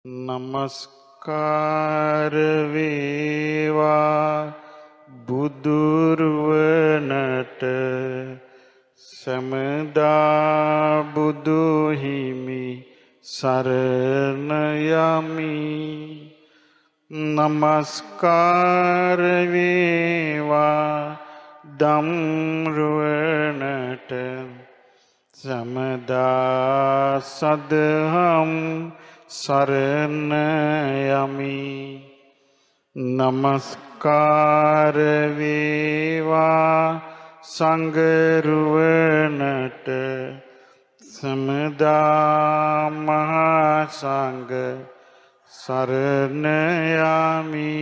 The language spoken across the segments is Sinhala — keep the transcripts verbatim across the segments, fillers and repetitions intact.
නමස්කාර වේවා බුදුරුවනට සමදා බුදු හිමි සරණ යමි. නමස්කාර වේවා ධම්රුවනට සමදා සදහම් සරණ යමි. නමස්කාර වේවා සංඝරුවනට සමදා මහා සංඝ සරණ යමි.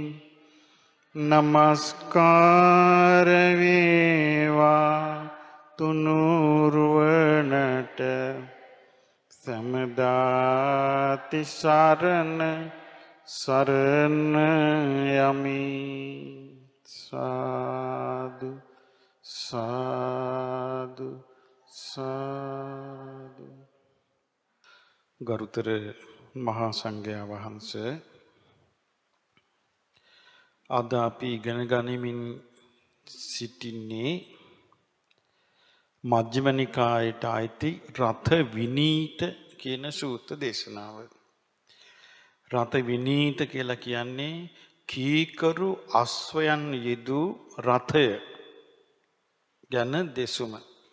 නමස්කාර වේවා තුනුරුවනට සමදා තිසරණ සරණ යමි. සාදු සාදු සාදු. ගරුතර මහා සංඝයා වහන්සේ, අද අපි ඉගෙන ගනිමින් සිටින්නේ මජ්ක්‍ධිම නිකායට අයිති රත විනීත කියන සූත්‍ර දේශනාව. රත විනීත කියලා කියන්නේ කීකරු අශ්වයන් යෙදූ රථය ගැන දෙසුම.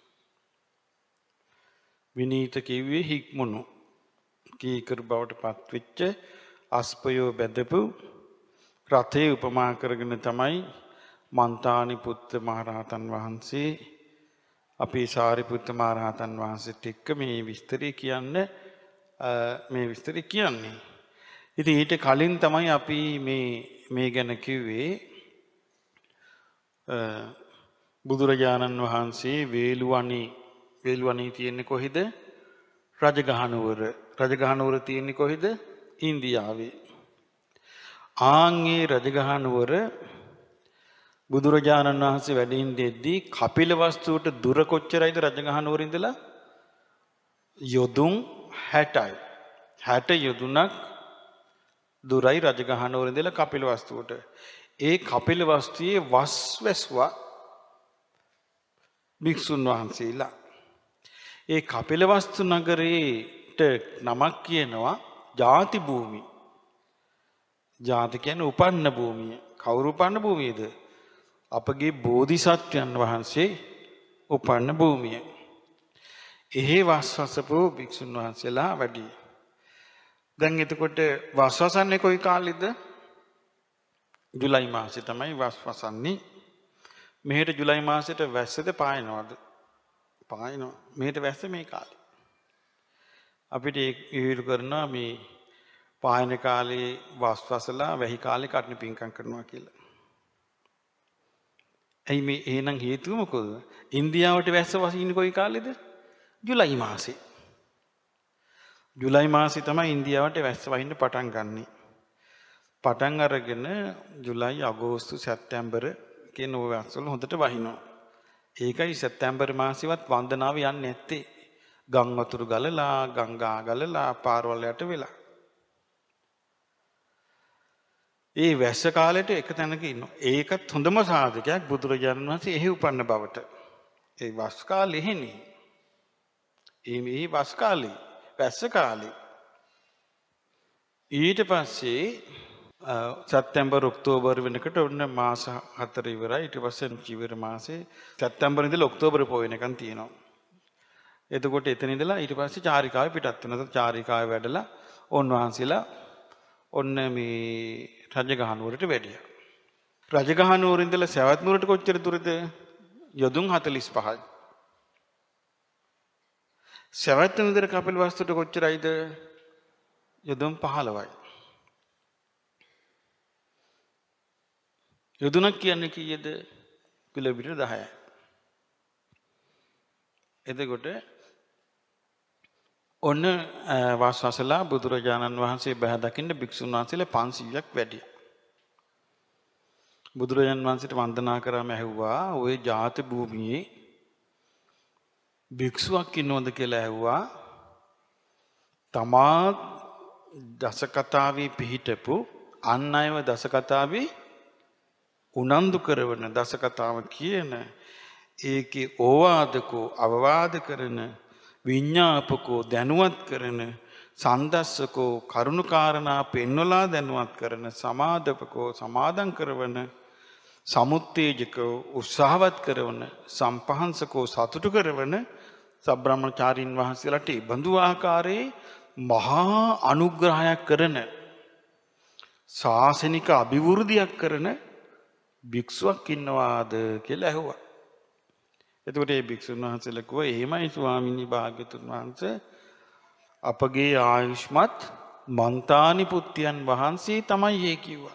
විනීත කිව්වේ හික්මුණු, කීකරු බවට පත්වෙච්ච අස්පයෝ බැඳපු රථය උපමා කරගෙන තමයි මන්තානි පුත්ත මහරහතන් වහන්සේ අපේ සාරිපුත්ත මහරහතන් වහන්සේත් එක්ක මේ විස්තරය කියන්න මේ විස්තරය කියන්නේ. ඉතින් ඊට කලින් තමයි අපි මේ මේ ගැන කිව්වේ බුදුරජාණන් වහන්සේ වේළුවනේ වේළුවනේ තියෙන්නේ කොහෙද? රජගහනුවර. රජගහනුවර තියෙන්නේ කොහෙද? ඉන්දියාවේ. ආන්ගේ රජගහනුවර බුදුරජාණන් වහන්සේ වැඩ ඉඳෙද්දී කපිලවස්තුවට දුර කොච්චරයිද රජගහනුවර ඉඳලා? යොදුන් හැටයි. හැට යොදුනක් දුරයි රජගහනුවර ඉඳලා කපිලවස්තුවට. ඒ කපිලවස්තුවේ වස් වැස්වා භික්ෂුන් වහන්සේලා. ඒ කපිලවස්තු නගරේට නමක් කියනවා ජාති භූමි. ජාති කියන්නේ උපන්න භූමිය. කවුරු උපන්න භූමියද? අපගේ බෝධිසත්වයන් වහන්සේ උපන්න භූමිය. එහි වස්වසපු භික්ෂුන් වහන්සේලා වැඩි. දැන් එතකොට වස්වසන්නේ කොයි කාලෙද? ජුලයි මාසේ තමයි වස්වසන්නේ. මෙහෙට ජුලයි මාසෙට වැස්සද පායනවද? පායනවා. මෙහෙට වැස්ස මේ කාලේ. අපිට ඉහිරු කරනවා මේ පායන කාලේ වස්වසලා වැහි කාලේ කටන පින්කම් කරනවා කියලා. ඇයි මේ එහෙනම් හේතුව මොකද? ඉන්දියාවට වැස්ස වසින්නේ කොයි කාලෙද? ජුලයි මාසේ. ජුලයි මාසේ තමයි ඉන්දියාවට වැස්ස වහින්න පටන් ගන්නෙ. පටන් අරගෙන ජුලයි, අගෝස්තු, සැප්තැම්බර් කියන ওই වැස්වල හොඳට වහිනවා. ඒකයි සැප්තැම්බර් මාසෙවත් වන්දනාව යන්නේ නැත්තේ. ගම් වතුර ගලලා, ගංගා ගලලා, පාරවල් යට වෙලා. ඒ වැස්ස කාලෙට එක තැනක ඉන්නවා. ඒකත් හොඳම සාධකයක් බුදුරජාණන් වහන්සේ එහි උපන්න බවට. ඒ වස් කාලේ එහෙනේ. ඒ මේ වස් කාලේ, වැස්ස කාලේ. ඊට පස්සේ සැප්තැම්බර් ඔක්තෝබර් වෙනකොට ඔන්න මාස හතර ඉවරයි. ඊට පස්සේ චිවර මාසේ සැප්තැම්බර් ඉඳලා ඔක්තෝබර් පොය වෙනකන් තියෙනවා. එතකොට එතන ඉඳලා ඊට පස්සේ චාරිකාවේ පිටත් වෙනවා. චාරිකාවේ වැඩලා ඔන්වහන්සේලා ඔන්න මේ රජගහනුවරට වැඩියා. රජගහනුවර ඉඳලා සවැත් නුවරට කොච්චර දුරද? යොදුන් හතළිස් පහයි. සවැත් නුවර කපිලවස්තුවට කොච්චරයිද? යොදුන් පහළොවයි. යොදුනක් කියන්නේ කීයද? කිලෝමීටර් දහයයි. එතකොට ඔන්න වස්වසලා බුදුරජාණන් වහන්සේ බැහැ දකින්න භික්ෂුන් වහන්සේලා පන්සීයක් වැඩියා. බුදුරජාණන් වහන්සේට වන්දනා කරාම ඇහුවා ওই ජාති භූමියේ භික්ෂුවක් ඉන්නවද කියලා ඇහුවා. තමා දසකතාවේ පිහිටපු අන් අයව දසකතාවේ උනන්දු කරවන දසකතාව කියන ඒකේ ඕවාදකෝ අවවාද කරන විඤ්ඤාපකෝ දැනුවත් කරන සන්දස්සකෝ කරුණාකාරණා පෙන්වලා දැනුවත් කරන සමාදපකෝ සමාදම් කරවන සමුත්තේජකෝ උත්සාහවත් කරවන සම්පහන්සකෝ සතුටු කරවන සබ්‍රාහ්මණචාරින් වහන්සේලාට ඒ බඳු ආකාරයේ මහා අනුග්‍රහයක් කරන ශාසනික අභිවෘද්ධියක් කරන භික්ෂුවක් ඉන්නවාද කියලා ඇහුවා. එතකොට මේ භික්ෂුන් වහන්සේලා කිව්වා එහෙමයි ස්වාමීනි භාග්‍යතුන් වහන්සේ අපගේ ආයුෂ්මත් මන්තානි පුත්යන් වහන්සේ තමයි ඒ කිව්වා.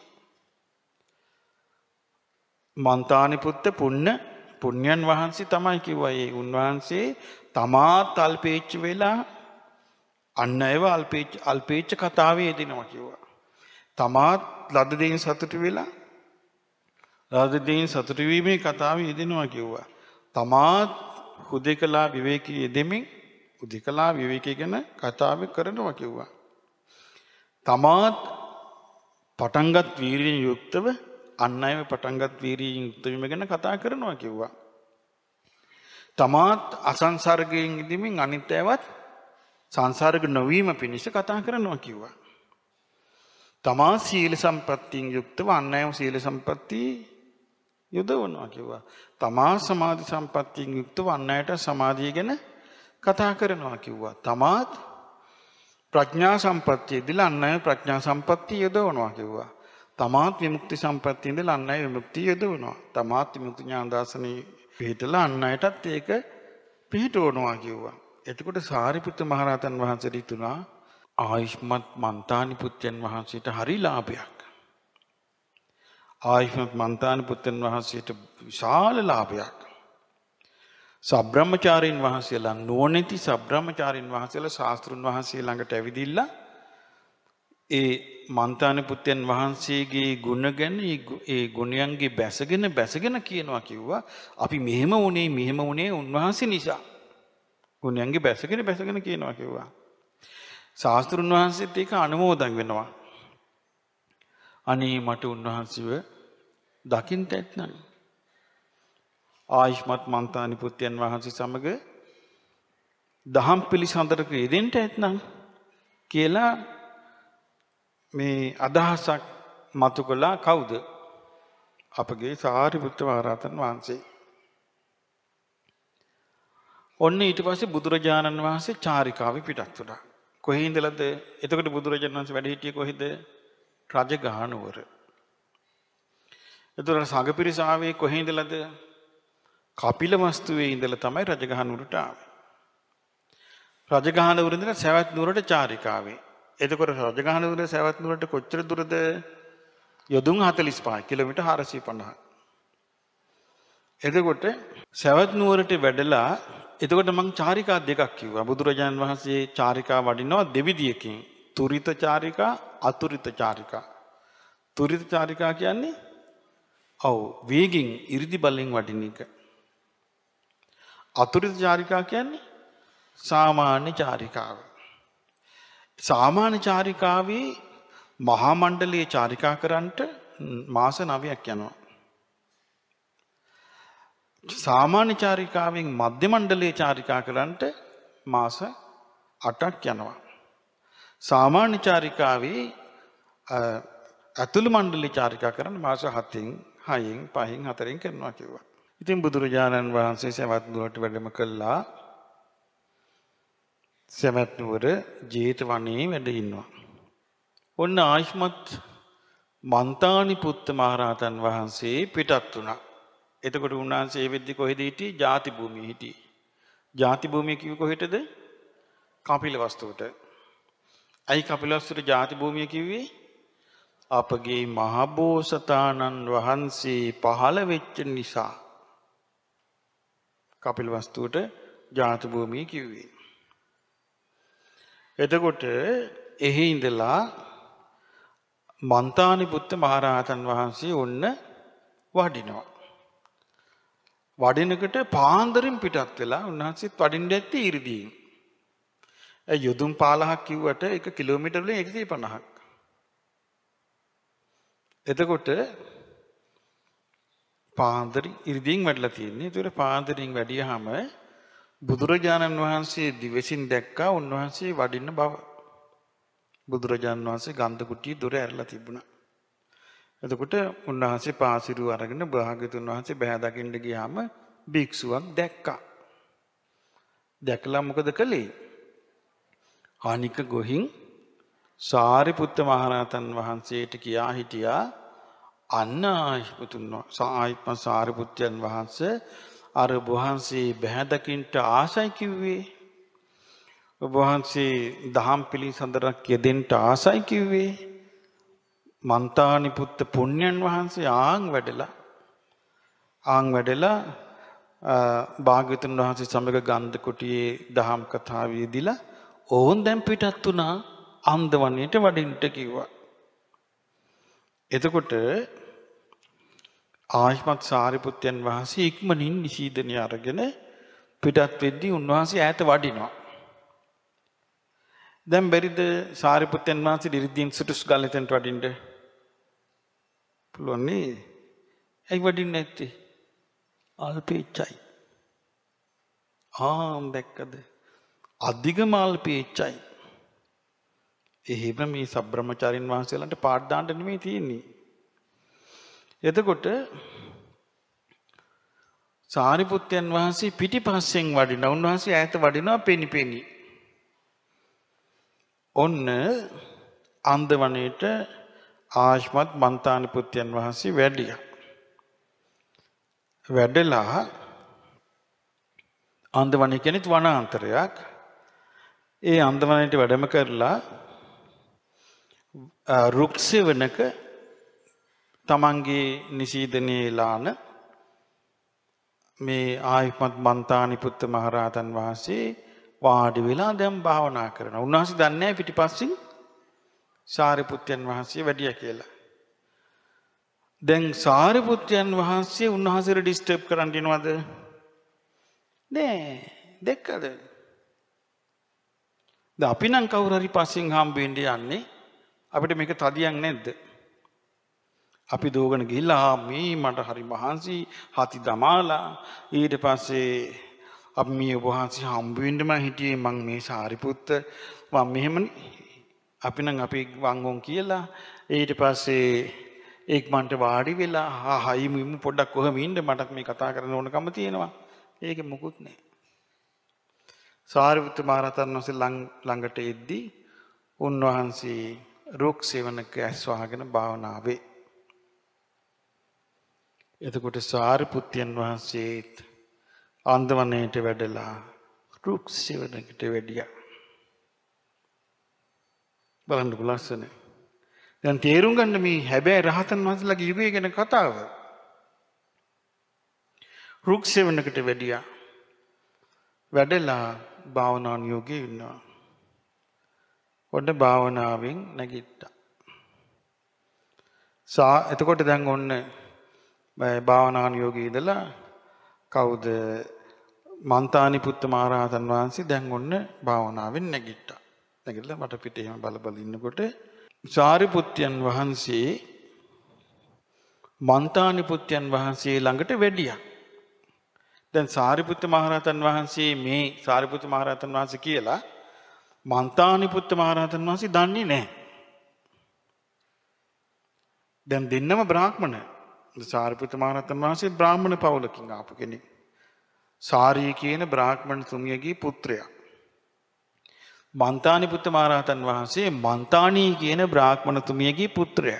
මන්තානි පුත්ත පුණ්‍ය පුණ්‍යයන් වහන්සේ තමයි කිව්වා. ඒ උන්වහන්සේ තමාත් අල්පේච්ච වෙලා අන්න ඒව අල්පේච්ච අල්පේච්ච කතාවේ යෙදෙනවා කිව්වා. තමාත් ලද දෙයින් සතුටු වෙලා ලද දෙයින් සතුටු වීමේ කතාවේ යෙදෙනවා කිව්වා. තමාත් හුදේකලා විවේකී යෙදෙමින් හුදේකලා විවේකී ගැන කතාව කරනවා කිව්වා. තමාත් පටන්ගත් වීරියෙන් යුක්තව අන් අයව පටන්ගත් වීරියෙන් යුක්ත වීම ගැන කතා කරනවා කිව්වා. තමාත් අසංසර්ගයෙන් ඉදෙමින් අනිත් අයවත් සංසර්ග නොවීම පිණිස කතා කරනවා කිව්වා. තමා සීල සම්පත්තියෙන් යුක්තව අන් අයව සීල සම්පත්තිය යොදවනවා කිව්වා. තමා සමාධි සම්පත්තියෙන් යුක්තව අන් අයට සමාධිය ගැන කතා කරනවා කිව්වා. තමාත් ප්‍රඥා සම්පත්තියේදී අන් අය ප්‍රඥා සම්පත්තිය යොදවනවා කිව්වා. තමාත් විමුක්ති සම්පත්තියෙන්ද අන් අය විමුක්තිය යොදවනවා. තමාත් විමුක්ති ඥාන දර්ශනේ පිළිතලා අන් අයටත් ඒක පිළිටවනවා කිව්වා. එතකොට සාරිපුත්ත මහරහතන් වහන්සේට හිතුණා ආයුෂ්මත් මන්තානි පුත්‍රයන් වහන්සේට හරි ලාභයක්. ආයුෂ්මත් මන්තානි පුත්‍රයන් වහන්සේට විශාල ලාභයක්. සබ්‍රාහ්මචාරීන් වහන්සේලා නොනැති සබ්‍රාහ්මචාරීන් වහන්සේලා ශාස්ත්‍රුන් වහන්සේ ළඟට ඇවිදිලා ඒ මන්තානි පුත්‍රයන් වහන්සේගේ ගුණ ගැන ඒ ගුණයන්ගේ බැසගෙන බැසගෙන කියනවා කිව්වා. අපි මෙහෙම වුණේ මෙහෙම වුණේ උන්වහන්සේ නිසා. ගුණයන්ගේ බැසගෙන බැසගෙන කියනවා කිව්වා. ශාස්ත්‍රුන් වහන්සේත් ඒක අනුමෝදන් වෙනවා. අනේ මට උන්වහන්සේව දකින්න ඇත්නම් ආයුෂ්මත් මන්තානි පුත්‍රයන් වහන්සේ සමග දහම් පිළිසඳරක යෙදෙන්න ඇත්නම් කියලා මේ අදහසක් මතු කළා. කවුද? අපගේ සාරිපුත්ත මහරහතන් වහන්සේ. ඔන්න ඊට පස්සේ බුදුරජාණන් වහන්සේ චාරිකාවේ පිටත් වුණා. කොහේ ඉඳලාද? එතකොට බුදුරජාණන් වහන්සේ වැඩ හිටියේ කොහෙද? රජගහ නුවර. එතකොට සංඝපිරිස ආවේ කොහේ ඉඳලාද? කපිලවස්තුවේ ඉඳලා තමයි රජගහ නුවරට ආවේ. රජගහ නුවර ඉඳලා සවැත් නුවරට චාරිකාවේ. එතකොට රජගහ නුවර සවැත් නුවරට කොච්චර දුරද? යොදුන් හතළිස් පහ කිලෝමීටර් හාරසිය පනහ. එතකොට සවැත් නුවරට වැඩලා එතකොට මං චාරිකා දෙකක් කිව්වා. බුදුරජාණන් වහන්සේ චාරිකා වඩිනවා දෙවිදියකින්. තුරිත චාරිකා, අතුරිත චාරිකා. තුරිත චාරිකා කියන්නේ ඔව් වේගින් 이르දි බලෙන් වඩින එක. අතුරිත චාරිකා කියන්නේ සාමාන්‍ය චාරිකාව. සාමාන්‍ය චාරිකාවේ මහා මණ්ඩලයේ චාරිකා කරන්නට මාස නවයක් යනවා. සාමාන්‍ය චාරිකාවෙන් මධ්‍ය මණ්ඩලයේ චාරිකා කරන්නට මාස අටක් යනවා. සාමාන්‍ය චාරිකාවේ අතුළු මණ්ඩලයේ චාරිකා කරන්න මාස හතෙන් හයෙන් පහෙන් හතරෙන් කරනවා කිව්වා. ඉතින් බුදුරජාණන් වහන්සේ සවැත් නුවරට වැඩම කළා. සවැත් නුවර ජේතවනයේ වැඩ ඉන්නවා. ඔන්න ආයුෂ්මත් මන්තානි පුත්ත මහරහතන් වහන්සේ පිටත් වුණා. එතකොට උන්වහන්සේ ඒ වෙද්දි කොහෙද හිටියේ? ජාති භූමියේ හිටියේ. ජාති භූමිය කිව්ව කොහෙටද? කපිලවස්තුවට. අයි කපිලවස්තුවට ජාති භූමිය කිව්වේ අපගේ මහබෝසතාණන් වහන්සේ පහළ වෙච්ච නිසා. කපිලවස්තුවට ජාති භූමිය කිව්වේ. එතකොට එහි ඉඳලා මන්තානි පුත්ත මහරහතන් වහන්සේ ඔන්න වඩිනවා. වඩිනකට පාන්දරින් පිටත් වෙලා උන්වහන්සේත් වඩින්න ඇත්තේ 이르දීන්. ඒ යොදුන් පහළොවක් කිව්වට එක කිලෝමීටර වලින් එකසිය පනහක්. එතකොට පාන්දර ඉරිදීන් වැඩිලා තියෙන්නේ. ඒතර පාන්දරින් වැඩියහම බුදුරජාණන් වහන්සේ දිවසින් දැක්කා උන්වහන්සේ වඩින්න බව. බුදුරජාණන් වහන්සේ ගන්ධ කුටියේ දොර ඇරලා තිබුණා. එතකොට උන්වහන්සේ පාසිරුව අරගෙන භාග්‍යතුන් වහන්සේ බහැ දකින්න ගියාම භික්ෂුවක් දැක්කා. දැකලා මොකද කළේ? අනික ගොහින් සාරිපුත්ත මහරහතන් වහන්සේට කියා හිටියා අන්න ආයිපතුන් ආයිප සාරිපුත්යන් වහන්සේ අර වහන්සේ බහැ දකින්නට ආසයි කිව්වේ. ඔබ වහන්සේ දහම් පිළිසඳරක් යෙදෙන්න ආසයි කිව්වේ. මන්තානි පුත්ත පුණ්‍යන් වහන්සේ ආන් වැඩලා ආන් වැඩලා භාග්‍යවතුන් වහන්සේ සමග ගන්ධ කුටියේ දහම් කතාවේදීලා ඕන් දැන් පිටත් වුණා අන්දවණේට වඩින්න කිව්වා. එතකොට ආයමත් සාරිපුත්යන් වහන්සේ ඉක්මනින් නිසීදනිය අරගෙන පිටත් වෙද්දී උන්වහන්සේ ඈත වඩිනවා. දැන් බැරිද සාරිපුත්යන් වහන්සේ ඉරිදීන් සුටුස් ගාලෙන්ට වඩින්න? පුළුවන් නේ. ඇයි වඩින්නේ නැත්තේ? අල්පේච්චයි. ආම් දැක්කද? අධිගම අල්පේච්චයි. එහෙම මේ සබ්‍රහ්මචාරින් වහන්සේලාට පාඩ දාන්න නෙමෙයි තියෙන්නේ. එතකොට සාරිපුත්යන් වහන්සේ පිටිපස්සෙන් වඩිනවා. උන්වහන්සේ ඈත වඩිනවා පෙනි පෙනි. ඔන්න අන්දවණේට ආශ්මත් මන්තානි පුත්යන් වහන්සේ වැඩියා. වැඩලා අන්දවණේ කියන්නේ වනාන්තරයක්. ඒ අන්දවණේට වැඩම කරලා රුක්සෙවණක තමන්ගේ නිසීදනේ ලාන මේ ආයිමත් මන්තානි පුත්ත මහරහතන් වහන්සේ වාඩි වෙලා දැන් භාවනා කරනවා. උන්වහන්සේ දන්නේ නැහැ පිටිපස්සින් සාරිපුත්යන් වහන්සේ වැඩියා කියලා. දැන් සාරිපුත්යන් වහන්සේ උන්වහන්සේට ඩිස්ටර්බ් කරන්න යනවද? නෑ. දෙකද? දැන් අපි නම් කවුරු හරි පස්සෙන් හම්බ වෙන්න යන්නේ අපිට මේක තදියක් නැද්ද? අපි දෝගන ගිහිල්ලා මේ මට හරි මහන්සි හති දමාලා ඊට පස්සේ අපි මේ වහන්සේ හම්බ වෙන්න මම හිටියේ මං මේ සාරිපුත්ත මම මෙහෙමනේ අපි නම් අපි වංගොන් කියලා ඊට පස්සේ එක්මන්ට වාඩි වෙලා හා හයි මුමු පොඩ්ඩක් කොහම ඉන්න මටත් මේ කතා කරන්න ඕනකම තියෙනවා. ඒක මොකුත් නැහැ. සාරිපුත්ත මහරහතන් වහන්සේ ළඟට එද්දී උන්වහන්සේ රුක් සෙවණක ඇස් වහගෙන භාවනාවේ. එතකොට සාරිපුත්යන් වහන්සේත් අන්දවණේට වැඩලා රුක් සෙවණකට වැඩියා. බලන්නකො ලස්සන. දැන් තේරුම් ගන්න මේ හැබැයි රහතන් වහන්සේලාගේ යුගය ගැන කතාව. රුක් සෙවණකට වැඩියා. වැඩලා භාවනා නියෝගයේ ඉන්නවා. ඔන්න භාවනාවෙන් නැගිට්ටා. සා එතකොට දැන් ඔන්න භාවනා නියෝගයේ ඉඳලා කවුද මන්තානි පුත්ත මහරහතන් වහන්සේ දැන් ඔන්න භාවනාවෙන් නැගිට්ටා. නැගිටලා මට පිට එහෙම බල බල ඉන්නකොට සාරිපුත්යන් වහන්සේ මන්තානි පුත්යන් වහන්සේ ළඟට වැඩියා. දැන් සාරිපුත්ත මහරහතන් වහන්සේ මේ සාරිපුත්ත මහරහතන් වහන්සේ කියලා මන්තානි පුත්ත මහරහතන් වහන්සේ දන්නේ නැහැ. දැන් දෙන්නම බ්‍රාහ්මණ. සාරිපුත්ත මහරහතන් වහන්සේ බ්‍රාහ්මණ පවුලකින් ආපු කෙනෙක්. සාරී කියන බ්‍රාහ්මණ තුමියගේ පුත්‍රයා. මන්තානි පුත්ත මහරහතන් වහන්සේ මන්තානී කියන බ්‍රාහ්මණ තුමියගේ පුත්‍රයා.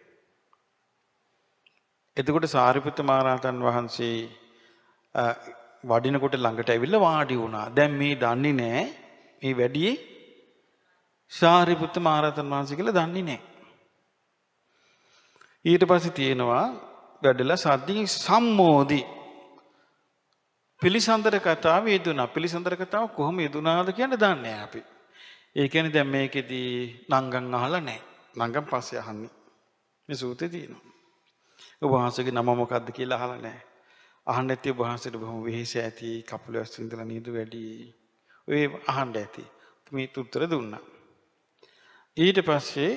එතකොට සාරිපුත්ත මහරහතන් වහන්සේ වඩිනකොට ළඟට ඇවිල්ලා වාඩි වුණා. දැන් මේ දන්නේ නැහැ මේ වැඩි සාරිපුත්ත මහරහතන් වහන්සේ කියලා දන්නේ නැහැ. ඊට පස්සේ තියෙනවා වැඩලා සද්දින් සම්මෝදි පිළිසඳර කතාව යෙදුණා. පිළිසඳර කතාව කොහොම යෙදුණාද කියන්නේ දන්නේ නැහැ අපි. ඒ කියන්නේ දැන් මේකෙදී නංගන් අහලා නැහැ. නංගන් පස්සේ අහන්නේ. මේ සූත්‍රේ තියෙනවා. ඔබ වහන්සේගේ නම මොකක්ද කියලා අහලා නැහැ. අහන්න ඇති ඔබ වහන්සේට බොහොම වෙහෙස ඇති කපුල ඇස් විඳලා නේද වැඩි. ඔය අහන්න ඇති. මේ උත්තර දුන්නා. ඊට පස්සේ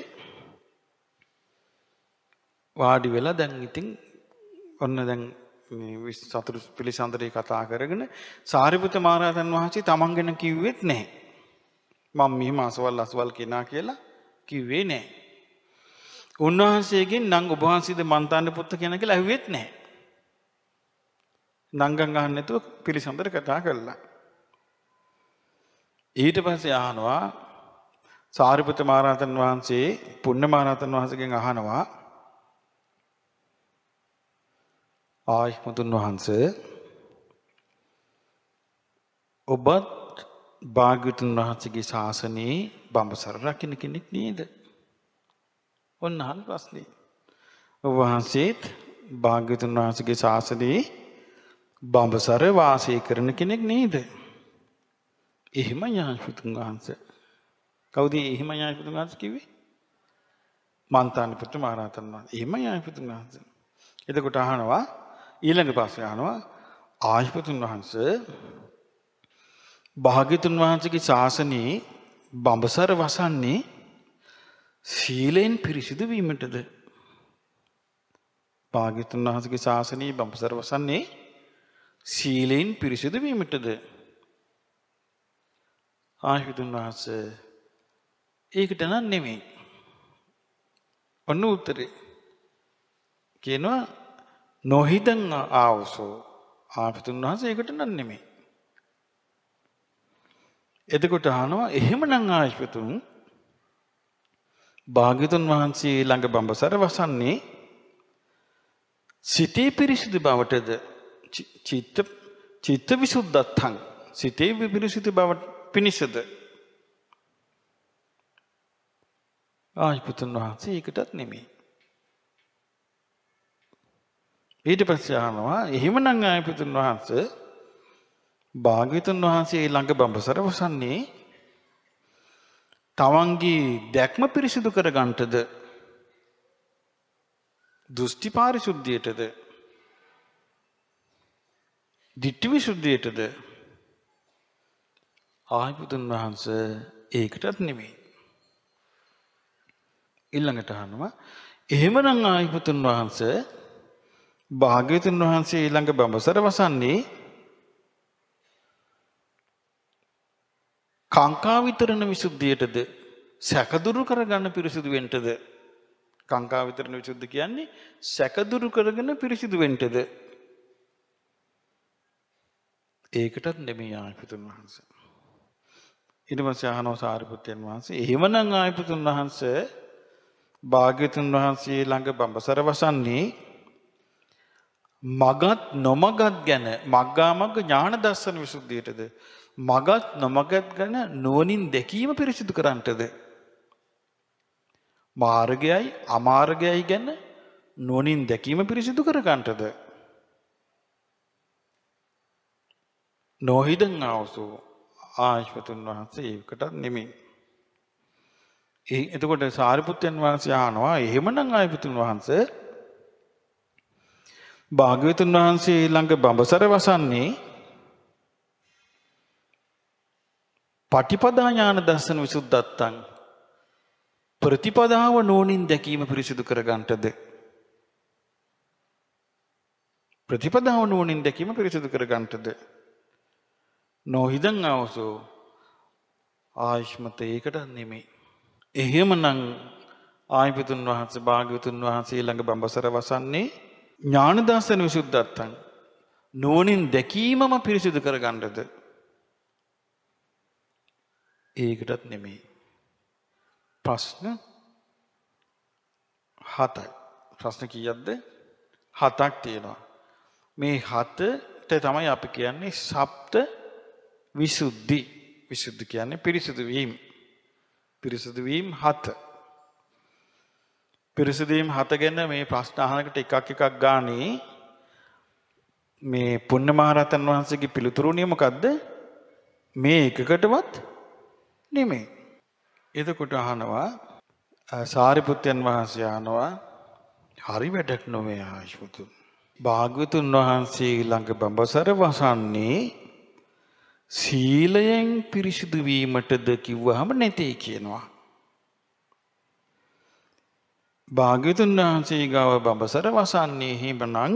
වාඩි වෙලා දැන් ඉතින් ඔන්න දැන් මේ සතුරු පිළිසඳරේ කතා කරගෙන සාරිපුත්ත මහරහතන් වහන්සේ තමන් ගැන කිව්වෙත් නැහැ. මම මෙහිම අසවල් අසවල් කෙනා කියලා කිව්වේ නැහැ. උන්වහන්සේගෙන් නම් ඔබ වහන්සේද මන්තාන පුත්ත කෙනා කියලා ඇහුවෙත් නැහැ. නංගන් අහන්න නැතුව පිළිසඳර කතා කළා. ඊට පස්සේ අහනවා සාරිපුත්ත මහරහතන් වහන්සේ පුණ්‍ය මහරහතන් වහන්සේගෙන් අහනවා ආයුෂ්මතුන් වහන්සේ ඔබත් භාග්‍යවතුන් වහන්සේගේ ශාසනයේ බඹසර රකින්න කෙනෙක් නේද? ඔන්න අහන ප්‍රශ්නේ. ඔබ වහන්සේත් භාග්‍යවතුන් වහන්සේගේ ශාසනයේ බඹසර වාසය කරන කෙනෙක් නේද? එහෙම ආයුෂ්මතුන් වහන්සේ. කවුද එහෙම ආයුෂ්මතුන් වහන්සේ කිව්වේ? මන්තානිපුත්ත මහරහතන් වහන්සේ. එහෙම ආයුෂ්මතුන් වහන්සේ. එතකොට අහනවා ඊළඟ ප්‍රශ්නේ අහනවා ආයුෂ්මතුන් වහන්සේ භාග්‍යවතුන් වහන්සේගේ ශාසනයේ බඹසර වසන්නේ සීලෙන් පිරිසිදු වීමටද? භාග්‍යවතුන් වහන්සේගේ ශාසනයේ බඹසර වසන්නේ සීලෙන් පිරිසිදු වීමටද? ආයුෂ්මතුන් වහන්සේ ඒකට නම් නෙමෙයි. ඔන්න උත්තරේ. කියනවා නොහිතන් ආවසෝ ආයුෂ්මතුන් වහන්සේ ඒකට නම් නෙමෙයි. එතකොට අහනවා එහෙමනම් ආයුෂ්මතුන් භාග්‍යවතුන් වහන්සේ ළඟ බඹසර වසන්නේ සිතේ පිරිසිදු බවටද? චිත්ත චිත්ත විසුද්ධත්තං සිතේ පිරිසිදු බව පිණිසද? ආයුෂ්මතුන් වහන්සේ ඒකටත් නෙමෙයි. ඊට පස්සේ අහනවා එහෙමනම් ආයුෂ්මතුන් වහන්සේ භාග්‍යවතුන් වහන්සේ ළඟ බඹසර වසන්නේ තමන්ගේ දැක්ම පිරිසිදු කර ගන්නටද? දෘෂ්ටි පාරිශුද්ධියටද? ditthi visuddhiyටද? ආයුෂ්මතුන් වහන්සේ ඒකටත් නෙමෙයි. ඊළඟට අහනවා එහෙමනම් ආයුෂ්මතුන් වහන්සේ භාග්‍යවතුන් වහන්සේ ළඟ බඹසර වසන්නේ කාංකා විතරණ විසුද්ධියටද? සැකදුරු කරගන්න පිරිසිදු වෙන්නටද? කාංකා විතරණ විසුද්ධි කියන්නේ සැකදුරු කරගෙන පිරිසිදු වෙන්නටද? ඒකටත් නෙමෙයි ආයුෂ්මතුන් වහන්සේ. ඊට පස්සේ අහනවා සාරිපුත්යන් වහන්සේ එහෙමනම් ආයුෂ්මතුන් වහන්සේ භාග්‍යවතුන් වහන්සේ ළඟ බඹසර වසන්නේ මගත් නොමගත් ගැන මග්ගා මග්ග ඥාන දර්ශන විසුද්ධියටද? මගත් නොමගත් ගැන නුවණින් දැකීම පිරිසිදු කරන්නටද? මාර්ගයයි අමාර්ගයයි ගැන නුවණින් දැකීම පිරිසිදු කර ගන්නටද? නොහිදන් ආවසෝ ආයුෂ්මතුන් වහන්සේ ඒකටත් නෙමෙයි. ඒ එතකොට සාරිපුත්යන් වහන්සේ අහනවා එහෙමනම් ආයුෂ්මතුන් වහන්සේ භාග්‍යවතුන් වහන්සේ ළඟ බඹසර වසන්නේ පටිපදා ඥාන දර්ශන විසුද්ධත්තං ප්‍රතිපදාව නෝනින් දැකීම පිරිසිදු කර ගන්නටද? ප්‍රතිපදාව නෝනින් දැකීම පිරිසිදු කර ගන්නටද? නොහිදන් ආවසෝ ආයුෂ්මත ඒකට නෙමෙයි. එහෙමනම් ආයුෂ්මතුන් වහන්සේ භාග්‍යවතුන් වහන්සේ ළඟ බඹසර වසන්නේ ඥාන දර්ශන විසුද්ධත්තං නෝනින් දැකීමම පිරිසිදු කර ගන්නටද? ඒකටත් නෙමෙයි. ප්‍රශ්න හතයි. ප්‍රශ්න කීයක්ද? හතක් තියෙනවා. මේ හතට තමයි අපි කියන්නේ සප්ත විසුද්ධි. විසුද්ධි කියන්නේ පිරිසිදු වීම. පිරිසිදු වීම හත. පිරිසිදු වීම හත ගැන මේ ප්‍රශ්න අහනකට එකක් එකක් ගානේ මේ පුණ්‍ය මහරහතන් වහන්සේගේ පිළිතුරුණිය මොකද්ද? මේ එකකටවත් නෙමෙයි. එතකොට අහනවා සාරිපුත්යන් වහන්සේ අහනවා හරි වැඩක් නොවේ ආයුෂ්මතුන්. භාග්‍යවතුන් වහන්සේ ළඟ බඹසර වසන්නේ සීලයෙන් පිරිසිදු වීමටද කිව්වහම නැtei කියනවා. භාග්‍යවතුන් වහන්සේ ගාව බඹසර වසන්නේ හිමනම්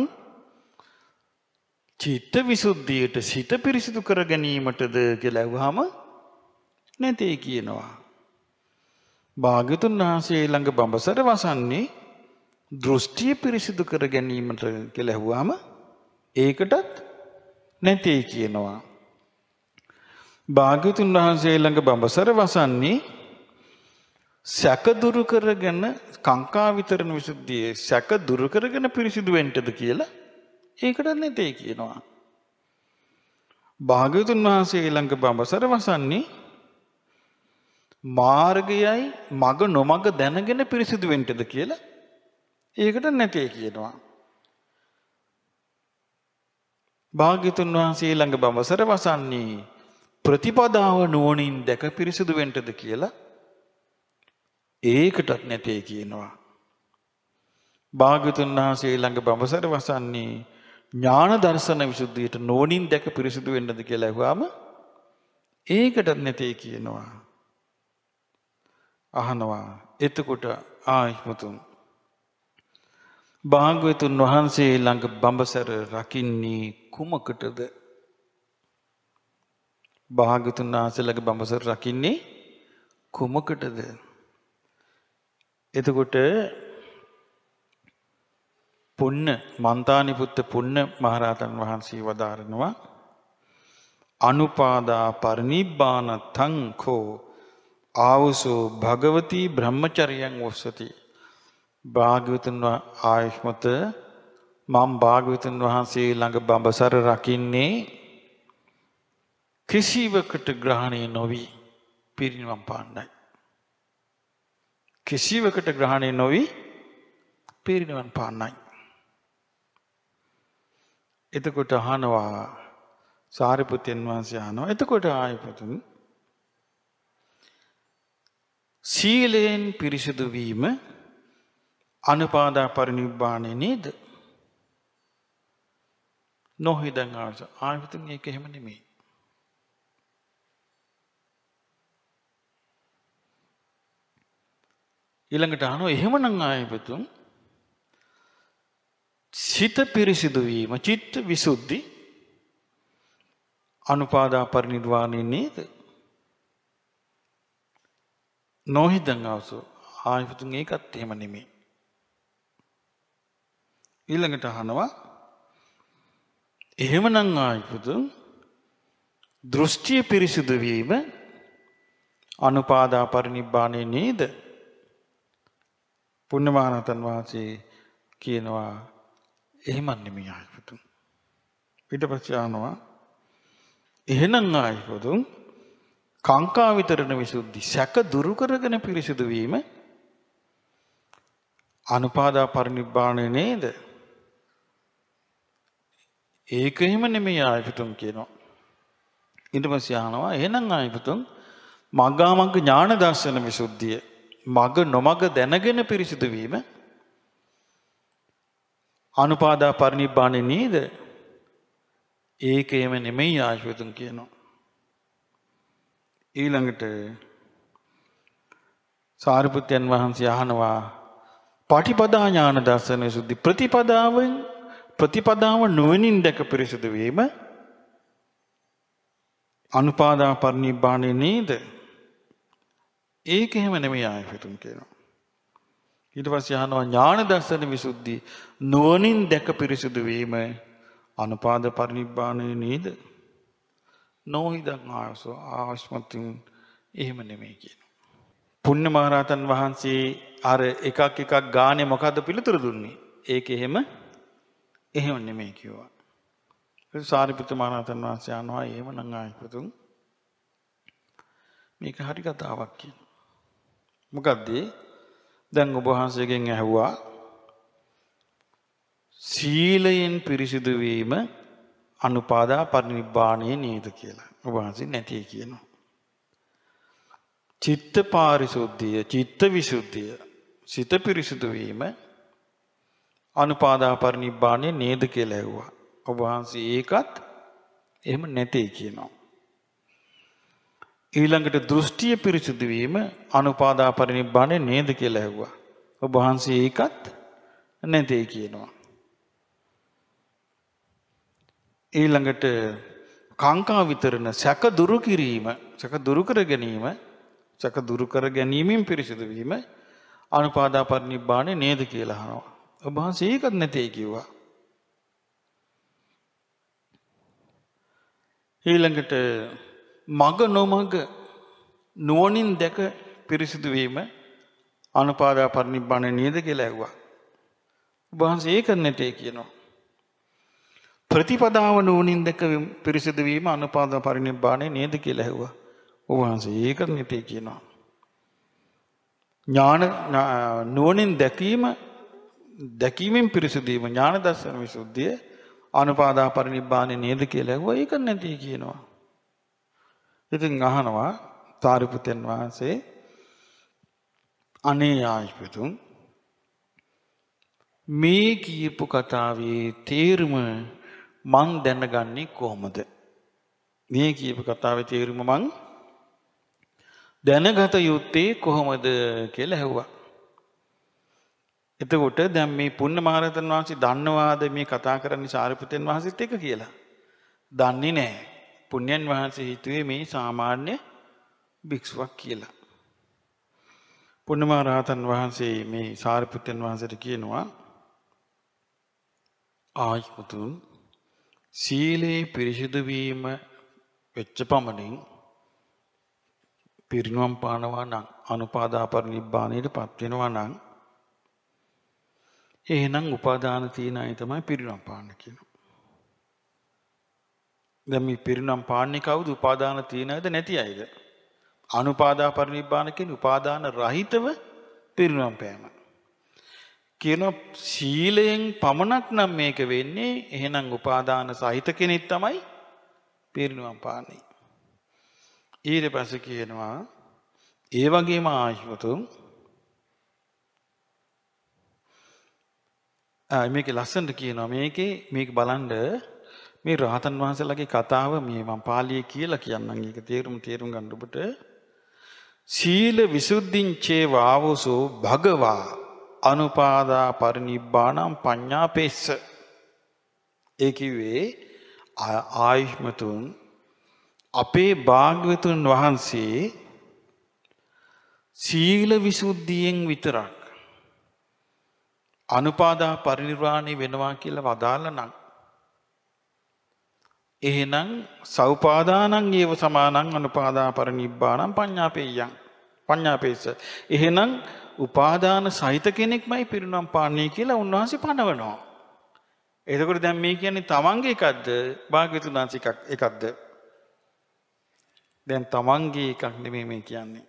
චිත්ත විසුද්ධියට සිත පිරිසිදු කර ගැනීමටද කියලා අහුවාම නැtei කියනවා. භාග්‍යවතුන් වහන්සේ ළඟ බඹසර වසන්නේ දෘෂ්ටිය පිරිසිදු කර ගැනීමට කියලා අහුවාම ඒකටත් නැtei කියනවා. භාග්‍යවතුන් වහන්සේ ළඟ බඹසර වසන්නේ සැක දුරු කරගෙන කාංකා විතරණ විසුද්ධියේ සැක දුරු කරගෙන පිරිසිදු වෙන්නද කියලා ඒකට නැtei කියනවා. භාග්‍යවතුන් වහන්සේ ළඟ බඹසර වසන්නේ මාර්ගයයි මග නොමග දැනගෙන පිරිසිදු වෙන්නද කියලා ඒකට නැtei කියනවා. භාග්‍යවතුන් වහන්සේ ළඟ බඹසර වසන්නේ ප්‍රතිපදාව නුවණින් දැක පිරිසිදු වෙන්නද කියලා ඒකටත් නැtei කියනවා. භාග්‍යවතුන් වහන්සේ ළඟ බඹසර වසන්නේ ඥාන දර්ශන විසුද්ධියට නුවණින් දැක පිරිසිදු වෙන්නද කියලා අහුවාම ඒකටත් නැtei කියනවා. අහනවා එතකොට ආයිමතුන් භාග්‍යවතුන් වහන්සේ ළඟ බඹසර රකින්නේ කුමකටද? භාග්‍යවතුන් වහන්සේ ළඟ බඹසර රකින්නේ කුමකටද? එතකොට පුන්න මන්තානිපුත්ත පුන්න මහරහතන් වහන්සේ වදාරනවා අනුපාදා පරිනිබ්බාන තංකෝ ආවසෝ භගවති බ්‍රහ්මචර්යං වස්සති. භාග්‍යවතුන් ආයස්මත මම භාග්‍යවතුන් වහන්සේ ළඟ බඹසර රකින්නේ කිසිවකට ග්‍රහණය නොවි පිරිනිවන් පාන්නයි. කිසිවකට ග්‍රහණය නොවි පිරිනිවන් පාන්නයි. එතකොට අහනවා සාරිපුත්‍රයන් වහන්සේ අහනවා එතකොට ආයපතුන් සීලයෙන් පිරිසිදු වීම අනුපාදා පරිනිබ්බාණය නේද? නොහිදන් ආස ආයපතුන් ඒක එහෙම නෙමෙයි. ඊළඟට අහනවා එහෙමනම් ආයපතුන් සිත පිරිසිදු වීම චිත්ත විසුද්ධි අනුපාදා පරිනිර්වාණය නේද? නොහිදන් ආසෝ ආයපතුන් ඒකත් එහෙම නෙමෙයි. ඊළඟට අහනවා එහෙමනම් ආයපතුන් දෘෂ්ටිය පිරිසිදු වීම අනුපාදා පරිනිබ්බාණය නේද? පුණ්‍යමානතන් වහන්සේ කියනවා එහෙම නෙමෙයි ආයපතුන්. ඊට පස්සේ අහනවා එහෙනම් ආයපතුන් කාංකා විතරණ විසුද්ධි සැක දුරු කරගෙන පිරිසිදු වීම අනුපාදා පරිනිබ්බාණය නේද? ඒක එහෙම නෙමෙයි ආයපතුන් කියනවා. ඊට පස්සේ අහනවා එහෙනම් ආයපතුන් මග්ගාමග්ග ඥාන දර්ශන විසුද්ධිය මග නොමග දැනගෙන පිරිසිදු වීම අනුපාදා පරිනිබ්බාණය නේද? ඒක එහෙම නෙමෙයි ආයපතුන් කියනවා. ඊළඟට සාරිපුත්යන් වහන්සේ අහනවා පටිපදා ඥාන දර්ශන විසුද්ධි ප්‍රතිපදාවෙන් ප්‍රතිපදාව නුවණින් දැක පිරිසිදු වීම අනුපාදා පරිනිබ්බාණය නේද? ඒක එහෙම නෙමෙයි ආයපතුන් කියනවා. ඊට පස්සේ අහනවා ඥාන දර්ශන විසුද්ධි නුවණින් දැක පිරිසිදු වීම අනුපාද පරිනිබ්බාණය නේද? නොහිදන් ආසෝ ආස්මතුන් එහෙම නෙමෙයි කියනවා. පුණ්‍ය මහරහතන් වහන්සේ අර එකක් එකක් ගානේ මොකද්ද පිළිතුරු දුන්නේ? ඒක එහෙම එහෙම නෙමෙයි කිව්වා. ඒ සාරිපුත්‍ර මහරහතන් වහන්සේ අහනවා එහෙමනම් ආයපතුන් මේක හරි කතාවක් කියනවා. මොකද්ද? දැන් ඔබ වහන්සේගෙන් ඇහුවා සීලයෙන් පිරිසිදු වීම අනුපාදා පරිනිබ්බාණය නේද කියලා. ඔබ වහන්සේ නැtei කියනවා. චිත්ත පාරිශුද්ධිය, චිත්ත විසුද්ධිය, සිත පිරිසිදු වීම අනුපාදා පරිනිබ්බාණය නේද කියලා ඇහුවා. ඔබ වහන්සේ ඒකත් එහෙම නැtei කියනවා. ඊළඟට දෘෂ්ටිය පිරිසුදු වීම අනුපාදා පරිනිබ්බාණය නේද කියලා ඇහුවා. ඔබ වහන්සේ ඒකත් නැtei කියනවා. ඊළඟට කාංකා විතරණ සැක දුරු කිරීම, සැක දුරු කර ගැනීම, සැක දුරු කර ගැනීමෙන් පිරිසුදු වීම අනුපාදා පරිනිබ්බාණය නේද කියලා අහනවා. ඔබ වහන්සේ ඒකත් නැtei කිව්වා. ඊළඟට මග නොමග නුවණින් දැක පිරිසිදු වීම අනුපාදා පරිනිබ්බාණය නේද කියලා ඇහුවා. ඔබ වහන්සේ ඒක නැtei කියනවා. ප්‍රතිපදාව නුවණින් දැක පිරිසිදු වීම අනුපාදා පරිනිබ්බාණය නේද කියලා ඇහුවා. ඔබ වහන්සේ ඒක නැtei කියනවා. ඥාන නුවණින් දැකීම දැකීමෙන් පිරිසිදු වීම ඥාන දර්ශන විසුද්ධිය අනුපාදා පරිනිබ්බාණය නේද කියලා ඇහුවා. ඒක නැtei කියනවා. ඉතින් අහනවා සාරිපුත්‍රයන් වහන්සේ අනේ ආයිපතුන් මේ කියපු කතාවේ තේරුම මං දැනගන්නේ කොහොමද? මේ කියපු කතාවේ තේරුම මං දැනගත යුත්තේ කොහොමද කියලා ඇහුවා. එතකොට දැන් මේ පුණ්‍ය මහරහතන් වහන්සේ දන්නවාද මේ කතා කරන්නේ සාරිපුත්‍රයන් වහන්සේත් එක්ක කියලා? දන්නේ නැහැ. පුණ්‍යයන් වහන්සේ හිතුවේ මේ සාමාන්‍ය භික්ෂුවක් කියලා. පුණ්‍ය මහරහතන් වහන්සේ මේ සාරිපුත්‍රයන් වහන්සේට කියනවා ආයිපතුන් සීලේ පිරිසිදු වීම වෙච්ච පමණින් පිරිනුවම් පානවා නම් අනුපාදා පරිනිබ්බාණයට පත් වෙනවා නම් එහෙනම් උපාදාන තීන අය තමයි පිරිනුවම් පාන්න කියනවා. දැන් මේ පිරිනුවම් පාන්නේ කවුද? උපාදාන තීනයද නැති අයද? අනුපාදා පරිනිබ්බාන කියන්නේ උපාදාන රහිතව පිරිනුවම් පෑම. කියන සීලයෙන් පමණක් නම් මේක වෙන්නේ. එහෙනම් උපාදාන සහිත කෙනෙක් තමයි පිරිනුවම් පාන්නේ. ඊට පස්සේ කියනවා ඒ වගේම ආයුතුම් ආ මේකේ ලස්සනට කියනවා මේකේ මේක බලන්න මේ රහතන් වහන්සේලාගේ කතාව මේ මම පාලියේ කියලා කියන්නම්. ඒක තේරුම් තේරුම් ගන්න ඔබට. සීල විසුද්ධින් චේ වාවසෝ භගවා අනුපාදා පරිනිබ්බාණං පඤ්ඤාපේස්ස. ඒ කිව්වේ ආයුෂ්මතුන් අපේ භාග්‍යවතුන් වහන්සේ සීල විසුද්ධියෙන් විතරක් අනුපාදා පරිනිර්වාණය වෙනවා කියලා වදාළා නම් එහෙනම් සෞපාදානං ඒව සමානං අනුපාදා පරිනිබ්බාණං පඤ්ඤාපේයං පඤ්ඤාපේස. එහෙනම් උපාදාන සහිත කෙනෙක්මයි පිරිනම් පාන්නේ කියලා උන්වහන්සේ පනවනවා. එතකොට දැන් මේ කියන්නේ තමන්ගේ එකක්ද භාග්‍යවතුන් වහන්සේ එකක් එකක්ද? දැන් තමන්ගේ එකක් නෙමෙයි මේ කියන්නේ.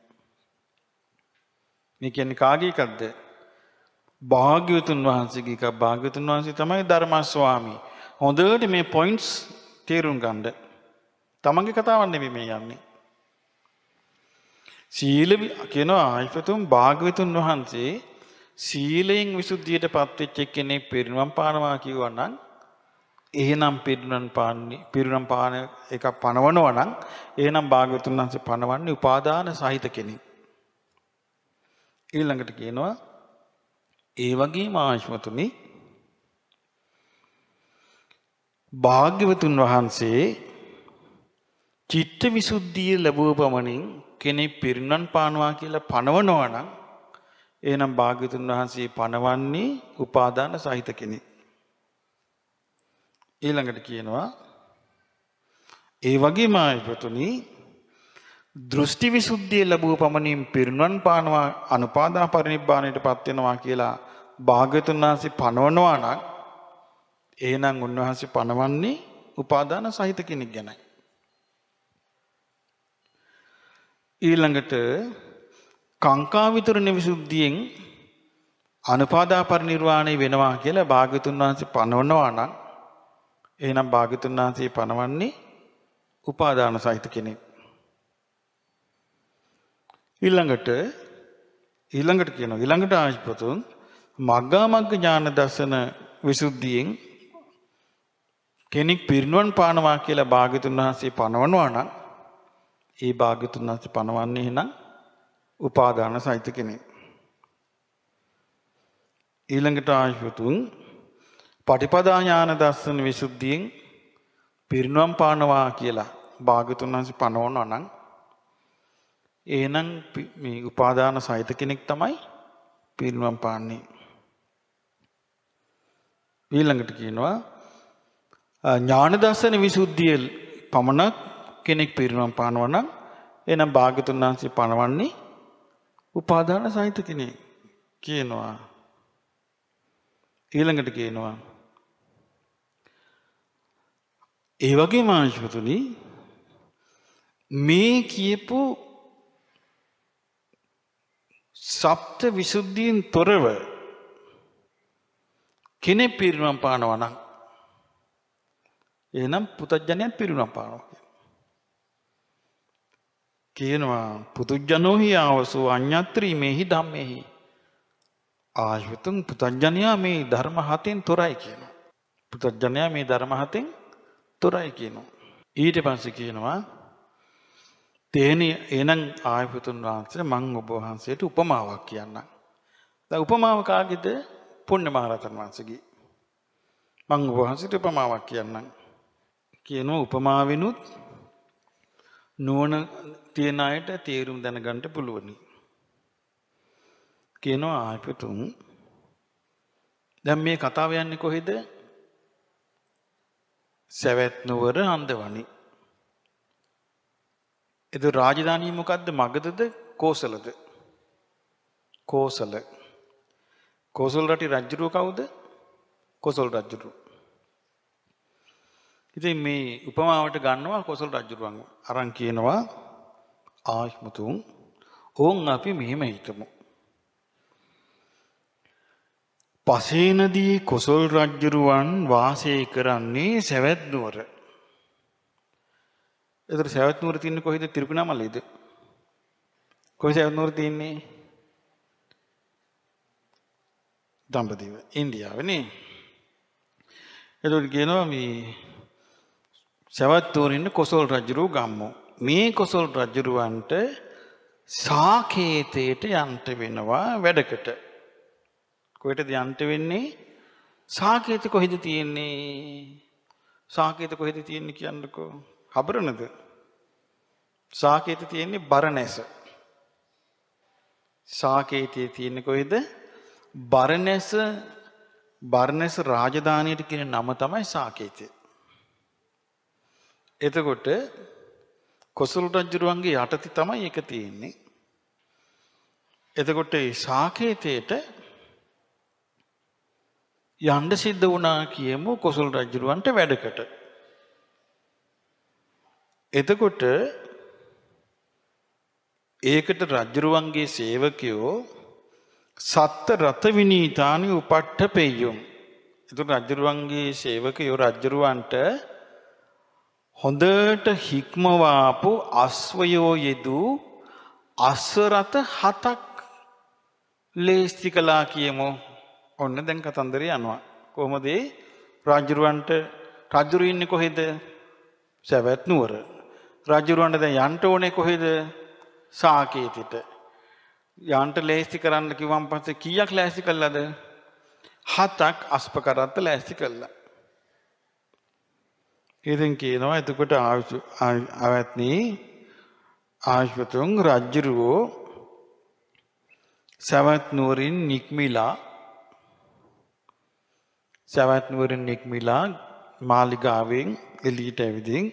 මේ කියන්නේ කාගේ එකක්ද? භාග්‍යවතුන් වහන්සේගේ එකක්. භාග්‍යවතුන් වහන්සේ තමයි ධර්මස්වාමී. හොඳට මේ පොයින්ට්ස් තේරුම් ගන්න. තමන්ගේ කතාවක් නෙමෙයි මේ යන්නේ. සීල කියනවා ආයිපතුන් භාග්‍යවතුන් වහන්සේ සීලයෙන් විසුද්ධියට පත් වෙච්ච කෙනෙක් පිරිනම් පානවා කිව්වා නම් එහෙනම් පිරිනම් පාන්නේ පිරිනම් පාන එක පනවනවා නම් එහෙනම් භාග්‍යවතුන් වහන්සේ පනවන්නේ උපාදාන සහිත කෙනෙක්. ඊළඟට කියනවා ඒ වගේම ආශ්මතුනි භාග්‍යවතුන් වහන්සේ චිත්ත විසුද්ධිය ලැබුව පමණින් කෙනෙක් පිරිනම් පානවා කියලා පනවනවා නම් එහෙනම් භාග්‍යවතුන් වහන්සේ පනවන්නේ උපාදාන සහිත කෙනෙක්. ඊළඟට කියනවා ඒ වගේම ආයතතුනි දෘෂ්ටි විසුද්ධිය ලැබුව පමණින් පිරිනම් පානවා අනුපාදා පරිනිබ්බාණයට පත් වෙනවා කියලා භාග්‍යවතුන් වහන්සේ පනවනවා නම් එහෙනම් උන්වහන්සේ පනවන්නේ උපාදාන සහිත කෙනෙක් ගැනයි. ඊළඟට කාංකා විතරණ විසුද්ධියෙන් අනුපාදා පරිනිර්වාණය වෙනවා කියලා භාග්‍යවතුන් වහන්සේ පනවනවා නම් එහෙනම් භාග්‍යවතුන් වහන්සේ පනවන්නේ උපාදාන සහිත කෙනෙක්. ඊළඟට ඊළඟට කියනවා ඊළඟට ආශිපතුන් මග්ගා මග්ග ඥාන දර්ශන විසුද්ධියෙන් කෙනෙක් පිරිනුවන් පානවා කියලා භාග්‍යවතුන් වහන්සේ පනවනවා නම් ඒ භාග්‍යතුන් වහන්සේ පනවන්නේ එහෙනම් උපාදාන සහිත කෙනෙක්. ඊළඟට ආයුතුන් පටිපදා ඥාන දර්ශන විසුද්ධියෙන් පිරිනුවම් පානවා කියලා භාග්‍යතුන් වහන්සේ පනවනවා නම් එහෙනම් මේ උපාදාන සහිත කෙනෙක් තමයි පිරිනුවම් පාන්නේ. ඊළඟට කියනවා ඥාන දර්ශන විසුද්ධිය පමණක් කෙනෙක් පිරිනුවම් පානවා නම් එහෙනම් භාග්‍යතුන් වහන්සේ පනවන්නේ උපාදාන සහිත කෙනෙක් කියනවා. ඊළඟට කියනවා ඒ වගේම ආශිර්වාදුනි මේ කියපු සප්ත විසුද්ධියෙන් තොරව කෙනෙක් පිරිනුවම් පානවා නම් එහෙනම් පුතඥයන් පිරිනුවම් පානවා කියනවා. පුතුජනෝ හි ආවසෝ අඤ්ඤත්‍රි මේහි ධම්මේහි. ආයුතුන් පුතඥයා මේ ධර්ම හතෙන් තොරයි කියනවා. පුතඥයා මේ ධර්ම හතෙන් තොරයි කියනවා. ඊට පස්සේ කියනවා තේනි එනං ආයුතුන් වහන්සේ මං ඔබ වහන්සේට උපමාවක් කියන්නම්. දැන් උපමාව කාගේද? පුණ්‍ය මහරහතන් වහන්සේගේ. මං ඔබ වහන්සේට උපමාවක් කියන්නම්. කියනවා උපමාවෙනුත් නුවණ තියන අයට තේරුම් දැනගන්න පුළුවනි. කියනවා ආයුතුන් දැන් මේ කතාව යන්නේ කොහෙද? සවැත් නුවර අන්දවණි. ඒක රාජධානිය මොකද්ද? මගධද කෝසලද? කෝසල. කෝසල රටේ රජුරුව කවුද? කොසල් රජුරුව. ඉතින් මේ උපමාවට ගන්නවා කොසල් රජුරුවන් අරන් කියනවා ආශ්මුතුන් ඕන් අපි මෙහෙම හිතමු. පසේනදී කොසල් රජුරුවන් වාසය කරන්නේ සවැත් නුවර. ඒතර සවැත් නුවර තියන්නේ කොහෙද? තිරුකුණාමලේද? කොහෙද සවැත් නුවර තියන්නේ? දඹදිව ඉන්දියාවේ නේ. එතකොට කියනවා මේ සවැත් නුවර ඉන්න කොසල් රජුරුව ගම්මු. මේ කොසල් රජුරුවන්ට සාකේතයට යන්න වෙනවා වැඩකට. කොහෙටද යන්න වෙන්නේ? සාකේත කොහෙද තියෙන්නේ? සාකේත කොහෙද තියෙන්නේ කියන්නකෝ. හබරනද? සාකේත තියෙන්නේ බරණැස. සාකේතයේ තියෙන්නේ කොහෙද? බරණැස. බරණැස රාජධානියට කියන නම තමයි සාකේතය. එතකොට කොසල් රජුරුවන්ගේ යටතේ තමයි ඒක තියෙන්නේ. එතකොට මේ සාකේතයට යන්න සිද්ධ වුණා කියමු කොසල් රජුරවන්ට වැඩකට. එතකොට ඒකට රජුරවන්ගේ සේවකයෝ සත්ත රත විනීතානි උපට්ඨපෙය්‍යුම්. එතකොට රජුරවන්ගේ සේවකයෝ රජුරවන්ට හොඳට හික්මවාපු අස්වයෝ යෙදු අස්වරත හතක් ලේස්ති කළා කියමු. ඔන්න දැන් කතන්දරේ යනවා. කොහොමද රජුරවන්ට රජුරු ඉන්නේ කොහෙද? සවැත් නුවර. රජුරවන්ට දැන් යන්න ඕනේ කොහෙද? සාකේතයට. යන්න ලෑස්ති කරන්න කිව්වන් පස්සේ කීයක් ලෑස්ති කළාද? හතක් අස්පකරත්ත ලෑස්ති කළා. ඉතින් කියනවා එතකොට ආවත්නි ආශ්වතුන් රජුරෝ සවැත් නුවරින් නික්මිලා සවැත් නුවරින් නික්මිලා මාලිගාවෙන් එළියට ඇවිදින්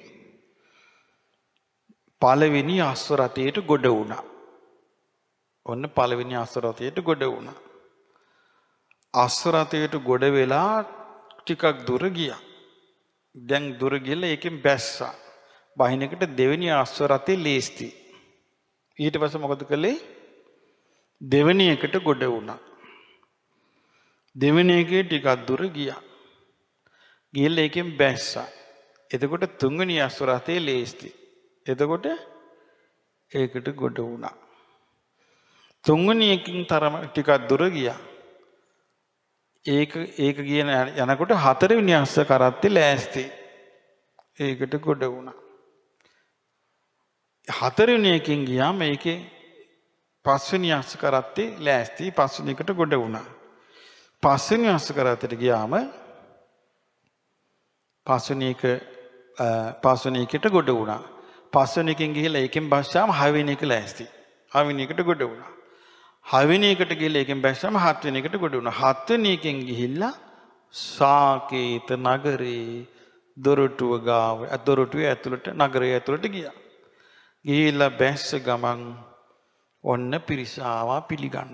පළවෙනි අශ්ව රථයට ගොඩ වුණා. ඔන්න පළවෙනි අශ්ව රථයට ගොඩ වුණා. අශ්ව රථයට ගොඩ වෙලා ටිකක් දුර ගියා. දැන් දුර ගිහලා ඒකෙන් බැස්සා. බහිනකට දෙවෙනි අශ්ව රථේ ලේස්ති. ඊට පස්සේ මොකද කළේ? දෙවෙනි එකට ගොඩ වුණා. දෙවෙනි එකේ ටිකක් දුර ගියා. ගිහලා ඒකෙන් බැස්සා. එතකොට තුන්වෙනි අශ්ව රථේ ලේස්ති. එතකොට ඒකට ගොඩ වුණා. තුන්වෙනි එකකින් තරම ටිකක් දුර ගියා. ඒක ඒක කියන යනකොට හතරවෙනි අශ්ව කරත්තේ ලෑස්ති. ඒකට ගොඩ වුණා. හතරවෙනි එකෙන් ගියාම මේකේ පස්වෙනි අස්ස කරත්තේ ලෑස්ති පස්වෙනි එකට ගොඩ වුණා. පස්වෙනි අස්ස කරත්තට ගියාම පස්වෙනි එක පස්වෙනි එකට ගොඩ වුණා. පස්වෙනි එකෙන් ගිහලා ඒකෙන් බස්සාම හයවෙනි එක ලෑස්ති. හයවෙනි එකට ගොඩ වුණා. හයවෙනි එකට ගිහලා ඒකෙන් බස්සාම හත්වෙනි එකට ගොඩ වුණා. හත්වෙනි එකෙන් ගිහිල්ලා සාකේත නගරේ දොරටුව ගාව දොරටුවේ ඇතුළට නගරයේ ඇතුළට ගියා. ගිහිල්ලා බැස්ස ගමන් ඔන්න පිරිස ආවා පිළිගන්න.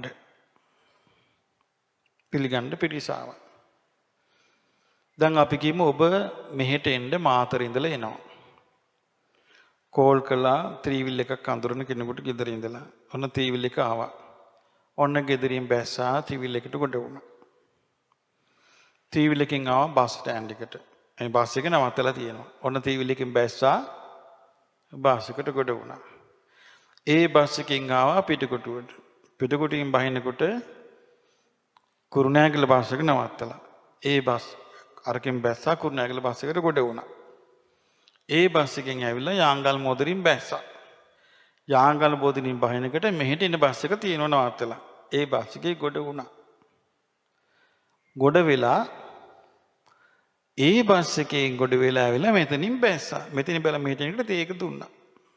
පිළිගන්න පිරිස ආවා. දැන් අපි කියමු ඔබ මෙහෙට එන්න මාතර ඉඳලා එනවා. කෝල් කළා ත්‍රිවිල් එකක් අඳුරන කෙනෙකුට ගෙදර ඉඳලා. ඔන්න ත්‍රිවිල් එක ආවා. ඔන්න ගෙදරින් බැස්සා ත්‍රිවිල් එකට ගොඩ වුණා. ත්‍රිවිල් එකෙන් ආවා බස් ස්ටෑන්ඩ් එකට. මේ බස් එක නවත්තලා තියෙනවා. ඔන්න ත්‍රිවිල් එකෙන් බැස්සා බස් එකට ගොඩ වුණා. ඒ බස් එකෙන් ආවා පිටකොටුවට. පිටකොටුවෙන් බහිනකොට කුරුණෑගල බස් එක නවත්තලා. ඒ බස් අරකින් බැස්සා කුරුණෑගල බස් එකට ගොඩ වුණා. ඒ බස් එකෙන් ඇවිල්ලා යාංගල් මොදරින් බැස්සා. යාංගල් මොදරින් බහිනකොට මෙහෙට එන බස් එක තියෙනව නවත්තලා. ඒ බස් එකේ ගොඩ වුණා. ගොඩ වෙලා ඒ බස් එකෙන් ගොඩ වෙලා ඇවිල්ලා මෙතනින් බැස්සා. මෙතනින් බැලලා මෙහෙට එනකොට තේක දුන්නා.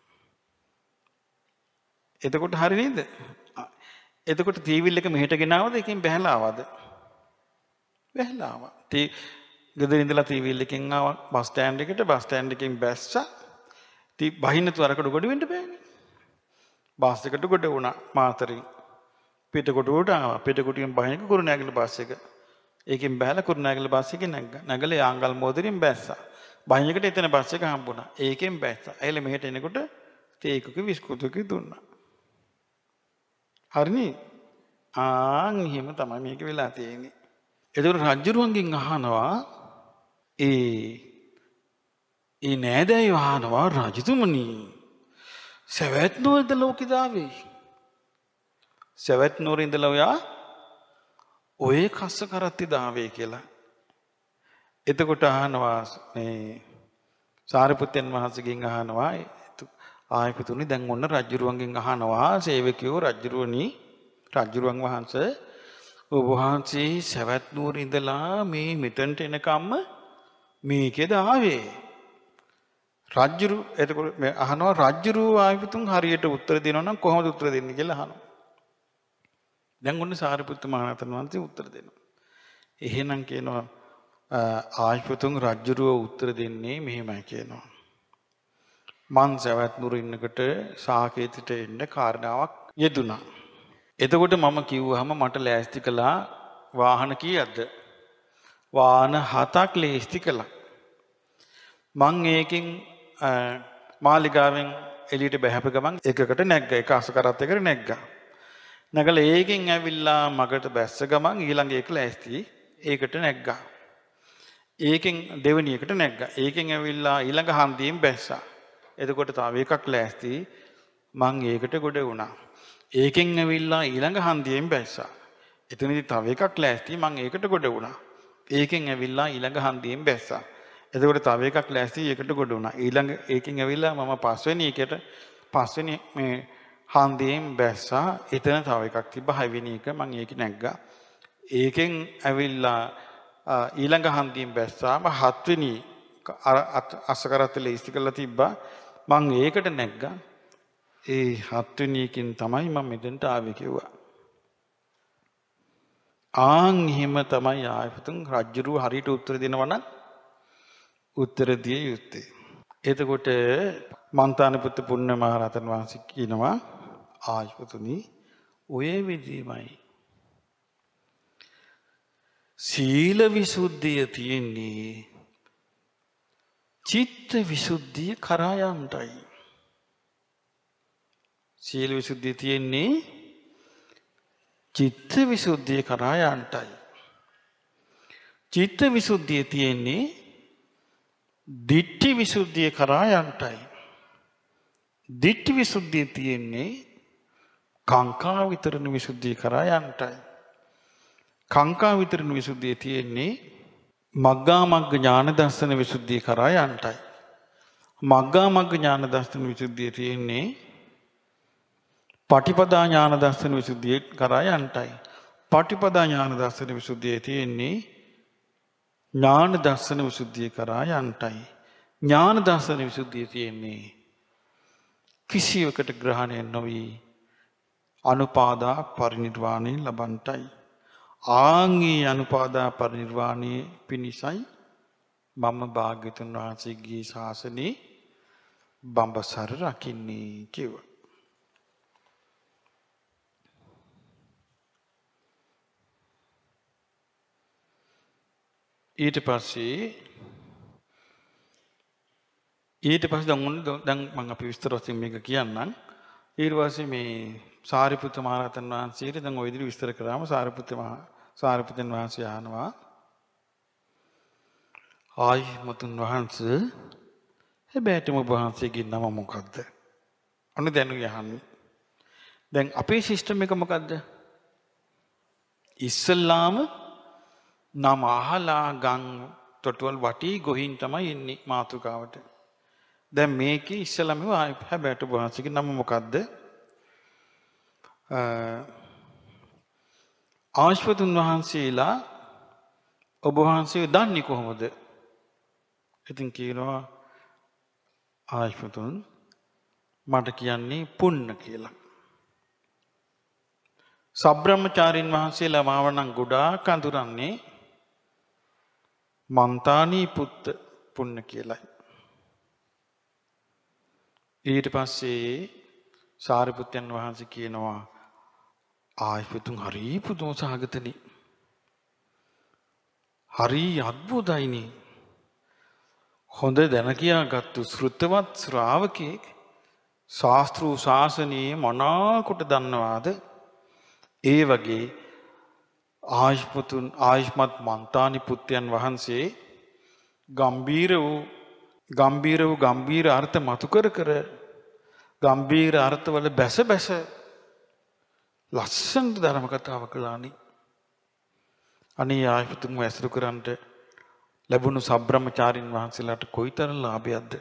එතකොට හරි නේද? එතකොට ත්‍රිවිල් එක මෙහෙට ගෙනාවද එකෙන් බැහැලා ආවද? බැහැලා ආවා. තී ගෙදර ඉඳලා ත්‍රිවිල් එකෙන් ආවා බස් ස්ටෑන්ඩ් එකට බස් ස්ටෑන්ඩ් එකෙන් බැස්සා. තී බහින්නතු අරකට ගොඩ වෙන්න බෑනේ. බස් එකට ගොඩ වුණා මාතරින්. පිටකොටුවට ආවා. පිටකොටුවෙන් බහිනක කුරුණෑගල බස් එක. ඒකෙන් බැලලා කුරුණෑගල බස් එකේ නැග්ගා. නැගලා යාංගල් මොදරින් බැස්සා. බහිනකට එතන බස් එක හම්බුණා. ඒකෙන් බැස්සා. ඇයිල මෙහෙට එනකොට තේකක විස්කුතුක දුන්නා. හරිනේ? ආන් එහෙම තමයි මේක වෙලා තියෙන්නේ. ඒතකොට රජුරුවන්ගෙන් අහනවා ඒ ඒ නෑදෑයෝ අහනවා රජතුමනි සවැත් නුවරද ලෝකෙට ආවේ? සවැත් නුවර ඉඳලා ඔයා ඔය කස්ස කරත්ති දාවේ කියලා. එතකොට අහනවා මේ සාරිපුත්තයන් වහන්සේගෙන් අහනවා ආයපතුනි දැන් ඔන්න රජුරුවන්ගෙන් අහනවා සේවකයෝ රජුරුවනි රජුරුවන් වහන්සේ ඔබ වහන්සේ සවැත් නුවර ඉඳලා මේ මෙතනට එනකම්ම මේකේද ආවේ? රජුරු එතකොට මේ අහනවා රජුරු ආයපතුන් හරියට උත්තර දෙනවා නම් කොහොමද උත්තර දෙන්නේ කියලා අහනවා. දැන් ඔන්න සාරිපුත්ත මහ රහතන් වහන්සේ උත්තර දෙනවා. එහෙනම් කියනවා ආයපතුන් රජුරුව උත්තර දෙන්නේ මෙහෙමයි කියනවා. මං සවැත් නුවර ඉන්නකොට සාකේතට එන්න කාරණාවක් යෙදුණා. එතකොට මම කිව්වහම මට ලෑස්ති කළා වාහන කීයක්ද? වාහන හතක් ලෑස්ති කළා. මං ඒකෙන් මාලිගාවෙන් එළියට බහැප ගමන් එකකට නැග්ගා. එක අස කරත් එකට නැග්ගා. නැගලා ඒකෙන් ඇවිල්ලා මගට බැස්ස ගමන් ඊළඟ එක ලෑස්ති ඒකට නැග්ගා. ඒකෙන් දෙවෙනි එකට නැග්ගා. ඒකෙන් ඇවිල්ලා ඊළඟ හන්දියෙන් බැස්සා. එතකොට තව එකක් ලෑස්ති මං ඒකට ගොඩ වුණා. ඒකෙන් ඇවිල්ලා ඊළඟ හන්දියෙන් බැස්සා. එතනදී තව එකක් ලෑස්ති මං ඒකට ගොඩ වුණා. ඒකෙන් ඇවිල්ලා ඊළඟ හන්දියෙන් බැස්සා. එතකොට තව එකක් ලෑස්ති ඒකට ගොඩ වුණා. ඊළඟ ඒකෙන් ඇවිල්ලා මම පස්වෙනි එකට පස්වෙනි මේ හන්දියෙන් බැස්සා. එතන තව එකක් තිබ්බා හයවෙනි එක මං ඒක නැග්ගා. ඒකෙන් ඇවිල්ලා ඊළඟ හන්දියෙන් බැස්සාම හත්වෙනි අස කරත්තේ ඉස්ති කරලා තිබ්බා. මං ඒකට නැග්ගා. ඒ හත්වෙනි එකෙන් තමයි මම මෙතෙන්ට ආවේ කිව්වා. ආන් එහෙම තමයි ආයපතුන් රජුරු හරියට උත්තර දෙනවා නම් උත්තර දිය යුත්තේ. එතකොට මන්තානපුත්ත පුන්න මහ රහතන් වහන්සේ කියනවා ආයපතුනි ඔය විදිහමයි සීල විසුද්ධිය තියෙන්නේ චිත්ත විසුද්ධිය කරා යන්නයි. සීල විසුද්ධිය තියෙන්නේ චිත්ත විසුද්ධිය කරා යන්නයි. චිත්ත විසුද්ධිය තියෙන්නේ දිට්ඨි විසුද්ධිය කරා යන්නයි. දිට්ඨි විසුද්ධිය තියෙන්නේ කාංකා විතරණ විසුද්ධිය කරා යන්නයි. කාංකා විතරණ විසුද්ධිය තියෙන්නේ මග්ගා මග්ග ඥාන දර්ශන විසුද්ධිය කරා යන්නයි. මග්ගා මග්ග ඥාන දර්ශන විසුද්ධිය තියෙන්නේ පටිපදා ඥාන දර්ශන විසුද්ධිය කරා යන්ටයි. පටිපදා ඥාන දර්ශන විසුද්ධියේ තියෙන්නේ ඥාන දර්ශන විසුද්ධිය කරා යන්ටයි. ඥාන දර්ශන විසුද්ධිය තියෙන්නේ කිසියකට ග්‍රහණය නොවි අනුපාදා පරිනිර්වාණය ලබන්ටයි. ආංගී අනුපාදා පරිනිර්වාණය පිණිසයි මම භාග්‍යතුන් වහන්සේගේ ශාසනයේ බඹසර රකින්නේ කිව්වා. ඊට පස්සේ ඊට පස්සේ දැන් දැන් මම අපි විස්තර වශයෙන් මේක කියන්නම්. ඊට පස්සේ මේ සාරිපුත්ත මහ රහතන් වහන්සේට දැන් ওই විදිහට විස්තර කරාම සාරිපුත්ත මහ සාරිපුත්තන් වහන්සේ අහනවා ආයි මුතුන් වහන්සේ හැබැයිටම ඔබ වහන්සේගේ නම මොකද්ද? අන්න දැන් යහන්නේ. දැන් අපේ සිස්ටම් එක මොකද්ද? ඉස්සල්ලාම නම අහලා ගම් තොටවල් වටි ගොහින් තමයි ඉන්නේ මාතෘකාවට. දැන් මේකේ ඉස්සල්ලාම හැබැයිට ඔබ වහන්සේගේ නම මොකද්ද? ආශ්වතුන් වහන්සේලා ඔබ වහන්සේ දන්නේ කොහොමද? ඉතින් කියනවා ආශ්වතුන් මට කියන්නේ පුන්න කියලා. සබ්‍රහ්මචාරින් වහන්සේලා මාව නම් ගොඩාක් අඳුරන්නේ මන්තානී පුත්ත පුන්න කියලායි. ඊට පස්සේ සාරිපුත්තයන් වහන්සේ කියනවා ආශ්වතුන් හරි පුදුම සහගතනි. හරි අද්භුතයිනි. හොඳ දැන කියාගත්තු ශ්‍රුතවත් ශ්‍රාවකෙක් ශාස්ත්‍ර ශාසනයේ මොනකොට දන්නවාද? ඒ වගේ ආයුෂ්මතුන් ආයුෂ්මත් මන්තානි පුත්‍රයන් වහන්සේ ගම්බීර වූ ගම්බීර වූ ගම්බීර අර්ථ මතු කර කර ගම්බීර අර්ථවල බැස බැස ලස්සන ධර්ම කතාව කළානි. අනේ ආයුෂ්මතුන් ඇසුරු කරන්ට ලැබුණු සබ්‍රහ්මචාරින් වහන්සේලාට කොයිතරම් ලාභයක්ද?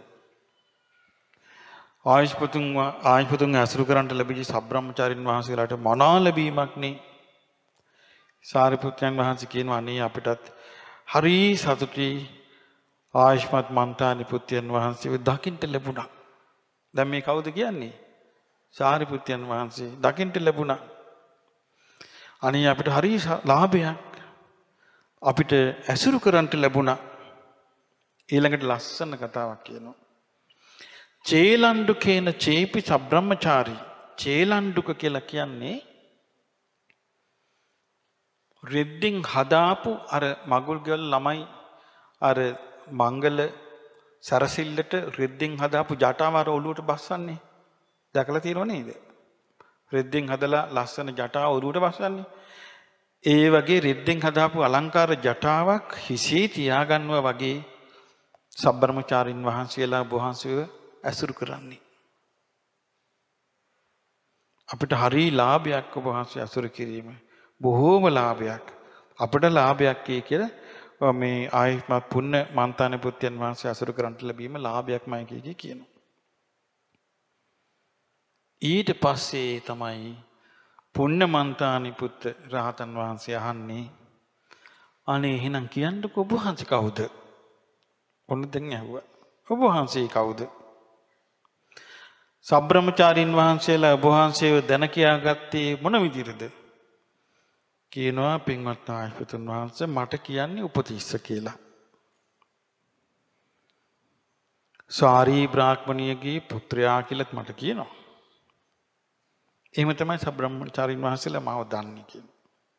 ආයුෂ්මතුන් ආයුෂ්මතුන් ඇසුරු කරන්ට ලැබිච්ච සබ්‍රහ්මචාරින් වහන්සේලාට මනා ලැබීමක් නේ. සාරිපුත්‍රයන් වහන්සේ කියනවා අනේ අපිටත් හරි සතුටුයි ආයුෂ්මත් මන්තානි පුත්‍රයන් වහන්සේව දකින්න ලැබුණා. දැන් මේ කවුද කියන්නේ? සාරිපුත්‍රයන් වහන්සේ දකින්න ලැබුණා. අනේ අපිට හරි ලාභයක්. අපිට ඇසුරු කරන්ට ලැබුණා. ඊළඟට ලස්සන කතාවක් කියනවා. චේලණ්ඩුකේන චේපි සබ්‍රහ්මචාරී. චේලණ්ඩුක කියලා කියන්නේ රෙද්දින් හදාපු අර මගුල් ගෙවල් ළමයි අර මංගල සරසිල්ලට රෙද්දින් හදාපු ජටාව අර ඔළුවට බස්සන්නේ. දැකලා තියෙනව නේද? රෙද්දින් හදලා ලස්සන ජටාව ඔළුවට බස්සන්නේ. ඒ වගේ රෙද්දෙන් හදාපු අලංකාර ජටාවක් හිසේ තියාගන්නවා වගේ සබ්‍රහ්මචාරින් වහන්සේලා වහන්සේව ඇසුරු කරන්නේ. අපිට හරි ලාභයක් ඔබ වහන්සේ ඇසුරු කිරීම. බොහෝම ලාභයක්. අපිට ලාභයක් කියලා මේ ආයුෂ්මත් පුන්න මන්තාන පුත්‍රයන් වහන්සේ ඇසුරු කරන්ට ලැබීම ලාභයක්මයි කිය කියනවා. ඊට පස්සේ තමයි පුන්න මන්තානි පුත්ත රහතන් වහන්සේ අහන්නේ අනේ එහෙනම් කියන්නකෝ ඔබ වහන්සේ කවුද? ඔන්න දැන් ඇහුවා. ඔබ වහන්සේ කවුද? සබ්‍රහ්මචාරින් වහන්සේලා ඔබ වහන්සේව දැන කියාගත්තේ මොන විදිහටද? කියනවා පින්වත් ආයුෂ්මතුන් වහන්සේ මට කියන්නේ උපතිස්ස කියලා. සාරී බ්‍රාහ්මණියගේ පුත්‍රයා කියලාත් මට කියනවා. එහෙම තමයි සබ්‍රහ්මචාරින් වහන්සේලා මාව දන්නේ කියන්නේ.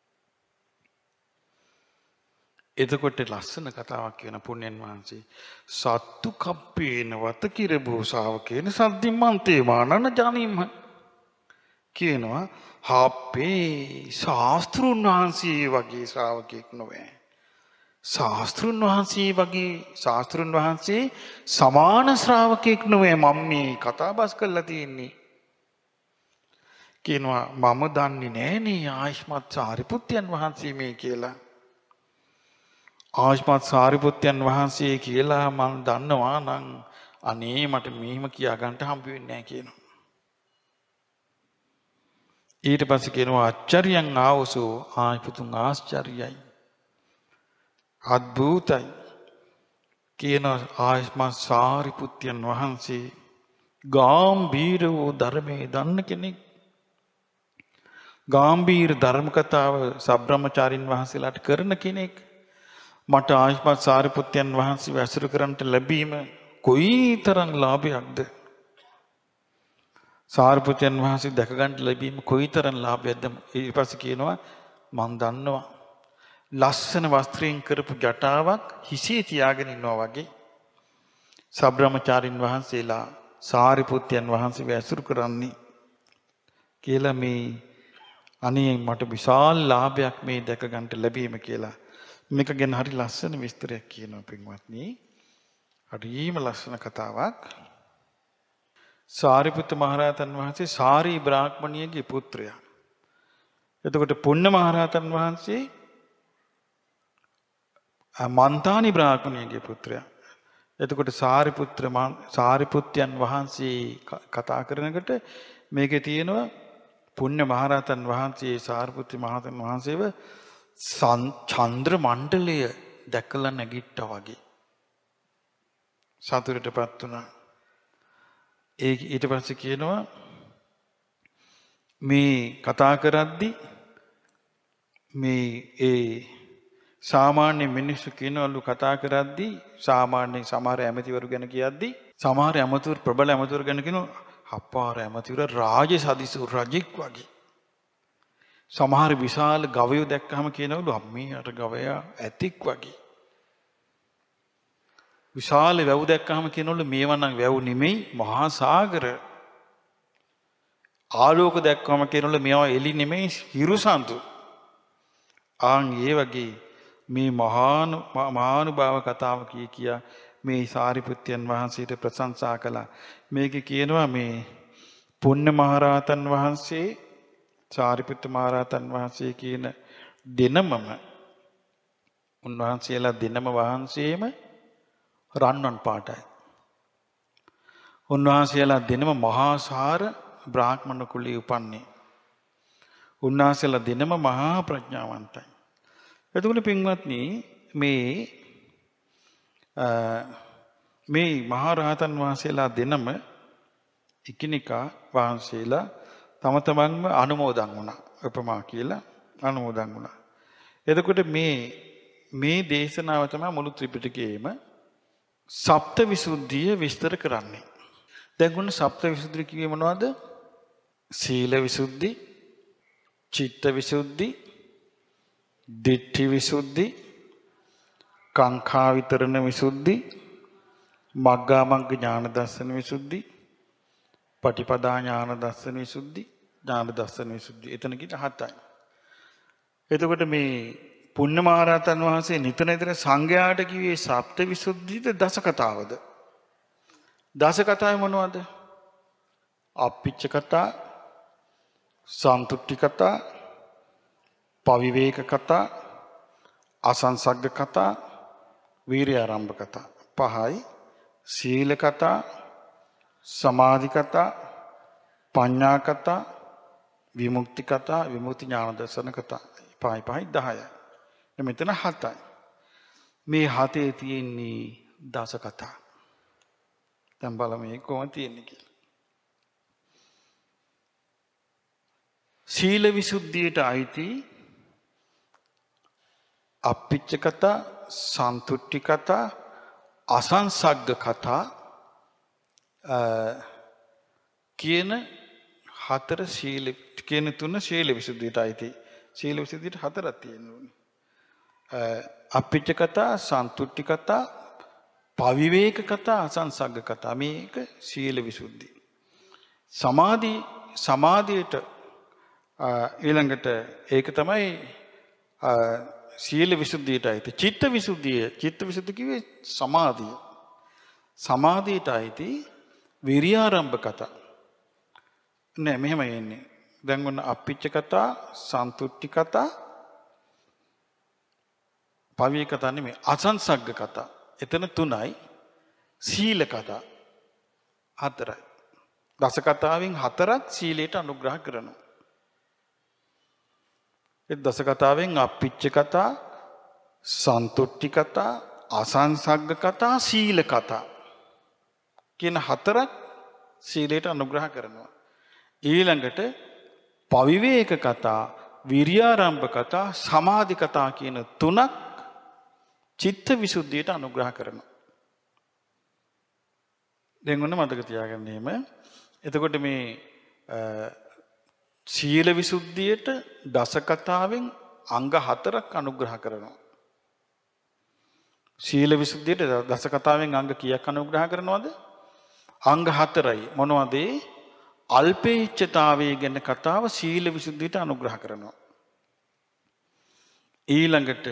එතකොට ලස්සන කතාවක් කියන පුණ්‍යන් වහන්සේ සත්තු කප්පේන වත කිර භූසාවකේන සද්දිමන්තේ මානන ජානීම කියනවා හප්පේ ශාස්ත්‍රුන් වහන්සේ වගේ ශ්‍රාවකෙක් නොවේ. ශාස්ත්‍රුන් වහන්සේ වගේ ශාස්ත්‍රුන් වහන්සේ සමාන ශ්‍රාවකෙක් නොවේ මම මේ කතා බස් කරලා තියෙන්නේ. කියනවා මම දන්නේ නෑනේ ආයුෂ්මත් සාරිපුත්යන් වහන්සේ මේ කියලා. ආයුෂ්මත් සාරිපුත්යන් වහන්සේ කියලා මම දන්නවා නම් අනේ මට මෙහෙම කියා ගන්නට හම්බ වෙන්නේ නැහැ කියනවා. ඊට පස්සේ කියනවා අච්චරියං ආවසෝ ආයිපුතුන් ආශ්චර්යයි. අද්භූතයි. කියන ආයස්මත් සාරිපුත්යන් වහන්සේ ගාම්භීර වූ ධර්මයේ දන්න කෙනෙක්. ගාම්භීර ධර්ම කතාව සබ්‍රහ්මචාරින් වහන්සේලාට කරන කෙනෙක්. මට ආයස්මත් සාරිපුත්යන් වහන්සේ ඇසුරු කරන්නට ලැබීම කොයිතරම් ලාභයක්ද? සාරිපුත්යන් වහන්සේ දැක ගන්න ලැබීම කොයිතරම් ලාභයක්ද? ඊට පස්සේ කියනවා මම දන්නවා ලස්සන වස්ත්‍රයෙන් කරපු ජටාවක් හිසේ තියාගෙන ඉන්නවා වගේ සබ්‍රහ්මචාරින් වහන්සේලා සාරිපුත්යන් වහන්සේ වැසුරු කරන්නේ කියලා මේ අනේ මට විශාල ලාභයක් මේ දැක ගන්නට ලැබීම කියලා මේක ගැන හරි ලස්සන විස්තරයක් කියනවා පින්වත්නි. හරිම ලස්සන කතාවක්. සාරිපුත්ත මහරහතන් වහන්සේ සාරී බ්‍රාහ්මණියගේ පුත්‍රයා. එතකොට පුන්න මහරහතන් වහන්සේ මන්තානි බ්‍රාහ්මණියගේ පුත්‍රයා. එතකොට සාරිපුත්‍ර සාරිපුත්යන් වහන්සේ කතා කරනකොට මේකේ තියෙනවා පුණ්‍ය මහරහතන් වහන්සේ සාරිපුත්‍ර මහරහතන් වහන්සේව චන්ද්‍ර මණ්ඩලය දැකලා නැගිට්ටා වගේ සතුටටපත් වුණා. ඒ ඊට පස්සේ කියනවා මේ කතා කරද්දී මේ ඒ සාමාන්‍ය මිනිස්සු කියනවලු කතා කරද්දී සාමාන්‍ය සමහර ඇමතිවරු ගැන කියද්දී සමහර ඇමතිවරු ප්‍රබල ඇමතිවරු ගැන කියනවා අප්පාර ඇමතිවරු රාජ සදිසු රජෙක් වගේ. සමහර විශාල ගවයෝ දැක්කම කියනවලු අම්මේ අර ගවයා ඇතික් වගේ. විශාල වැව් දැක්කම කියනවලු මේවා නම් වැව් නෙමෙයි මහා සාගර. ආලෝක දැක්කම කියනවලු මේවා එලි නෙමෙයි හිරුසඳු. ආන් ඒ වගේ මේ මහානු මහානුභාව කතාව කිය කියා මේ සාරිපුත්යන් වහන්සේට ප්‍රශංසා කළා. මේකේ කියනවා මේ පුණ්‍ය මහරහතන් වහන්සේ සාරිපුත්ත මහරහතන් වහන්සේ කියන දෙනමම උන්වහන්සේලා දෙනම වහන්සේම රන්වන් පාටයි. උන්වහන්සේලා දෙනම මහා සාර බ්‍රාහ්මණ කුලයේ උපන්නේ. උන්වහන්සේලා දෙනම මහා ප්‍රඥාවන්තයි. එතකොට පින්වත්නි මේ මේ මහා රහතන් වහන්සේලා දෙනම එකිනෙකා වහන්සේලා තම තමන්ම අනුමෝදන් වුණා. උපමා කියලා අනුමෝදන් වුණා. එතකොට මේ මේ දේශනාව තමයි මුළු ත්‍රිපිටකයේම සප්තවිසුද්ධිය විස්තර කරන්නේ. දැන් ගොන්න සප්තවිසුද්ධිය කිව්වේ මොනවද? සීල විසුද්ධි, චිත්ත විසුද්ධි, දිට්ඨි විසුද්ධි, කාංකා විතරණ විසුද්ධි, මග්ගා මග්ග ඥාන දර්ශන විසුද්ධි, පටිපදා ඥාන දර්ශන විසුද්ධි, ඥාන දර්ශන විසුද්ධි. එතන කිට හතයි. එතකොට මේ පුණ්‍ය මහරහතන් වහන්සේ නිතර නිතර සංඝයාට කිව්වේ සප්ත විසුද්ධිද දස කතාවද? දස කතාවේ මොනවද? අප්පිච්ච කතා, සන්තුට්ටි කතා, පවිවේක කතා, අසංසග්ග කතා, වීර්ය ආරම්භ කතා. පහයි. සීල කතා, සමාධි කතා, පඤ්ඤා කතා, විමුක්ති කතා, විමුක්ති ඥාන දර්ශන කතා. පහයි පහයි දහයයි. මෙතන හතයි. මේ හතේ තියෙන්නේ දස කතා. දැන් බලමු මේ කොහොමද තියෙන්නේ කියලා. සීල විසුද්ධියට අයිති අප්පිච්ච කතා, සන්තුට්ටි කතා, අසංසග්ග කතා කියන හතර සීල කියන තුන සීල විසුද්ධියට අයිති. සීල විසුද්ධියට හතරක් තියෙනවා. අප්පිච්ච කතා, සන්තුට්ටි කතා, පවිවේක කතා, අසංසග්ග කතා. මේක සීල විසුද්ධි. සමාධි සමාධියට ඊළඟට ඒක තමයි සීල විසුද්ධියට අයිති. චිත්ත විසුද්ධිය, චිත්ත විසුද්ධිය කිව්වේ සමාධිය. සමාධියට අයිති විරියාරම්භ කතා. නෑ මෙහෙම එන්නේ. දැන් ඔන්න අප්පිච්ච කතා, සන්තුට්ටි කතා, පවිවේක කතා නෙමෙයි අසංසග්ග කතා. එතන තුනයි. සීල කතා. හතරයි. දස කතාවෙන් හතරක් සීලයට අනුග්‍රහ කරනවා. ඒ දස කතාවෙන් අප්පිච්ච කතා, සන්තුට්ටි කතා, අසංසග්ග කතා, සීල කතා කියන හතරක් සීලයට අනුග්‍රහ කරනවා. ඊළඟට පවිවේක කතා, විරියාරම්භ කතා, සමාධි කතා කියන තුනක් චිත්ත විසුද්ධියට අනුග්‍රහ කරනවා. දැන් ඔන්න මතක තියාගන්න එහෙම. එතකොට මේ සීල විසුද්ධියට දස කතාවෙන් අංග හතරක් අනුග්‍රහ කරනවා. සීල විසුද්ධියට දස කතාවෙන් අංග කීයක් අනුග්‍රහ කරනවද? අංග හතරයි. මොනවද? අල්පේච්ඡතාවය ගැන කතාව සීල විසුද්ධියට අනුග්‍රහ කරනවා. ඊළඟට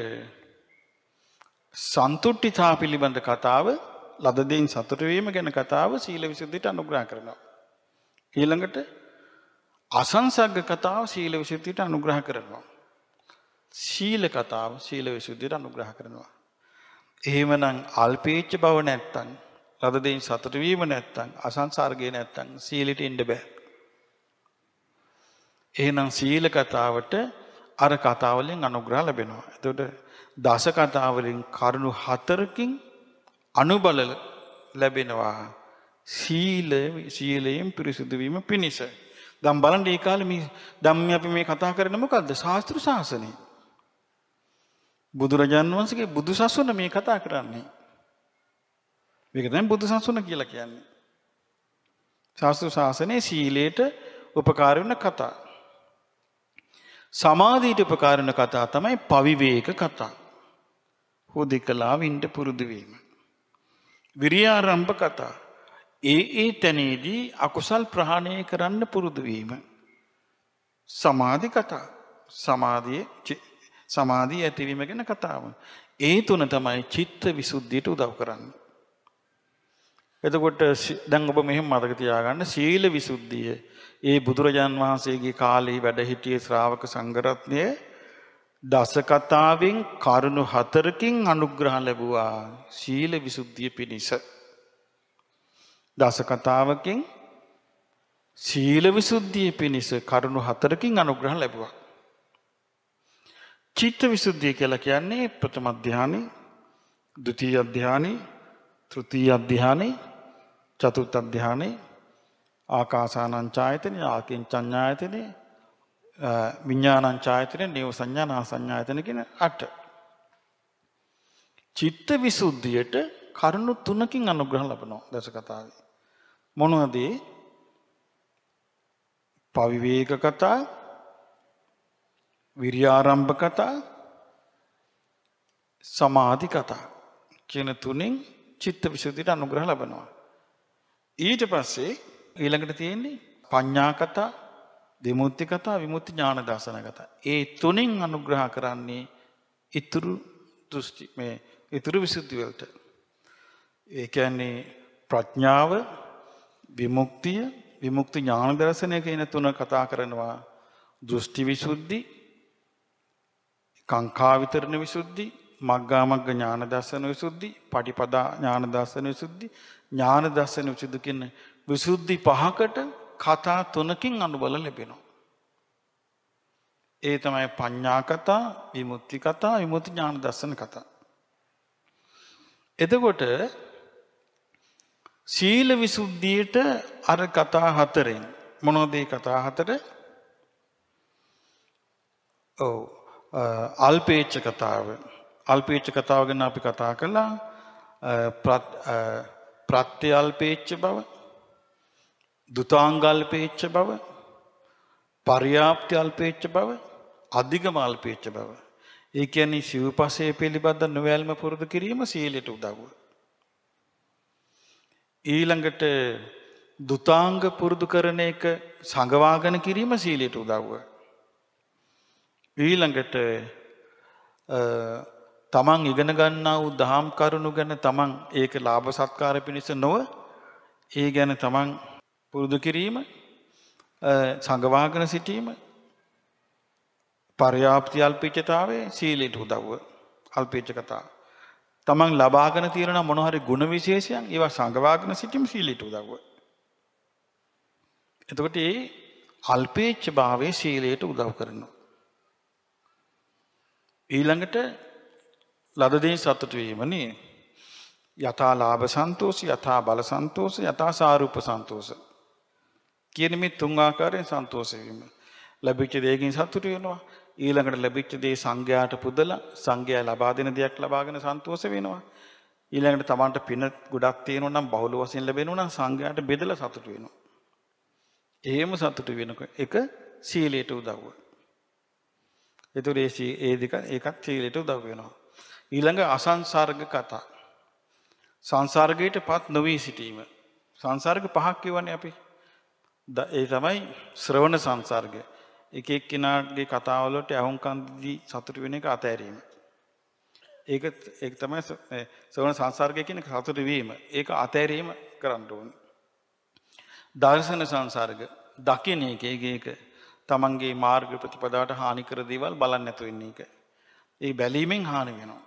සන්තුට්ඨිතා පිළිබඳ කතාව, ලද දෙයින් සතුට වීම ගැන කතාව සීල විසුද්ධියට අනුග්‍රහ කරනවා. ඊළඟට අසංසග්ග කතාව සීල විසුද්ධියට අනුග්‍රහ කරනවා. සීල කතාව සීල විසුද්ධියට අනුග්‍රහ කරනවා. එහෙමනම් අල්පේච්ඡ බව නැත්තම්, ලද දෙයින් සතුට වීම නැත්තම්, අසංසාරගේ නැත්තම් සීලෙට ඉන්න බෑ. එහෙනම් සීල කතාවට අර කතාවලින් අනුග්‍රහ ලැබෙනවා. එතකොට දස කතාවලින් කරුණු හතරකින් අනුබල ලැබෙනවා සීල සීලයෙන් පිරිසුදු වීම පිණිස. දැන් බලන්න මේ කාලේ මේ දැන් අපි මේ කතා කරන්නේ මොකද්ද? ශාස්ත්‍ර ශාසනය. බුදුරජාණන් වහන්සේගේ බුදු සසුන මේ කතා කරන්නේ. මේක තමයි බුදු සසුන කියලා කියන්නේ. ශාස්ත්‍ර ශාසනයේ සීලයට උපකාර වෙන කතා. සමාධියට උපකාර වෙන කතා තමයි පවිවේක කතා. හුදෙකලාව ඉන්න පුරුදු වීම. විරියාරම්භ කතා. ඒ ඒ තැනේදී අකුසල් ප්‍රහාණය කරන්න පුරුදු වීම. සමාධි කතා. සමාධියේ සමාධිය ඇතිවීම ගැන කතාව. ඒ තුන තමයි චිත්ත විසුද්ධියට උදව් කරන්නේ. එතකොට දැන් ඔබ මෙහෙම මතක තියාගන්න, සීල විසුද්ධිය ඒ බුදුරජාන් වහන්සේගේ කාලේ වැඩ සිටියේ ශ්‍රාවක සංඝරත්නය දස කතාවෙන් කරුණු හතරකින් අනුග්‍රහ ලැබුවා සීල විසුද්ධිය පිණිස. දස කතාවකින් සීල විසුද්ධිය පිණිස කරුණු හතරකින් අනුග්‍රහ ලැබුවා. චිත්ත විසුද්ධිය කියලා කියන්නේ ප්‍රථම ධානය, ද්විතීය ධානය, තෘතීය ධානය, චතුර්ථ ධානය, ආකාසානං ඡායතනෙ, ආකින්චඤ්ඤායතනෙ, විඥානං ඡායතනෙ, නේව සංඥා නා සංඥායතන කියන අට. චිත්ත විසුද්ධියට කරුණු තුනකින් අනුග්‍රහ ලැබෙනවා දස කතාවේ. මොනවද? පවිවේක කතා, විරියාරම්භ කතා, සමාධි කතා කියන තුنين චිත්ත විසුද්ධියට අනුග්‍රහ ලැබෙනවා. ඊට පස්සේ ඊළඟට තියෙන්නේ පඤ්ඤා කතා, විමුක්ති කතා, විමුක්ති ඥාන දර්ශන කතා. ඒ තුنين අනුග්‍රහ කරන්නේ ඊතුරු දෘෂ්ටි මේ ඊතුරු විසුද්ධි වලට. ඒ කියන්නේ ප්‍රඥාව, විමුක්තිය, විමුක්ති ඥාන දර්ශනය කියන තුන කතා කරනවා. දෘෂ්ටි විසුද්ධි, කාංකා විතරණ විසුද්ධි, මග්ගා මග්ග ඥාන දර්ශන විසුද්ධි, පටිපදා ඥාන දර්ශන විසුද්ධි, ඥාන දර්ශන විසුද්ධි කියන විසුද්ධි පහකට කතා තුනකින් අනුබල ලැබෙනවා. ඒ තමයි පඤ්ඤා කතා, විමුක්ති කතා, විමුක්ති ඥාන දර්ශන කතා. එතකොට සීල විසුද්ධියට අර කතා හතරෙන් මොනවද ඒ කතා හතර? ඔව් අල්පේච්ඡ කතාව. අල්පේච්ඡ කතාව ගැන අපි කතා කළා. ප්‍රත්‍ය අල්පේච්ඡ බව, දුතාංග අල්පේච්ඡ බව, පර්යාප්ති අල්පේච්ඡ බව, අධිගම අල්පේච්ඡ බව. ඒ කියන්නේ සිව්පසය පිළිබඳ නොවැල්ම පුරුදු කිරීම සීලයට උදව්ව. ඊළඟට දුතාංග පුරුදු කරන එක සංගවාගෙන කිරීම සීලයට උදව්ව. ඊළඟට තමන් ඉගෙන ගන්නා වූ දහම් කරුණු ගැන තමන් ඒක ලාභ සත්කාර පිණිස නොව ඒ ගැන තමන් පුරුදු කිරීම, සංගවාගෙන සිටීම, පර්යාප්ති අල්පේච්ඡතාවයේ සීලයට උදව්ව. අල්පේච්ඡ කතාව. තමන් ලබාගෙන තියෙන මොන හරි ගුණ විශේෂයන් ඒවා සංගවාගෙන සිටීම සීලයට උදව්ව. එතකොට මේ අල්පේච්ඡ භාවයේ සීලයට උදව් කරනවා. ඊළඟට ලද දේ සතුට වීමනේ යථා ලාභ සන්තෝෂ, යථා බල සන්තෝෂ, යථා සාරූප සන්තෝෂ කියන මේ තුන් ආකාරයෙන් සන්තෝෂ වීම. ලැබිච්ච දෙයකින් සතුට වෙනවා. ඊළඟට ලැබිච්ච දේ සංඝයාට පුදලා සංඝයා ලබා දෙන දෙයක් ලබාගෙන සන්තෝෂ වෙනවා. ඊළඟට තමන්ට පින ගොඩක් තියෙනවා නම් බහුල වශයෙන් ලැබෙනවා නම් සංඝයාට බෙදලා සතුට වෙනවා. එහෙම සතුට වෙනකොට එක සීලයට උදව්ව. ඒතර ඒ දෙක ඒකත් සීලයට උදව් වෙනවා. ඊළඟ අසංසර්ග කතා. සංසර්ගයටපත් නොවී සිටීම. සංසර්ග පහක් කියවනේ අපි. ඒ තමයි ශ්‍රවණ සංසර්ග. එක එක්කිනාගේ කතාවල වලට අහුම්කම් දී සතුට වෙන එක අතෑරීම. ඒක ඒක තමයි ශ්‍රවණ සංසර්ගය කියන සතුට වීම. ඒක අතෑරීම කරන්න ඕනේ. දර්ශන සංසර්ග දකින්න එක එක එක තමන්ගේ මාර්ග ප්‍රතිපදාවට හානි කර දේවල් බලන්න නැතු වෙන එක. ඒ බැලීමෙන් හානි වෙනවා.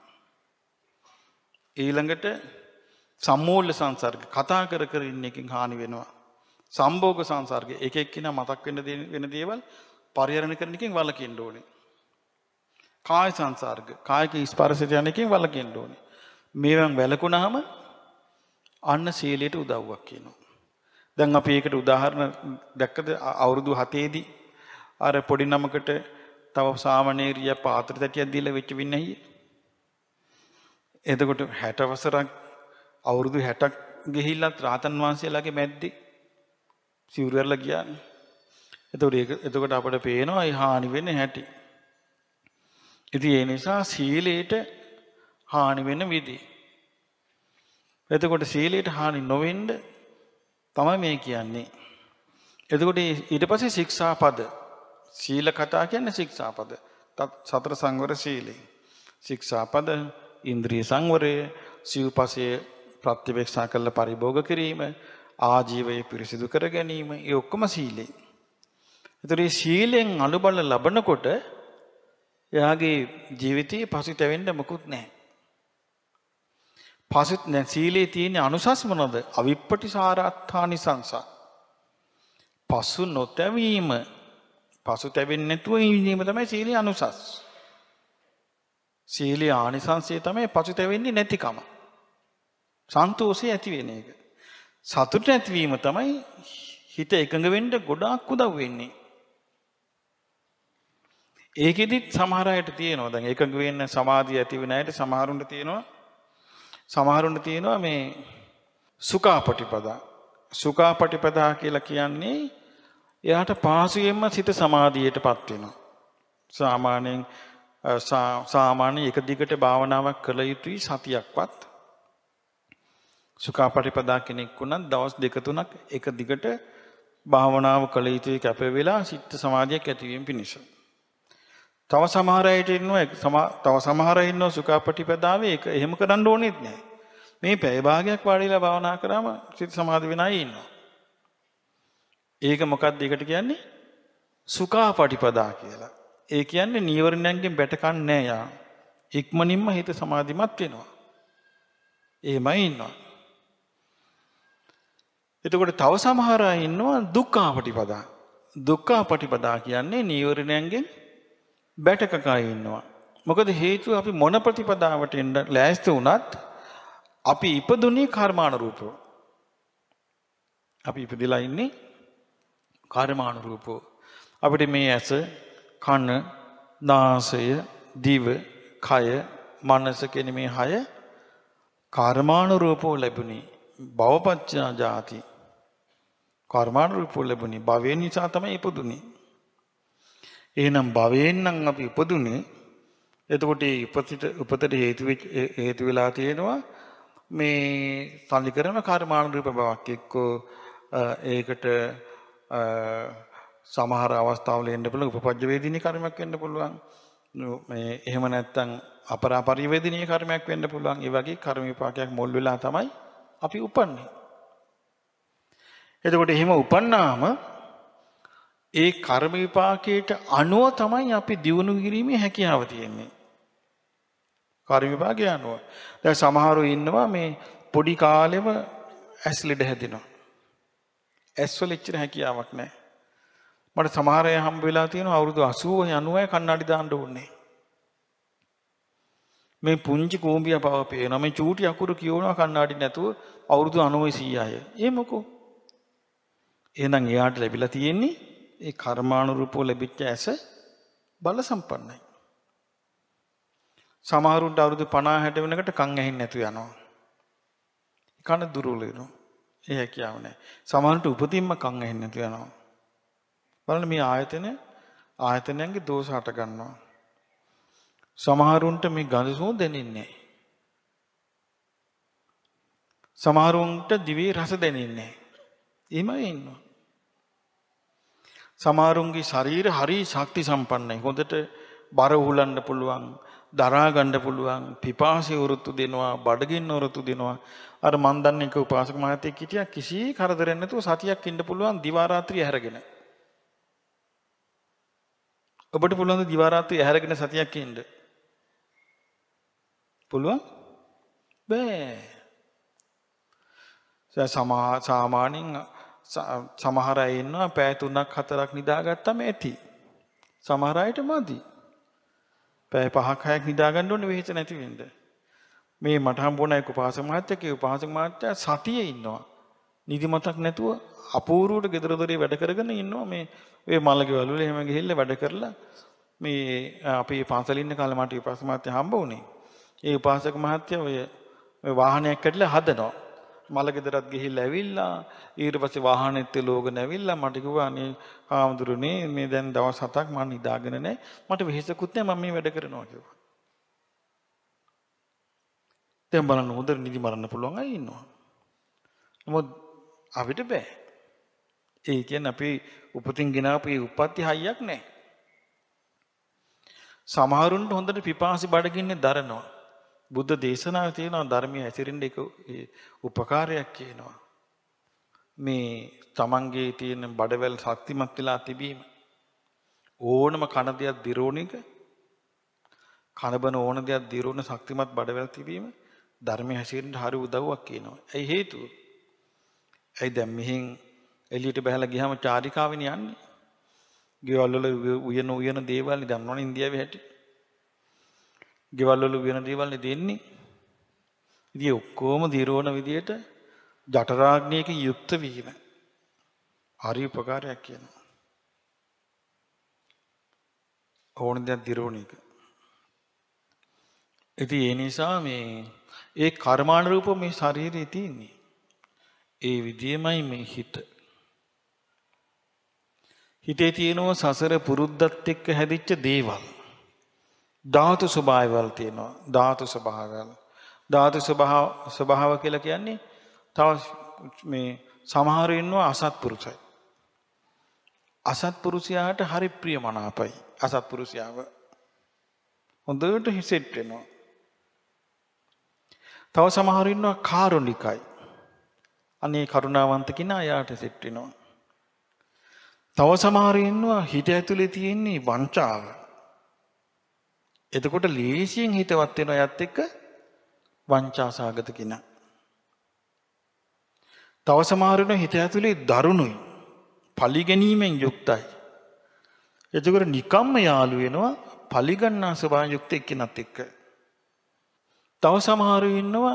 ඊළඟට සම්මූල සංසර්ග කතා කර කර ඉන්න එකෙන් හානි වෙනවා. සම්භෝග සංසර්ග එක එක්කිනා මතක් වෙන වෙන දේවල් පරිහරණය කරන එකෙන් වළකින්න ඕනේ. කාය සංසර්ග කායික ස්පර්ශයට යන එකෙන් වළකින්න ඕනේ. මේවන් වැළකුණාම අන්න සීලයට උදව්වක් කියනවා. දැන් අපි ඒකට උදාහරණ දැක්කද අවුරුදු හතේදී අර පොඩි නමකට තව සාමණේරිය පාත්‍ර තැටියක් දීලා වෙච්ච වින්නැහිය. එතකොට හැට වසරක් අවුරුදු හැටක් ගිහිල්ලත් රාතන් වහන්සේලාගේ මැද්දේ සිවුරවල ගියානේ. එතකොට ඒක එතකොට අපිට පේනවා ඒ හානි වෙන්නේ හැටි. ඉතින් ඒ නිසා සීලයට හානි වෙන විදි. එතකොට සීලයට හානි නොවෙන්න තමයි මේ කියන්නේ. එතකොට ඊට පස්සේ ශික්ෂාපද සීල කතා කියන්නේ ශික්ෂාපද. සතර සංවර සීලය. ශික්ෂාපද ඉන්ද්‍රිය සංවරය, සිව්පසයේ ප්‍රත්‍යවේක්ෂා කළ පරිභෝග කිරීම, ආජීවය පිරිසිදු කර ගැනීම, ඒ ඔක්කොම සීලය. ඒතර මේ සීලෙන් අනුබල ලබනකොට එයාගේ ජීවිතේ පසුතැවෙන්න මොකුත් නැහැ. පසුත් නැ සීලේ තියෙන අනුසස් මොනවද? අවිප්පටිසාරාත්ථානිසංස. පසු නොතැවීම, පසුතැවෙන්නේ නැතුව ඉඳීම තමයි සීලේ අනුසස්. සීලේ ආනිසංසය තමයි පසුතැවෙන්නේ නැතිකම. සන්තෝෂය ඇති වෙන එක. සතුට ඇතිවීම තමයි හිත එකඟ වෙන්න ගොඩාක් උදව් වෙන්නේ. ඒකෙදිත් සමහර අයට තියෙනවා දැන් එකඟ වෙන්න සමාධිය ඇති වෙන අයට සමහරුන්ට තියෙනවා සමහරුන්ට තියෙනවා මේ සුඛාපටිපදා. සුඛාපටිපදා කියලා කියන්නේ එයාට පාසුවෙන්ම සිත සමාධියටපත් වෙනවා. සාමාන්‍යයෙන් සාමාන්‍ය එක දිගට භාවනාවක් කළ යුතුයි සතියක්වත්. සුඛාපටිපදා කෙනෙක් වුණත් දවස් දෙක තුනක් එක දිගට භාවනාව කළ යුතුයි කැප වෙලා සිත සමාධියක් ඇතිවීම පිණිස. තව සමහර අයට ඉන්නවා තව සමහර අය ඉන්නවා සුඛාපටිපදාවේ ඒක එහෙම කරන්න ඕනෙත් නැහැ. මේ පැය භාගයක් වාඩිලා භාවනා කරාම සිත සමාධි වෙන අය ඉන්නවා. ඒක මොකක්ද ඒකට කියන්නේ? සුඛාපටිපදා කියලා. ඒ කියන්නේ නීවරණයන්ගෙන් බැටකන්නේ නැහැ යා. ඉක්මනින්ම හිත සමාධිමත් වෙනවා. එහෙමයි ඉන්නවා. එතකොට තව සමහර අය ඉන්නවා දුක්ඛාපටිපදා. දුක්ඛාපටිපදා කියන්නේ නීවරණයන්ගෙන් බැටකකා ඉන්නවා. මොකද හේතුව අපි මොන ප්‍රතිපදාවට එන්න ලෑස්ති වුණත් අපි ඉපදුනේ කර්මානුරූපව. අපි ඉපදිලා ඉන්නේ කර්මානුරූපව. අපිට මේ ඇස, කන, නාසය, දිව, කය, මනස කියන මේ හය කර්මානුරූපව ලැබුණේ. භවපච්චා ජාති. කර්මානුරූපව ලැබුණේ. භවයෙන් නිසා තමයි ඉපදුනේ. එහෙනම් භවයෙන් නම් අපි ඉපදුනේ. එතකොට මේ උපතිට උපතට හේතු හේතු වෙලා තියෙනවා මේ සම්ලිකරම කර්මානුරූප බවක් එක්කෝ ඒකට සමහර අවස්ථාවල එන්න පුළුවන් උපපජ්ජ වේදිනී කර්මයක් වෙන්න පුළුවන්. මේ එහෙම නැත්නම් අපරාපරිවේදිනී කර්මයක් වෙන්න පුළුවන්. ඒ වගේ කර්ම විපාකයක් මුල් වෙලා තමයි අපි උපන්නේ. එතකොට එහෙම උපන්නාම ඒ කර්ම විපාකයට අනුව තමයි අපි දියුණු කිරීමේ හැකියාව තියෙන්නේ. කර්ම විපාකය අනුව. දැන් සමහරව ඉන්නවා මේ පොඩි කාලෙම ඇස් ලෙඩ හැදෙනවා. ඇස්වල එච්චර හැකියාවක් නැහැ. මට සමහර අය හම්බ වෙලා තියෙනවා අවුරුදු අසූව යනවයි කණ්ණාඩි දාන්න ඕනේ. මේ පුංචි කූඹිය පව පේනවා. මේ චූටි අකුරු කියවනවා කණ්ණාඩි නැතුව අවුරුදු අනූවයි සීයයි. ඒ මොකෝ? එහෙනම් එයාට ලැබිලා තියෙන්නේ ඒ කර්මානුරූපව ලැබිච්ච ඇස බල සම්පන්නයි. සමහරුන්ට අවුරුදු පනහ හැට වෙනකට කන් ඇහෙන්නේ නැතුව යනවා. කන දුර්වල වෙනවා. ඒ හැකියාව නැහැ. සමහරුන්ට උපතින්ම කන් ඇහෙන්නේ නැතුව යනවා. බලන්න මේ ආයතන ආයතනයන්ගේ දෝෂ හට ගන්නවා. සමහරුන්ට මේ ගඳ සුවඳ දැනෙන්නේ නැහැ. සමහරුන්ට දිවේ රස දැනෙන්නේ නැහැ. එහෙමයි ඉන්නවා. සමහරුන්ගේ ශරීර හරි ශක්ති සම්පන්නයි. හොඳට බර උහුලන්න පුළුවන්, දරා ගන්න පුළුවන්, පිපාසය වෘතු දෙනවා, බඩගින්න වෘතු දෙනවා. අර මන් දන්නේ එක උපාසක මහත්තයෙක් හිටියා කිසි කරදරයක් නැතුව සතියක් ඉන්න පුළුවන් දිවා රාත්‍රිය හැරගෙන. ඔබට පුළුවන් ද දිවා රාත්‍රිය හැරගෙන සතියක් ඉන්න? පුළුවන්? බෑ. සාමාන්‍යයෙන් සමහර අය ඉන්නවා පැය තුනක් හතරක් නිදාගත්තම ඇති. සමහර අයට මදි. පැය පහක් හයක් නිදා ගන්න ඕනේ වෙහෙස නැති වෙන්න. මේ මට හම්බුණා එක්ක උපාසක මහත්තයෙක්, ඒ උපාසක මහත්තයා සතියේ ඉන්නවා. නිදිමතක් නැතුව අපූර්වට gedara dore වැඩ කරගෙන ඉන්නවා. මේ ඔය මල්ලගේ වල එහෙම ගිහිල්ලා වැඩ කරලා මේ අපි පන්සල ඉන්න කාලේ මට උපාසක මහත්තයා හම්බ වුණේ. ඒ උපාසක මහත්තයා ඔය ඔය වාහනයක් කඩලා හදනවා. මල ගෙදරත් ගිහිල්ලා ඇවිල්ලා ඊට පස්සේ වාහනේත් ලෝගන ඇවිල්ලා මට කිව්වා අනේ ආමුදුරනේ මේ දැන් දවස් හතක් මම නිදාගෙන නැහැ. මට වෙහෙසකුත් නැහැ මම මේ වැඩ කරනවා කිව්වා. දැන් බලන්න හොඳට නිදි මරන්න පුළුවන් අය ඉන්නවා. නමුත් අපිට බෑ. ඒ කියන්නේ අපි උපතින් ගෙනාපු ඒ උප්පත්ති හයියක් නැහැ. සමහරුන්ට හොඳට පිපාසි බඩගින්නේ දරනවා. බුද්ධ දේශනාවේ තියෙනවා ධර්මයේ හැසිරෙන්න එක උපකාරයක් කියනවා. මේ තමන්ගේ තියෙන බඩවැල් ශක්තිමත් වෙලා තිබීම ඕනම කන දෙයක් දිරෝණ එක කන බන ඕන දෙයක් දිරෝණ ශක්තිමත් බඩවැල් තිබීම ධර්මයේ හැසිරෙන්න හරි උදව්වක් කියනවා. ඇයි හේතුව? ඇයි දැන් මෙහෙන් එළියට බහලා ගියාම චාරිකාවෙන් යන්නේ. ගෙවල් වල උයන උයන දේවල් නේ දන්නවනේ ඉන්දියාවේ හැටි. ගෙවල් වල උයන දේවල් නේ දෙන්නේ. ඉතින් ඔක්කොම දිරෝණ විදියට ජඨරාග්නියක යුක්ත වීම හරි උපකාරයක් කියනවා. ඕන දෙයක් දිරෝණ එක. ඉතින් ඒ නිසා මේ ඒ කර්මානුරූප මේ ශරීරයේ තියෙන්නේ. ඒ විදියමයි මේ හිත. හිතේ තියෙනවා සසර පුරුද්දත් එක්ක හැදිච්ච දේවල්. ධාතු ස්වභාවවල තියෙනවා. ධාතු ස්වභාවවල. ධාතු ස්වභාව ස්වභාව කියලා කියන්නේ තව මේ සමහර ඉන්නවා අසත්පුරුෂයි. අසත්පුරුෂයාට හරි ප්‍රියමනාපයි. අසත්පුරුෂයාව හොඳට හිසෙට් වෙනවා. තව සමහර ඉන්නවා කාරුණිකයි. අනේ කරුණාවන්ත කෙනා යාට සෙට් වෙනවා. තව සමහර ඉන්නවා හිත ඇතුලේ තියෙන්නේ වංචාව. එතකොට ලේසියෙන් හිතවත් වෙනවා යත් එක්ක වංචාසගත කෙනා. තව සමහර ඉන්නවා හිත ඇතුලේ දරුණුයි. පලිගැනීමෙන් යුක්තයි. එතකොට නිකම්ම යාළු වෙනවා පලිගන්නා ස්වභාවයෙන් යුක්ත එක්කෙනත් එක්ක. තව සමහර ඉන්නවා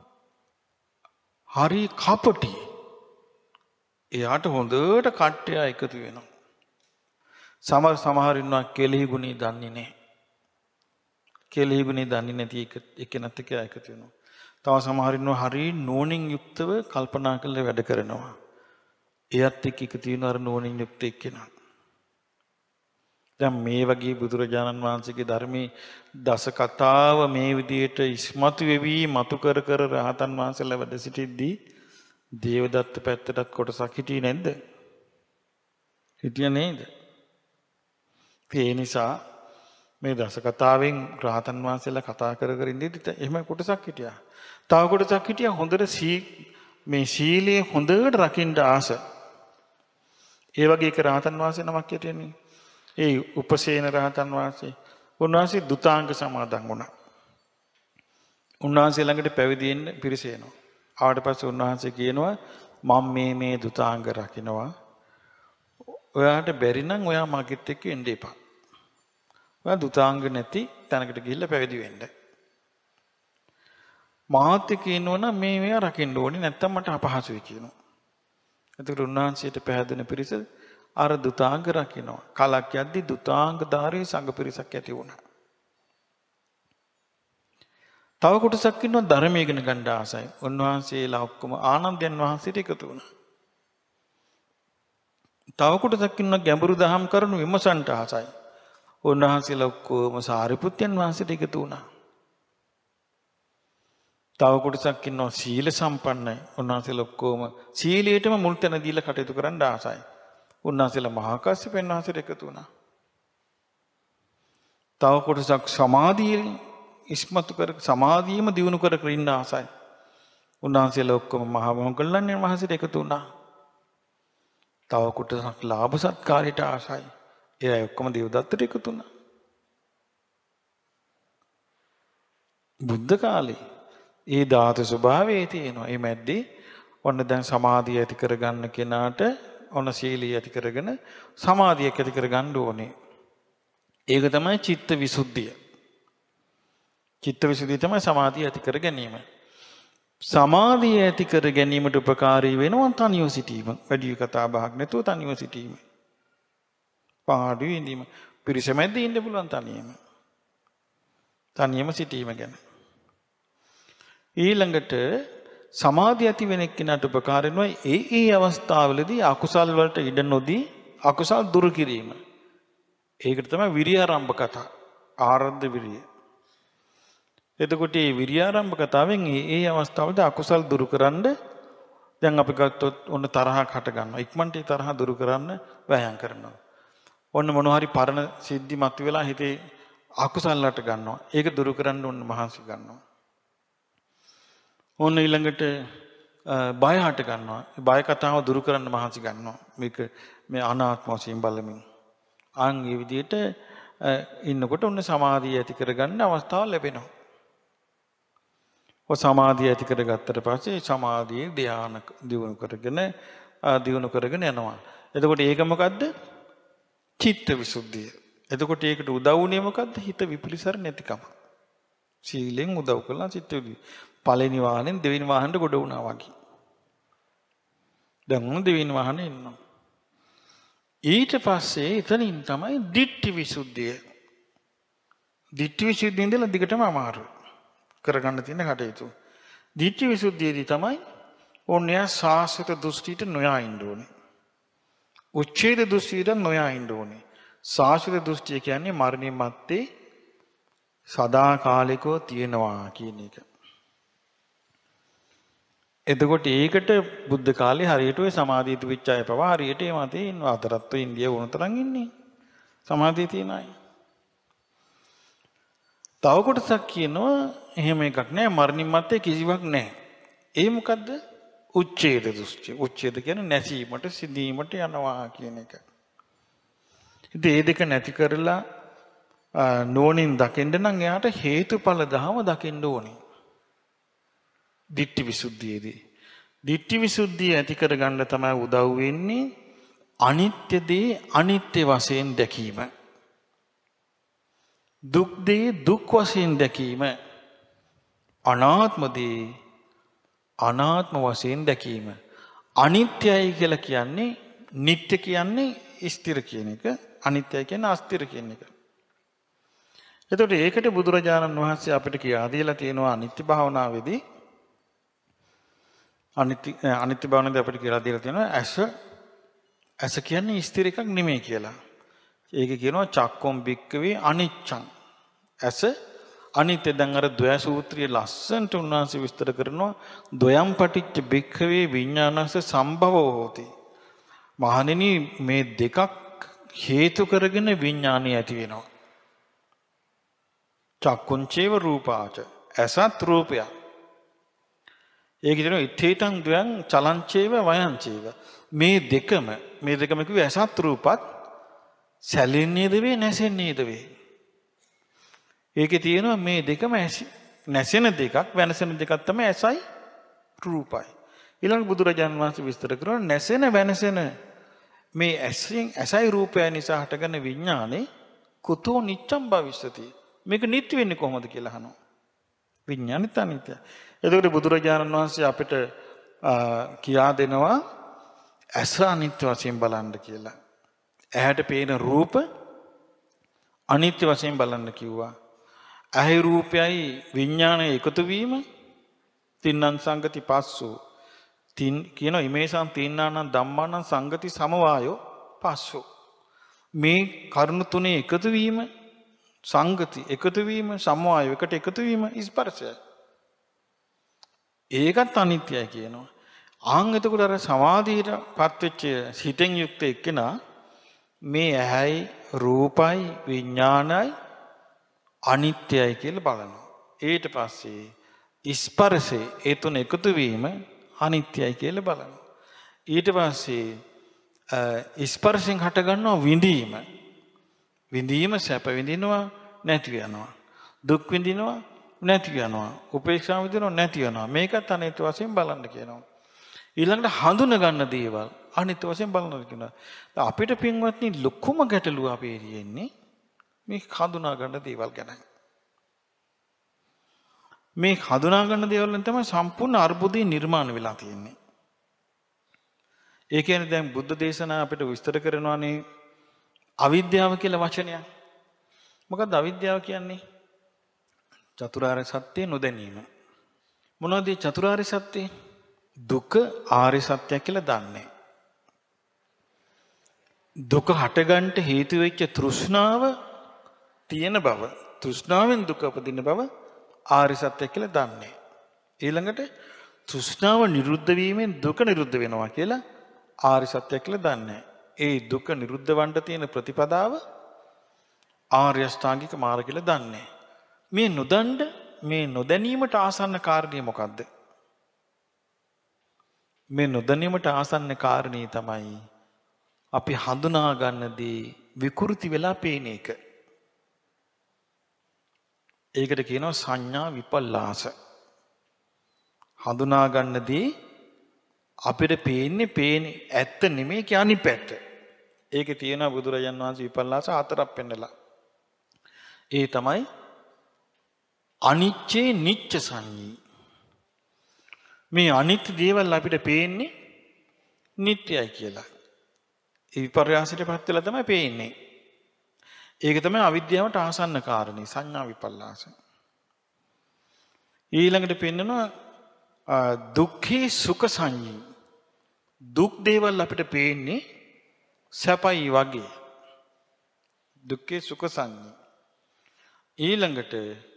හරි කපටි. එයාට හොඳට කට්ටය එකතු වෙනවා. සමහර සමහර ඉන්නවා කෙලෙහි ගුණي දන්නේ නැහැ. කෙලෙහි ගුණي දන්නේ නැති එක එක්කෙනත් එක්ක එකතු වෙනවා. තව සමහර ඉන්නවා හරි නෝනින් යුක්තව කල්පනා කරලා වැඩ කරනවා. එයත් එක්ක එකතු වෙන අර නෝනින් යුක්ත එක්කෙනා. දැන් මේ වගේ බුදුරජාණන් වහන්සේගේ ධර්මයේ දස කතාව මේ විදිහට ඉස්මතු වෙවි මතු කර කර රහතන් වහන්සේලා වැඩ සිටිද්දී දේවදත්ත පැත්තටත් කොටසක් හිටියේ නැද්ද? හිටියා නේද? ඒ නිසා මේ දස කතාවෙන් රහතන් වහන්සේලා කතා කර කර ඉඳිද්දි එහෙම කොටසක් හිටියා. තව කොටසක් හිටියා හොඳට සී මේ සීලයේ හොඳට රකින්න ආස. ඒ වගේ එක රහතන් වහන්සේ නමක් හිටියනේ. ඒ උපසේන රහතන් වහන්සේ. උන්වහන්සේ දුතාංග සමාදන් වුණා. උන්වහන්සේ ළඟට පැවිදි වෙන්න පිරිස එනවා. ආවට පස්සේ උන්වහන්සේ කියනවා මම මේ මේ දුතාංග රකින්නවා. ඔයාට බැරි නම් ඔයා මගෙත් එක්ක එන්න එපා. ඔයා දුතාංග නැති තැනකට ගිහිල්ලා පැවිදි වෙන්න. මාත් එක්ක ඉන්නවනම් මේ මේවා රකින්න ඕනේ නැත්තම් මට අපහසුයි කියනවා. එතකොට උන්වහන්සේට පැහැදෙන පිරිස අර දුතාංග රකින්නවා. කලක් යද්දි දුතාංගධාරී සංඝ පිරිසක් ඇති වුණා. තව කොටසක් ඉන්නවා ධර්මය ඉගෙන ගන්න ආසයි. උන්වහන්සේලා ඔක්කොම ආනන්දයන් වහන්සේට එකතු වුණා. තව කොටසක් ඉන්නවා ගැඹුරු දහම් කරුණු විමසන්ට ආසයි. උන්වහන්සේලා ඔක්කොම සාරිපුත්යන් වහන්සේට එකතු වුණා. තව කොටසක් ඉන්නවා සීල සම්පන්නයි. උන්වහන්සේලා ඔක්කොම සීලයටම මුල් තැන දීලා කටයුතු කරන්න ආසයි. උන්වහන්සේලා මහා කාශ්‍යපයන් වහන්සේට එකතු වුණා. තව කොටසක් සමාධිය ඉස්මතු කර සමාධියම දියුණු කර කර ඉන්න ආසයි. උන්වහන්සේලා ඔක්කොම මහා මොග්ගල්ලාණන් වහන්සේට එකතු වුණා. තව කොටසක් ලාභ සත්කාරයට ආසයි. ඒ අය ඔක්කොම දේවදත්තට එකතු වුණා. බුද්ධ කාලේ ඒ ධාතු ස්වභාවයේ තියෙනවා. ඒ මැද්දේ ඔන්න දැන් සමාධිය ඇති කරගන්න කෙනාට ඔන්න සීලිය ඇති කරගෙන සමාධියක් ඇති කරගන්න ඕනේ. ඒක තමයි චිත්ත විසුද්ධිය. චිත්ත විසුද්ධිය තමයි සමාධිය ඇති කර ගැනීම. සමාධිය ඇති කර ගැනීමට උපකාරී වෙනවා තනියම සිටීම. වැඩි කතා බහක් නැතුව තනියම සිටීම. පාඩුවේ ඉඳීම. පිරිස මැද්දේ ඉන්න පුළුවන් තනියම. තනියම සිටීම ගැන. ඊළඟට සමාධිය ඇති වෙන එක්කිනාට උපකාර වෙනවා ඒ ඒ අවස්ථාවලදී අකුසල් වලට ඉඩ නොදී අකුසල් දුරු කිරීම. ඒකට තමයි විරිය ආරම්භ කතා. ආරද්ධ විරිය. එතකොට මේ විරිය ආරම්භ කතාවෙන් ඒ ඒ අවස්ථාවලදී අකුසල් දුරු කරන්න දැන් අපි ගත්තොත් ඔන්න තරහක් හට ගන්නවා. ඉක්මනට ඒ තරහ දුරු කරන්න වෑයම් කරනවා. ඔන්න මොන හරි පරණ සිද්ධි මත වෙලා හිතේ අකුසල් හට ගන්නවා. ඒක දුරු කරන්න ඔන්න මහන්සි ගන්නවා. ඔන්න ඊළඟට බය හට ගන්නවා. බය කතාව දුරු කරන්න මහන්සි ගන්නවා. මේක මේ අනාත්ම වශයෙන් බලමින්. අන් මේ විදිහට ඉන්නකොට ඔන්න සමාධිය ඇති කරගන්න අවස්ථාව ලැබෙනවා. ඔය සමාධිය ඇති කරගත්තට පස්සේ සමාධියේ ධානය දියුණු කරගෙන දියුණු කරගෙන යනවා. එතකොට ඒක මොකද්ද? චිත්ත විසුද්ධිය. එතකොට ඒකට උදව් වුණේ මොකද්ද? හිත විපිලිසර නැතිකම. සීලෙන් උදව් කළා චිත්ත විසුද්ධිය. පළවෙනි වාහනෙන් දෙවෙනි වාහනට ගොඩ වුණා වගේ. දැන් මොන දෙවෙනි වාහනේ ඉන්නවා. ඊට පස්සේ එතනින් තමයි ditthi visuddhiය. ditthi visuddhiය ඉඳලා දිගටම අමාරුයි. කරගන්න තියෙන කටයුතු. ditthi visuddhiයදී තමයි ඕන්‍ය සාස්වත දෘෂ්ටියට නොයා ඉන්න ඕනේ. උච්ඡේද දෘෂ්ටියට නොයා ඉන්න ඕනේ. සාස්වත දෘෂ්ටිය කියන්නේ මරණින් මත්තේ සදාකාලිකව තියෙනවා කියන එක. එතකොට ඒකට බුද්ධ කාලේ හරියට ඔය සමාධිය තිබිච්ච අය පවා හරියට ඒ මතේ ඉන්නවා. අතරත් ඔය ඉන්දියාව වුණ තරම් ඉන්නේ. සමාධිය තියන අය. තව කොටසක් කියනවා එහෙම එකක් නෑ මරණින් මත්තේ කිසිවක් නෑ. ඒ මොකද්ද? උච්ඡේද දෘෂ්ටි. උච්ඡේද කියන්නේ නැසීමට සිඳීමට යනවා කියන එක. ඉතින් මේ දෙක නැති කරලා නෝනින් දකින්න නම් එයාට හේතුඵල ධම දකින්න ඕනේ. ditthi visuddhiyේදී. ditthi visuddhiය ඇති කරගන්න තමයි උදව් වෙන්නේ අනිත්‍ය දේ අනිත්‍ය වශයෙන් දැකීම. දුක් දේ දුක් වශයෙන් දැකීම. අනාත්ම දේ අනාත්ම වශයෙන් දැකීම. අනිත්‍යයි කියලා කියන්නේ නිට්ටය කියන්නේ ස්ථිර කියන එක. අනිත්‍යයි කියන්නේ අස්ථිර කියන එක. එතකොට ඒකට බුදුරජාණන් වහන්සේ අපිට කියා දීලා තියෙනවා අනිත්‍ය භාවනාවේදී අනිත්‍ය අනිත්‍ය භාවනාවේදී අපිට කියලා දීලා තියෙනවා ඇස ඇස කියන්නේ ස්ථිර එකක් නෙමෙයි කියලා. ඒක කියනවා චක්කොම් බික්කවේ අනිච්ඡං. ඇස අනිත්‍ය. දැන් අර ද්වය සූත්‍රයේ ලස්සනට උන්වහන්සේ විස්තර කරනවා ද්වයම් පටිච්ච බික්කවේ විඥානස්ස සම්භවෝ හෝති. මහණෙනි මේ දෙකක් හේතු කරගෙන විඥානය ඇති වෙනවා. චක්කුංචේව රූපාච. ඇසත් රූපයක්. ඒක කියනවා ඉත්තේතං ද්වයං චලංචේව වයංචේව. මේ දෙකම මේ දෙකම කිව්වේ ඇසත් රූපත් සැලෙන්නේද වේ නැසෙන්නේද වේ. ඒකේ තියෙනවා මේ දෙකම නැසෙන දෙකක් වෙනසෙන දෙකක් තමයි ඇසයි රූපයි. ඊළඟ බුදුරජාණන් වහන්සේ විස්තර කරනවා නැසෙන වෙනසෙන මේ ඇසින් ඇසයි රූපය නිසා හටගන්න විඥානේ කුතෝ නිච්ඡම් භවිෂ්‍යති. මේක නිත්‍ය වෙන්නේ කොහොමද කියලා අහනවා. විඥානිත අනිත්‍යයි. එතකොට බුදුරජාණන් වහන්සේ අපිට කියා දෙනවා ඇස අනිත්‍ය වශයෙන් බලන්න කියලා. ඇහැට පේන රූප අනිත්‍ය වශයෙන් බලන්න කිව්වා. ඇහි රූපයයි විඥානය එකතු වීම තින්නං සංගති පස්සෝ තින් කියන ඉමේසං තින්නානං ධම්මානං සංගති සමවායෝ පස්සෝ. මේ කරුණු තුනේ එකතු වීම සංගති එකතු වීම සමවායෝ එකට එකතු වීම ස්පර්ශය. ඒකත් අනිත්‍යයි කියනවා. ආන් එතකොට අර සමාධියටපත් වෙච්ච හිතෙන් යුක්ත එක්කෙනා මේ ඇහැයි රූපයි විඥානයි අනිත්‍යයි කියලා බලනවා. ඊට පස්සේ ස්පර්ශේ ඒ තුන එකතු වීම අනිත්‍යයි කියලා බලනවා. ඊට පස්සේ ස්පර්ශෙන් හට ගන්නවා විඳීම. විඳීම සැප විඳිනවා නැති වෙනවා. දුක් විඳිනවා නැති වෙනවා. උපේක්ෂාව විඳිනවා නැති වෙනවා. මේකත් අනිත්‍ය වශයෙන් බලන්න කියනවා. ඊළඟට හඳුන ගන්න දේවල් අනිත්‍ය වශයෙන් බලනවා කියනවා. අපිට පින්වත්නි ලොකුම ගැටලුව අපේ තියෙන්නේ මේ හඳුනා ගන්න දේවල් ගැනයි. මේ හඳුනා ගන්න දේවල් වලින් තමයි සම්පූර්ණ අර්බුදය නිර්මාණය වෙලා තියෙන්නේ. ඒ කියන්නේ දැන් බුද්ධ දේශනා අපිට විස්තර කරනවානේ අවිද්‍යාව කියලා වචනයක්. මොකක්ද අවිද්‍යාව කියන්නේ? චතුරාර්ය සත්‍ය නොදැනීම. මොනවද චතුරාර්ය සත්‍ය? දුක ආර්ය සත්‍ය කියලා දන්නේ. දුක හටගන්න හේතු වෙච්ච තෘෂ්ණාව තියෙන බව, තෘෂ්ණාවෙන් දුක උපදින බව ආර්ය සත්‍ය කියලා දන්නේ. ඊළඟට තෘෂ්ණාව නිරුද්ධ වීමෙන් දුක නිරුද්ධ වෙනවා කියලා ආර්ය සත්‍ය කියලා දන්නේ. ඒ දුක නිරුද්ධ වන්න තියෙන ප්‍රතිපදාව ආර්ය අෂ්ටාංගික මාර්ගය කියලා දන්නේ. මේ නොදන්න මේ නොදැනීමට ආසන්න කාරණේ මොකද්ද? මේ නොදැනීමට ආසන්න කාරණේ තමයි අපි හඳුනා ගන්නදී විකෘති වෙලා පේන එක. ඒකට කියනවා සංඥා විපල්ලාස. හඳුනා ගන්නදී අපිට පේන්නේ පේන්නේ ඇත්ත නෙමෙයි කියන්නේ පැත්ත. ඒකේ තියෙනවා බුදුරජාන් වහන්සේ විපල්ලාස හතරක් පෙන්නලා. ඒ තමයි අනිච්චේ නිච්ච සංඤී. මේ අනිත්‍ය දේවල් අපිට පේන්නේ නිට්ටයයි කියලා. ඒ විපර්යාසයටපත් වෙලා තමයි පේන්නේ. ඒක තමයි අවිද්‍යාවට ආසන්න කාරණේ සංඥා විපල්ලාස. ඊළඟට පෙන්නනවා දුක්ඛේ සුඛ සංඤී. දුක් දේවල් අපිට පේන්නේ සැපයි වගේ. දුක්ඛේ සුඛ සංඤී. ඊළඟට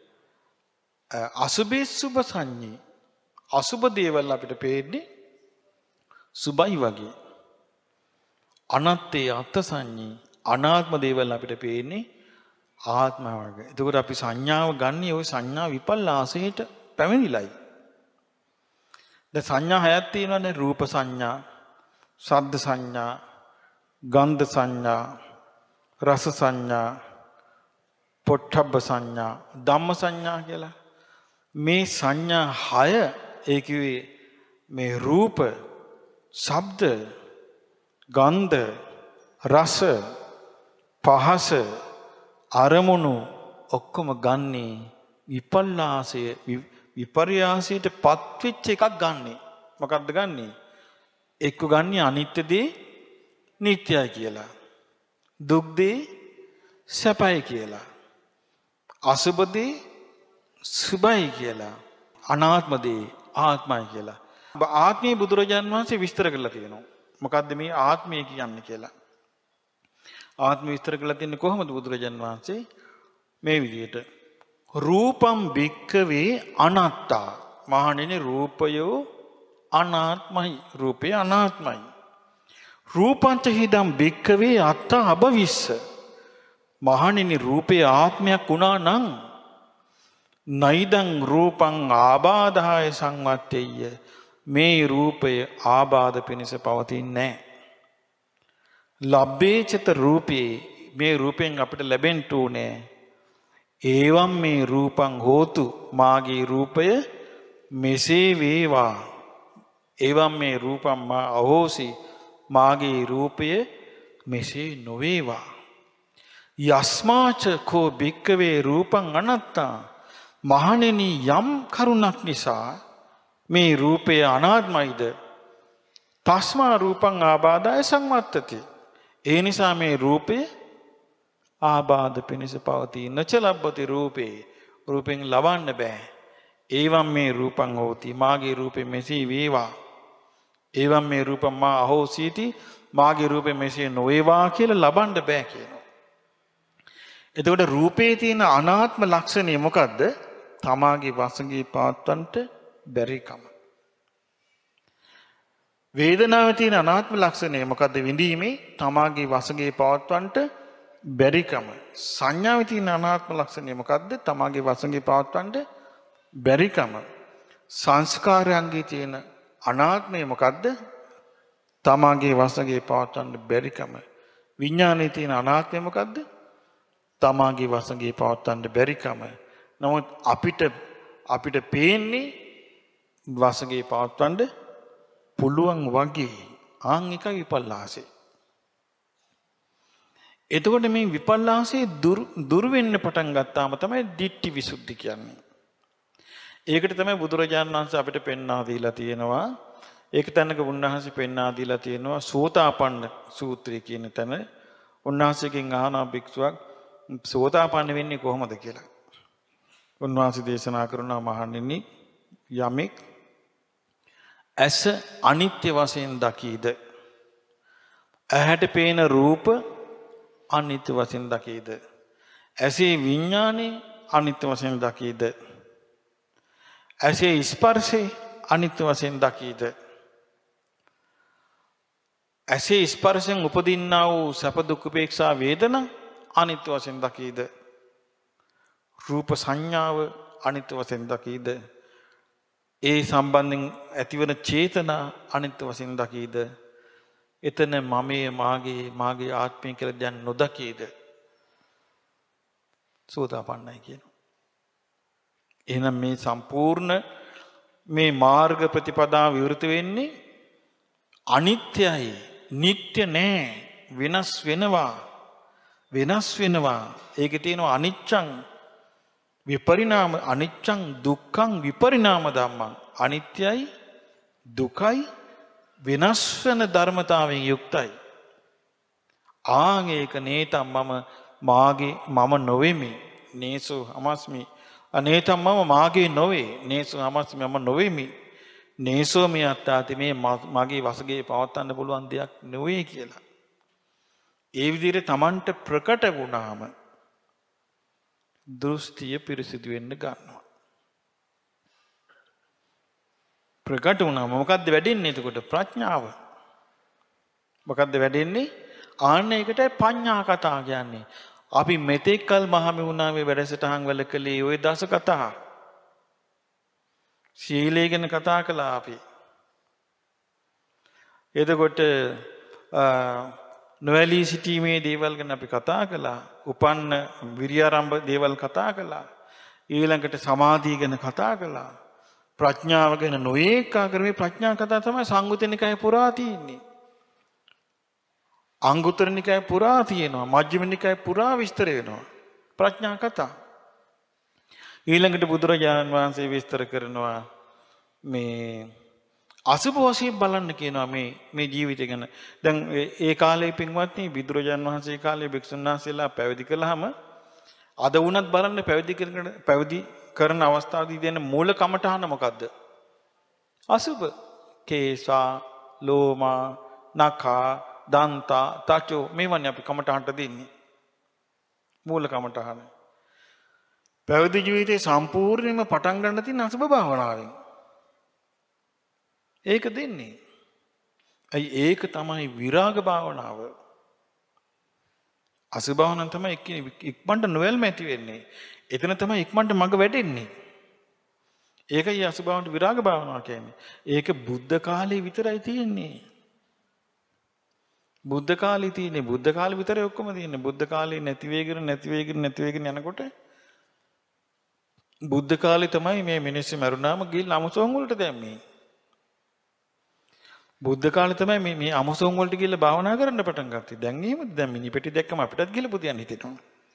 අසුභේ සුභ සංඤී. අසුභ දේවල් අපිට පේන්නේ සුභයි වගේ. අනත්තේ අත්ථ සංඤී. අනාත්ම දේවල් අපිට පේන්නේ ආත්ම වගේ. එතකොට අපි සංඥාව ගන්න ওই සංඥා විපල්ලාසයට පැමිණිලයි. දැන් සංඥා හයක් තියෙනවානේ රූප සංඥා, ශබ්ද සංඥා, ගන්ධ සංඥා, රස සංඥා, පොට්ටබ්බ සංඥා, ධම්ම සංඥා කියලා. මේ සංඥා හය ඒ කිව්වේ මේ රූප, ශබ්ද, ගන්ධ, රස, පහස, අරමුණු ඔක්කොම ගන්නේ විපල්ලාසය විපර්යාසයට පත්වෙච්ච එකක් ගන්නෙ. මොකක්ද ගන්නෙ? එක්ක ගන්නෙ අනිත්‍ය දේ නිට්ටයයි කියලා. දුක් දේ සැපයි කියලා. අසුබ දේ සුභයි කියලා. අනාත්ම දේ ආත්මයි කියලා. ආත්මය බුදුරජාන් වහන්සේ විස්තර කරලා තියෙනවා. මොකද්ද මේ ආත්මය කියන්නේ කියලා. ආත්ම විස්තර කරලා තින්නේ කොහොමද බුදුරජාන් වහන්සේ? මේ විදිහට රූපම් භික්ඛවේ අනාත්තා. මහණෙනි රූපය අනාත්මයි. රූපය අනාත්මයි. රූපංච හිදම් භික්ඛවේ අත්තා අභවිස්ස. මහණෙනි රූපය ආත්මයක් වුණා නම් නයිදං රූපං ආබාධාය සංවත්තේය. මේ රූපය ආබාධ පිණිස පවතින්නේ නැහැ. ලබ්බේචත රූපේ මේ රූපෙන් අපිට ලැබෙන්න ඕනේ. ඒවම් මේ රූපං හෝතු මාගේ රූපය මෙසේ වේවා. එවම් මේ රූපම් මා අහෝසි මාගේ රූපය මෙසේ නොවේවා. යස්මාච කෝ භික්කවේ රූපං අනත්තා මහණෙනි යම් කරුණක් නිසා මේ රූපය අනාත්මයිද තස්මා රූපං ආබාධය සංවත්තති. ඒ නිසා මේ රූපය ආබාධ පිණිස පවතී. නච ලබ්බති රූපේ රූපෙන් ලබන්න බෑ. ඒවම් මේ රූපං හෝති මාගේ රූපෙ මෙසේ වේවා. ඒවම් මේ රූපං මා අහෝසීති මාගේ රූපෙ මෙසේ නොවේවා කියලා ලබන්න බෑ කියනවා. එතකොට රූපේ තියෙන අනාත්ම ලක්ෂණය මොකද්ද? තමාගේ වසඟේ පවත්වන්නට බැරිකම. වේදනාවේ තියෙන අනාත්ම ලක්ෂණය මොකද්ද? විඳීමේ තමාගේ වසඟේ පවත්වන්නට බැරිකම. සංඥාවේ තියෙන අනාත්ම ලක්ෂණය මොකද්ද? තමාගේ වසඟේ පවත්වන්නට බැරිකම. සංස්කාරයන්ගේ තියෙන අනාත්මය මොකද්ද? තමාගේ වසඟේ පවත්වන්නට බැරිකම. විඥානයේ තියෙන අනාත්මය මොකද්ද? තමාගේ වසඟේ පවත්වන්න බැරිකම. නමුත් අපිට අපිට පේන්නේ වසඟේ පවත්වන්න පුළුවන් වගේ. ආන් එක විපල්ලාසය. එතකොට මේ විපල්ලාසය දුරු වෙන්න පටන් ගත්තාම තමයි ditthi visuddhi කියන්නේ. ඒකට තමයි බුදුරජාණන් වහන්සේ අපිට පෙන්වා දීලා තියෙනවා. ඒක තැනක උන්වහන්සේ පෙන්වා දීලා තියෙනවා සෝතාපන්න සූත්‍රය කියන තැන. උන්වහන්සේගෙන් අහනවා භික්ෂුවක් සෝතාපන්න වෙන්නේ කොහොමද කියලා. උන්වහන්සේ දේශනා කරනවා මහණෙනි යමෙක් ඇස අනිත්‍ය වශයෙන් දකීද ඇහැට පේන රූප අනිත්‍ය වශයෙන් දකීද ඇසේ විඥානේ අනිත්‍ය වශයෙන් දකීද ඇසේ ස්පර්ශේ අනිත්‍ය වශයෙන් දකීද ඇසේ ස්පර්ශයෙන් උපදින්නා වූ සැප දුක් උපේක්ෂා වේදනා අනිත්‍ය වශයෙන් දකීද රූප සංඥාව අනිත්‍ය වශයෙන් දකීද ඒ සම්බන්ධයෙන් ඇතිවන චේතනා අනිත්‍ය වශයෙන් දකීද එතන මමයේ මාගේ මාගේ ආත්මය කියලා දැන් නොදකීද සෝතාපන්නයි කියනවා. එහෙනම් මේ සම්පූර්ණ මේ මාර්ග ප්‍රතිපදාව විවෘත වෙන්නේ අනිත්‍යයි නිට්ටය නෑ වෙනස් වෙනවා වෙනස් වෙනවා. ඒකේ තියෙනවා අනිච්චං විපරිණාම අනිච්චං දුක්ඛං විපරිණාම ධම්මං. අනිත්‍යයි දුකයි වෙනස් වෙන ධර්මතාවයෙන් යුක්තයි. ආන් ඒක නේතම් මම මාගේ මම නොවෙමි. නේසෝ අමස්මි. අනේතම් මම මාගේ නොවේ. නේසෝ අමස්මි මම නොවෙමි. නේසෝ මේ අත්තාති මේ මගේ වසඟේ පවත්වන්න පුළුවන් දෙයක් නෙවෙයි කියලා. ඒ විදිහට Tamanට ප්‍රකට වුණාම දෘෂ්ටිය පිරිසිදු වෙන්න ගන්නවා. ප්‍රකට වුණාම මොකද්ද වැඩෙන්නේ එතකොට? ප්‍රඥාව. මොකද්ද වැඩෙන්නේ? ආන්න ඒකටයි පඤ්ඤා කතා කියන්නේ. අපි මෙතෙක් කල මහමෙවුනාවේ වැඩසටහන් වල කළේ ওই දස කතා. සීලය ගැන කතා කළා අපි. එතකොට නොවැළී සිටීමේ දේවල් ගැන අපි කතා කළා. උපන්න විරියාරම්භ දේවල් කතා කළා. ඊළඟට සමාධිය ගැන කතා කළා. ප්‍රඥාව ගැන නොඒක ආකාරයේ ප්‍රඥා කතා තමයි සංයුත්ත නිකායේ පුරා තියෙන්නේ. අංගුත්තර නිකායේ පුරා තියෙනවා. මජ්ක්‍ධිම නිකායේ පුරා විස්තර වෙනවා. ප්‍රඥා කතා. ඊළඟට බුදුරජාණන් වහන්සේ විස්තර කරනවා මේ අසුභ වශයෙන් බලන්න කියනවා මේ මේ ජීවිතය ගැන. දැන් ඒ කාලේ පින්වත්නි බුදුරජාණන් වහන්සේ කාලේ භික්ෂුන් වහන්සේලා පැවිදි කළාම අද වුණත් බලන්න පැවිදි කරන පැවිදි කරන අවස්ථාවේදී දෙන මූල කමඨහන මොකද්ද? අසුභ. කේසා, ලෝමා, නඛා, දන්තා, තචෝ මේවන්නේ අපි කමඨහනට දෙන්නේ. මූල කමඨහන. පැවිදි ජීවිතේ සම්පූර්ණයෙන්ම පටන් ගන්න තියෙන අසුභ භාවනාවෙන්. ඒක දෙන්නේ. අයි ඒක තමයි විරාග භාවනාව. අසුභ භාවනාව තමයි ඉක්මනට නොවැල්ම ඇති වෙන්නේ. එතන තමයි ඉක්මනට මඟ වැඩෙන්නේ. ඒකයි අසුභ භාවනාවට විරාග භාවනාව කියන්නේ. ඒක බුද්ධ කාලේ විතරයි තියෙන්නේ. බුද්ධ කාලේ තියෙන්නේ බුද්ධ කාලේ විතරයි ඔක්කොම තියෙන්නේ. බුද්ධ කාලේ නැති වෙගෙන නැති වෙගෙන නැති වෙගෙන යනකොට බුද්ධ කාලේ තමයි මේ මිනිස්සු මරුණාම ගිහින් අමුසොන් වලට දැම්මේ. බුද්ධ කාලේ තමයි මේ මේ අමුසොන් වලට ගිහිල්ලා භාවනා කරන්න පටන් ගත්තේ. දැන් එහෙමද? දැන් මිනිපෙටි දැක්කම අපිටත් ගිහලා පුදියන් හිතෙනවා.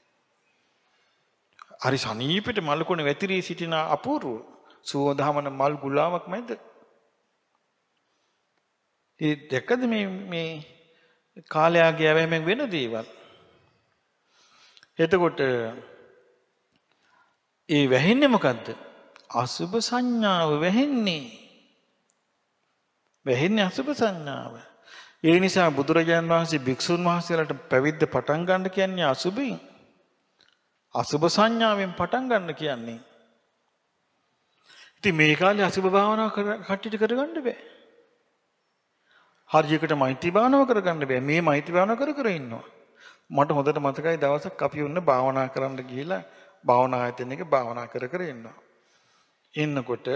හරි සනීපෙට මල්කොණ වැතිරී සිටින අපූර්ව සුවඳහමන මල් ගුලාවක් මැද. ඒ දැක්කද මේ මේ කාලයාගේ ඇවෑමෙන් වෙන දේවල්. එතකොට ඒ වැහෙන්නේ මොකද්ද? අසුභ සංඥාව වැහෙන්නේ. වැහෙන්නේ අසුභ සංඥාව. ඒ නිසා බුදුරජාණන් වහන්සේ භික්ෂුන් වහන්සේලාට පැවිද්ද පටන් ගන්න කියන්නේ අසුභින්. අසුභ සංඥාවෙන් පටන් ගන්න කියන්නේ. ඉතින් මේ කාලේ අසුභ භාවනාව කට්ටියට කරගන්න බෑ. හරියකට මෛත්‍රී භාවනාව කරගන්න බෑ. මේ මෛත්‍රී භාවනාව කර කර ඉන්නවා. මට හොඳට මතකයි දවසක් අපි උන්න භාවනා කරන්න ගිහිලා භාවනා ආයතනයක භාවනා කර කර ඉන්නවා. ඉන්නකොට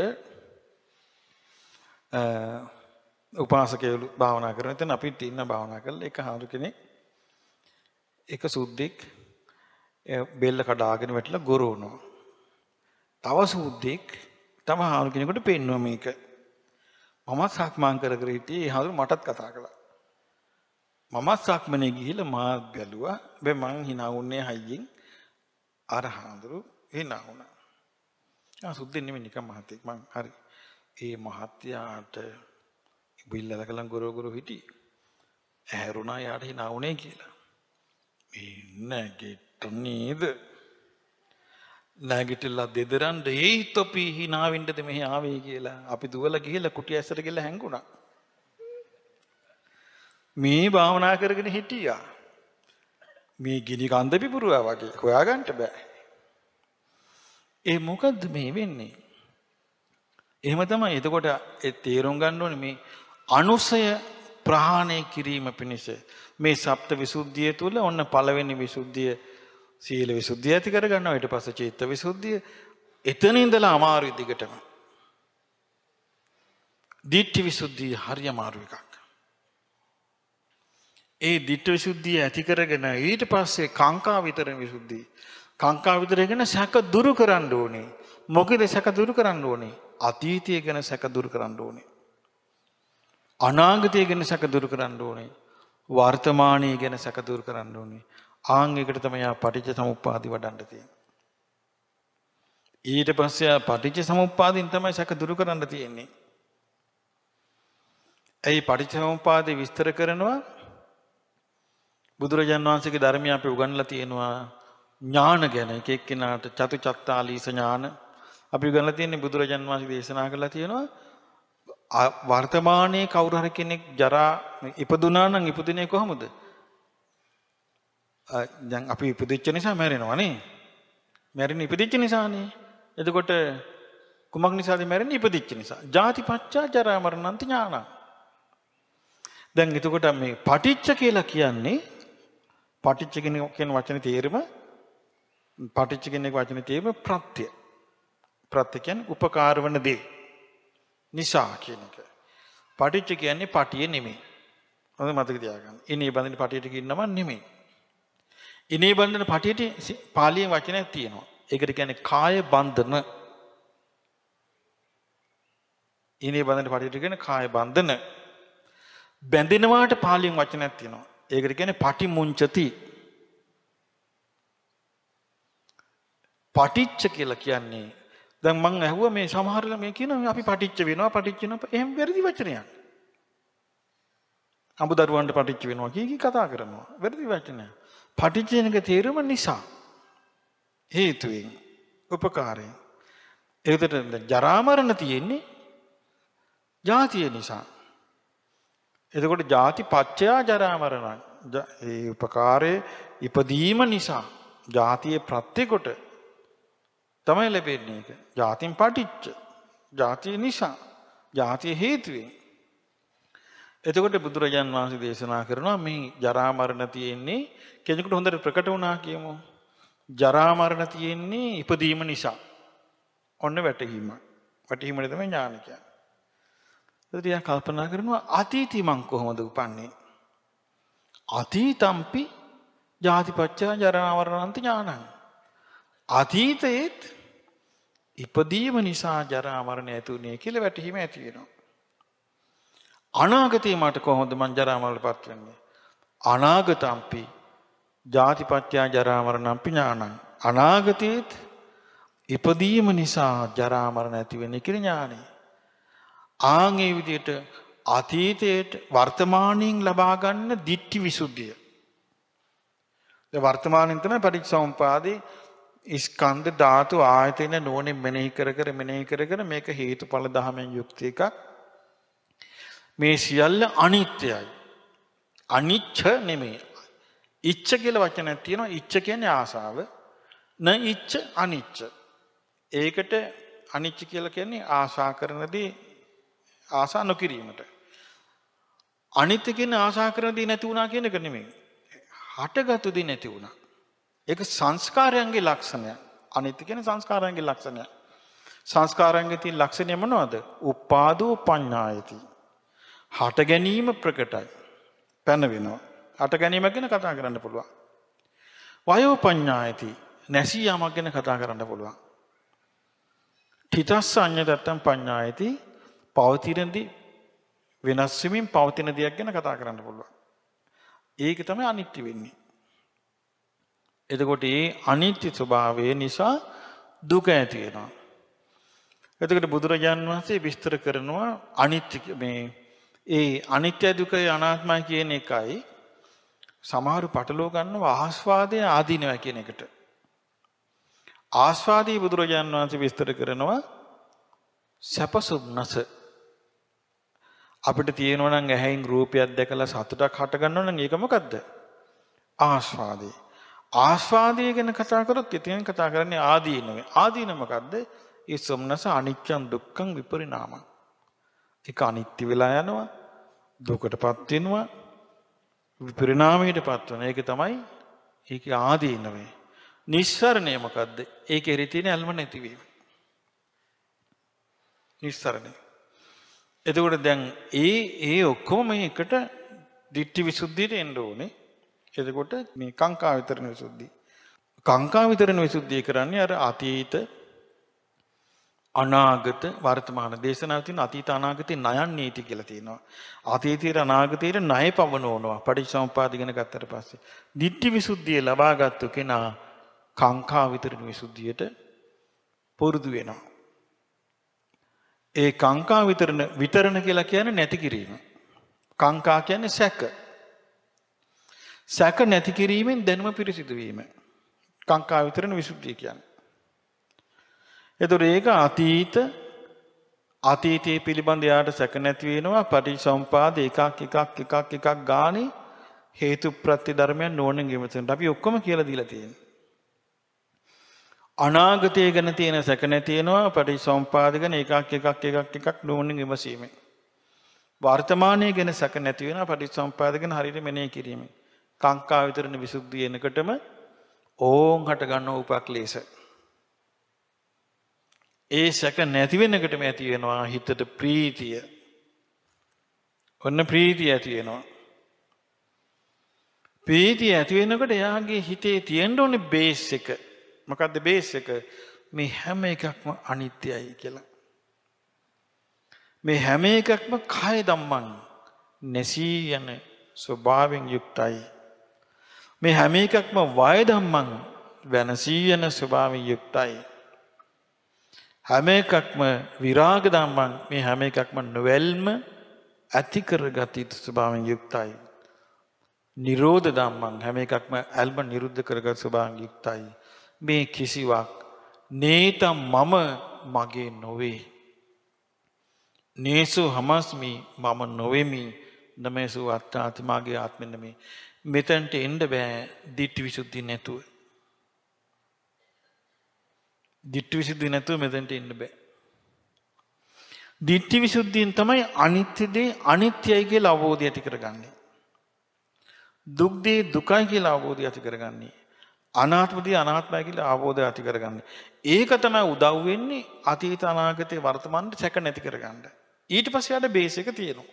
අ උපාසකයලු භාවනා කරන තැන අපිත් ඉන්න භාවනා කරලා එක හාරු කෙනෙක් එක සුද්දෙක් බෙල්ල කඩාගෙන වැටලා ගොරවනවා. තව සුද්දෙක් තම හාරු කෙනෙකුට පෙන්වුවා මේක. මම සක්මන් කර කර හිටියේ ඒ හාරු මටත් කතා කළා. මම සක්මනේ ගිහිල්ලා මා බැලුවා. බෑ මං hina වුණේ හයියෙන් අර හාඳුරු hina වුණා. ආ සුද්දෙන් නෙමෙයි නිකන් මහත්තයෙක් මං හරි. ඒ මහත්තයාට බිල්ලල කලන් ගොරව ගොරව හිටියේ. ඇහැරුණා යාට hina වුණේ කියලා. මේ නැගිට නේද? නැගිටලා දෙදරන් දෙයි තොපි hina වෙන්නද මෙහි ආවේ කියලා. අපි දුවලා ගිහිල්ලා කුටි ඇස්සට ගිහලා හැංගුණා. මේ භාවනා කරගෙන හිටියා. මේ ගිනි කන්ද පිපුරුවා වගේ හොයාගන්න බෑ. ඒ මොකද්ද මේ වෙන්නේ? එහෙම තමයි. එතකොට ඒ තේරුම් ගන්න ඕනේ මේ අනුසය ප්‍රහාණය කිරීම පිණිස මේ සප්ත විසුද්ධිය තුල ඔන්න පළවෙනි විසුද්ධිය සීල විසුද්ධිය ඇති කර ගන්නවා. ඊට පස්සේ චිත්ත විසුද්ධිය. එතන ඉඳලා අමාරු දිගටම. දිට්ඨි විසුද්ධිය හරි අමාරු එකක්. ඒ දිට්ඨි විසුද්ධිය ඇති කරගෙන ඊට පස්සේ කාංකා විතරන විසුද්ධිය. කාංකා විතර ගැන සැක දුරු කරන්න ඕනේ. මොකද සැක දුරු කරන්න ඕනේ? අතීතය ගැන සැක දුරු කරන්න ඕනේ. අනාගතය ගැන සැක දුරු කරන්න ඕනේ. වර්තමානයේ ගැන සැක දුරු කරන්න ඕනේ. ආන් එකට තමයි ආ පටිච්ච සමුප්පාදි වඩන්න තියෙන්නේ. ඊට පස්සේ ආ පටිච්ච සමුප්පාදින් තමයි සැක දුරු කරන්න තියෙන්නේ. ඒ පටිච්ච සමුප්පාදේ විස්තර කරනවා බුදුරජාන් වහන්සේගේ ධර්මය අපි උගන්වලා තියෙනවා ඥාන ගැන. එක එක්කෙනාට චතුචත්තාලීස ඥාන අපි උගන්වලා තියෙන්නේ බුදුරජාන් වහන්සේ දේශනා කරලා තියෙනවා වර්තමානයේ කවුරු හරි කෙනෙක් ජරා ඉපදුනා නම් ඉපදුනේ කොහොමද? දැන් අපි ඉපදිච්ච නිසා මැරෙනවා නේ. මැරෙන්නේ ඉපදිච්ච නිසානේ. එතකොට කුමක් නිසාද මැරෙන්නේ? ඉපදිච්ච නිසා. ජාතිපච්චා ජරා මරණන්ති ඥාන. දැන් එතකොට මේ පටිච්ච කියලා කියන්නේ පටිච්ච කියන වචනේ තේරුම පටිච්ච කියන වචනේ තේරුම ප්‍රත්‍ය. ප්‍රත්‍ය කියන්නේ උපකාර වන දේ. නිසා කියන එක. පටිච්ච කියන්නේ පටිය නෙමෙයි. හොඳ මතක තියාගන්න. ඉනේ බඳින පටියට කියනම නෙමෙයි. ඉනේ බඳින පටියට පාලියෙන් වචනයක් තියෙනවා. ඒකට කියන්නේ කාය බන්ධන. ඉනේ බඳින පටියට කියන්නේ කාය බන්ධන. බැඳෙනවාට පාලියෙන් වචනයක් තියෙනවා. ඒකට කියන්නේ පටිමුංචති. පටිච්ච කියලා කියන්නේ දැන් මං ඇහුවා මේ සමහර ළමයි කියනවා අපි පටිච්ච වෙනවා පටිච්ච වෙනවා එහෙම වැරදි වචනයක්. අඹදරුවන්ට පටිච්ච වෙනවා කී කී කතා කරනවා. වැරදි වචනයක්. පටිච්ච වෙනක තේරුම නිසා හේතුවෙන් උපකාරයෙන්. ඒකට ජරා මරණ තියෙන්නේ ජාතිය නිසා. එතකොට ජාති පච්චයා ජරා මරණ. ඒ උපකාරයේ ඉපදීම නිසා ජාතියේ ප්‍රත්‍ය කොට තමයි ලැබෙන්නේ ඒක. ජාතින් පටිච්ච. ජාතිය නිසා. ජාතිය හේතුවෙන්. එතකොට බුදුරජාන් වහන්සේ දේශනා කරනවා මේ ජරා මරණ තියෙන්නේ කෙනෙකුට හොඳට ප්‍රකට වුණා කියමු. ජරා මරණ තියෙන්නේ ඉපදීම නිසා. ඔන්න වැටහීම. වැටහීමනේ තමයි ඥාන කියන්නේ. එතකොට කල්පනා කරනවා අතීතී මං කොහොමද උපන්නේ? අතීතම්පි ජාතිපච්චා ජරා මරණන්ති ඥානං. අතීතයේත් ඉපදීම නිසා ජරා මරණ ඇති උනේ කියලා වැටහීම ඇති වෙනවා. අනාගතේ මට කොහොමද මං ජරා මරණයටපත් වෙන්නේ? අනාගතම්පි ජාතිපත්‍ය ජරා මරණම්පි ඥානං. අනාගතයේත් ඉපදීම නිසා ජරා මරණ ඇති වෙන්නේ කියලා ඥානෙ. ආන් ඒ විදිහට අතීතයට වර්තමානයෙන් ලබා ගන්න දිට්ඨි විසුද්ධිය. ඒ වර්තමානයෙන් තමයි පටිච්චසමුප්පාදේ ස්කන්ධ ධාතු ආයතන නෝනෙ මෙනෙහි කර කර මෙනෙහි කර කර මේක හේතුඵල ධමයෙන් යුක්ත එකක්. මේ සියල්ල අනිත්‍යයි. අනිච්ච නෙමෙයි. ඉච්ඡ කියලා වචනයක් තියෙනවා. ඉච්ඡ කියන්නේ ආසාව. න ඉච්ඡ අනිච්ච. ඒකට අනිච්ච කියලා කියන්නේ ආශා කරනදී ආශා නොකිරීමට. අනිත්‍ය කියන්නේ ආශා කරනදී නැති වුණා කියන එක නෙමෙයි. හටගත්තු දී නැති වුණා. ඒක සංස්කාරයන්ගේ ලක්ෂණය. අනිත්‍ය කියන්නේ සංස්කාරයන්ගේ ලක්ෂණය. සංස්කාරයන්ගේ තියෙන ලක්ෂණය මොනවද? උපාදෝ පඤ්ඤායති. හට ගැනීම ප්‍රකටයි. පැන වෙනවා. හට ගැනීම ගැන කතා කරන්න පුළුවන්. වයෝ පඤ්ඤායති. නැසී යාමක් ගැන කතා කරන්න පුළුවන්. තිතස්ස අඤ්ඤතත්තං පඤ්ඤායති. පවතිනදී වෙනස් වෙමින් පවතින දෙයක් ගැන කතා කරන්න පුළුවන්. ඒක තමයි අනිත්‍ය වෙන්නේ. එතකොට මේ අනිත්‍ය ස්වභාවය නිසා දුක ඇති වෙනවා. එතකොට බුදුරජාන් වහන්සේ විස්තර කරනවා අනිත්‍ය මේ ඒ අනිත්‍ය දුකයි අනාත්මයි කියන එකයි සමහරු පටලව ගන්නවා ආස්වාදයේ ආදීනව කියන එකට. ආස්වාදී බුදුරජාන් වහන්සේ විස්තර කරනවා සැපසුම්නස. අපිට තියෙනවා නම් ඇහැයින් රූපයක් දැකලා සතුටක් හට ගන්නවා නම් ඒක මොකද්ද? ආස්වාදේ. ආස්වාදයේ ගැන කතා කරොත් ඉතින් කතා කරන්නේ ආදීනවේ. ආදීන මොකද්ද? ඒ සොම්නස අනිච්චං දුක්ඛං විපරිණාමං. ඒක අනිත්‍ය වෙලා යනවා, දුකටපත් වෙනවා, විපරිණාමයටපත් වෙනවා. ඒක තමයි ඒකේ ආදීනවේ. නිස්සරණය මොකද්ද? ඒකේ රිතින ඇල්ම නැතිවීම. නිස්සරණය. එතකොට දැන් ඒ ඒ ඔක්කොම මේකට දිට්ඨි විසුද්ධියට එන්න ඕනේ. එතකොට මේ කාංකා විතරණ විසුද්ධිය. කාංකා විතරණ විසුද්ධිය කරන්නේ අර අතීත අනාගත වර්තමාන දේශනාව තියෙන අතීත අනාගතේ ණයන් නීති කියලා තියෙනවා. අතීතයේ අනාගතයේ ණය පවනවනවා. පටිච්චසමුප්පාද ඉගෙන ගත්තට පස්සේ දිට්ඨි විසුද්ධිය ලබාගත්තු කෙනා කාංකා විතරණ විසුද්ධියට පුරුදු වෙනවා. ඒ කාංකා විතරණ විතරණ කියලා කියන්නේ නැති කිරීම. කාංකා කියන්නේ සැක. සැක නැති කිරීමෙන් දැනුම පිරිසිදු වීම. කාංකා විතරණ විසුද්ධිය කියන්නේ. එතකොට ඒක අතීත අතීතයේ පිළිබඳ යාට සැක නැති වෙනවා. පටිච්චසමුපාද එකක් එකක් එකක් එකක් ගානේ හේතු ප්‍රත්‍ය ධර්මයන් නෝනෙන් විමසන්න. අපි ඔක්කොම කියලා දීලා තියෙනවා. අනාගතය ගැන තියෙන සැක නැති වෙනවා. පටිච්චසමුපාද ගැන එකක් එකක් එකක් එකක් නෝනෙන් විමසීමෙන්. වර්තමානයේ ගැන සැක නැති වෙනවා. පටිච්චසමුපාද ගැන හරියට මෙනෙහි කිරීමෙන්. කාංකා විතරණ විසුද්ධිය එනකොටම ඕන් හට ගන්න උපක්ලේශ. ඒ සැක නැති වෙනකොටම ඇති වෙනවා හිතට ප්‍රීතිය. ඔන්න ප්‍රීතිය ඇති වෙනවා. ප්‍රීතිය ඇති වෙනකොට එයාගේ හිතේ තියෙන්න ඕනේ බේස් එක. මොකද්ද බේස් එක? මේ හැම එකක්ම අනිත්‍යයි කියලා. මේ හැම එකක්ම කය ධම්මං නැසී යන ස්වභාවයෙන් යුක්තයි. මේ හැම එකක්ම වය ධම්මං වෙනසී යන ස්වභාවයෙන් යුක්තයි. හැම එකක්ම විරාග ධම්මං මේ හැම එකක්ම නොවැල්ම ඇති කරගත් ස්වභාවයෙන් යුක්තයි. නිරෝධ ධම්මං හැම එකක්ම ඇල්ම නිරුද්ධ කරගත් ස්වභාවයෙන් යුක්තයි. මේ කිසිවක් නේතම් මම මගේ නොවේ. නේසු හමස්මි මම නොවෙමි. නමේසු අත්තාති මාගේ ආත්මෙ නෙමෙයි. මෙතනට එන්න බෑ දිට්ඨි විසුද්ධිය නැතුව. දිට්ඨි විසුද්ධිය නැතුව මෙතනට එන්න බෑ. දිට්ඨි විසුද්ධියෙන් තමයි අනිත්‍ය දේ අනිත්‍යයි කියලා අවබෝධය ඇති කරගන්නේ. දුක් දේ දුකයි කියලා අවබෝධය ඇති කරගන්නේ. අනාත්ම දේ අනාත්මයි කියලා අවබෝධය ඇති කරගන්නේ. ඒක තමයි උදව් වෙන්නේ අතීත අනාගතේ වර්තමානයේ සැක නැති කරගන්න. ඊට පස්සේ ආද බේස් එක තියෙනවා.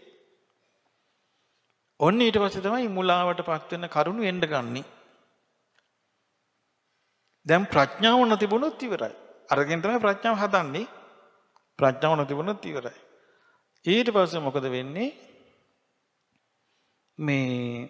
ඔන්න ඊට පස්සේ තමයි මුලාවටපත් වෙන කරුණු එන්න ගන්නේ. දැන් ප්‍රඥාව නැතිබුණොත් ඉවරයි. අරගෙන තමයි ප්‍රඥාව හදන්නේ. ප්‍රඥාව නැතිබුණොත් ඉවරයි. ඊට පස්සේ මොකද වෙන්නේ? මේ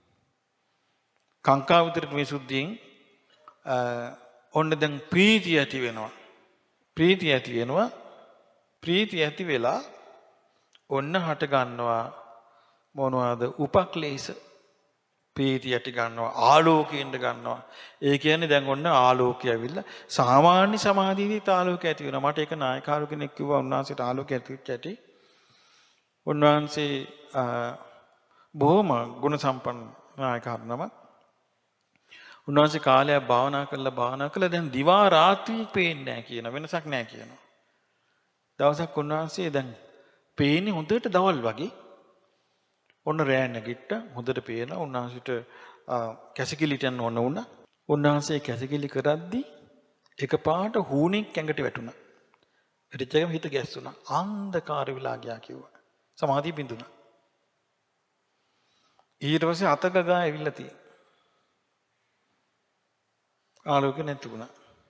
කාංකා විතරට විසුද්ධියෙන් ඔන්න දැන් ප්‍රීතිය ඇති වෙනවා. ප්‍රීතිය ඇති වෙනවා. ප්‍රීතිය ඇති වෙලා ඔන්න හට ගන්නවා මොනවාද? උපක්ලේශ. ප්‍රීතිය ඇති ගන්නවා ආලෝකයෙන්ද ගන්නවා. ඒ කියන්නේ දැන් ඔන්න ආලෝකය ඇවිල්ලා සාමාන්‍ය සමාධියේදී ආලෝකය ඇති වෙනවා. මට ඒක නායකාරු කෙනෙක් කිව්වා උන්වහන්සේට ආලෝකය ඇති වෙච්ච ඇති. උන්වහන්සේ බොහොම ගුණ සම්පන්න නායකාරු නම. උන්වහන්සේ කාලයක් භාවනා කරලා භාවනා කළා දැන් දිවා රාත්‍රී පේන්නේ නැහැ කියන වෙනසක් නැහැ කියනවා. දවසක් උන්වහන්සේ දැන් පේන්නේ හොඳට දවල් වගේ. ඔන්න රෑ නැගිට්ට හොඳට පේනවා උන්වහන්සේට කැසිකිලිට යන්න ඕන වුණා. උන්වහන්සේ කැසිකිලි කරද්දී එකපාරට හුණෙක් ඇඟට වැටුණා. එරිච්චගම හිත ගැස්සුණා. අන්ධකාර වෙලා ගියා කිව්වා. සමාධිය බිඳුණා. ඊට පස්සේ අත ගගා ඇවිල්ලා තියෙනවා. ආලෝකෙ නැති වුණා.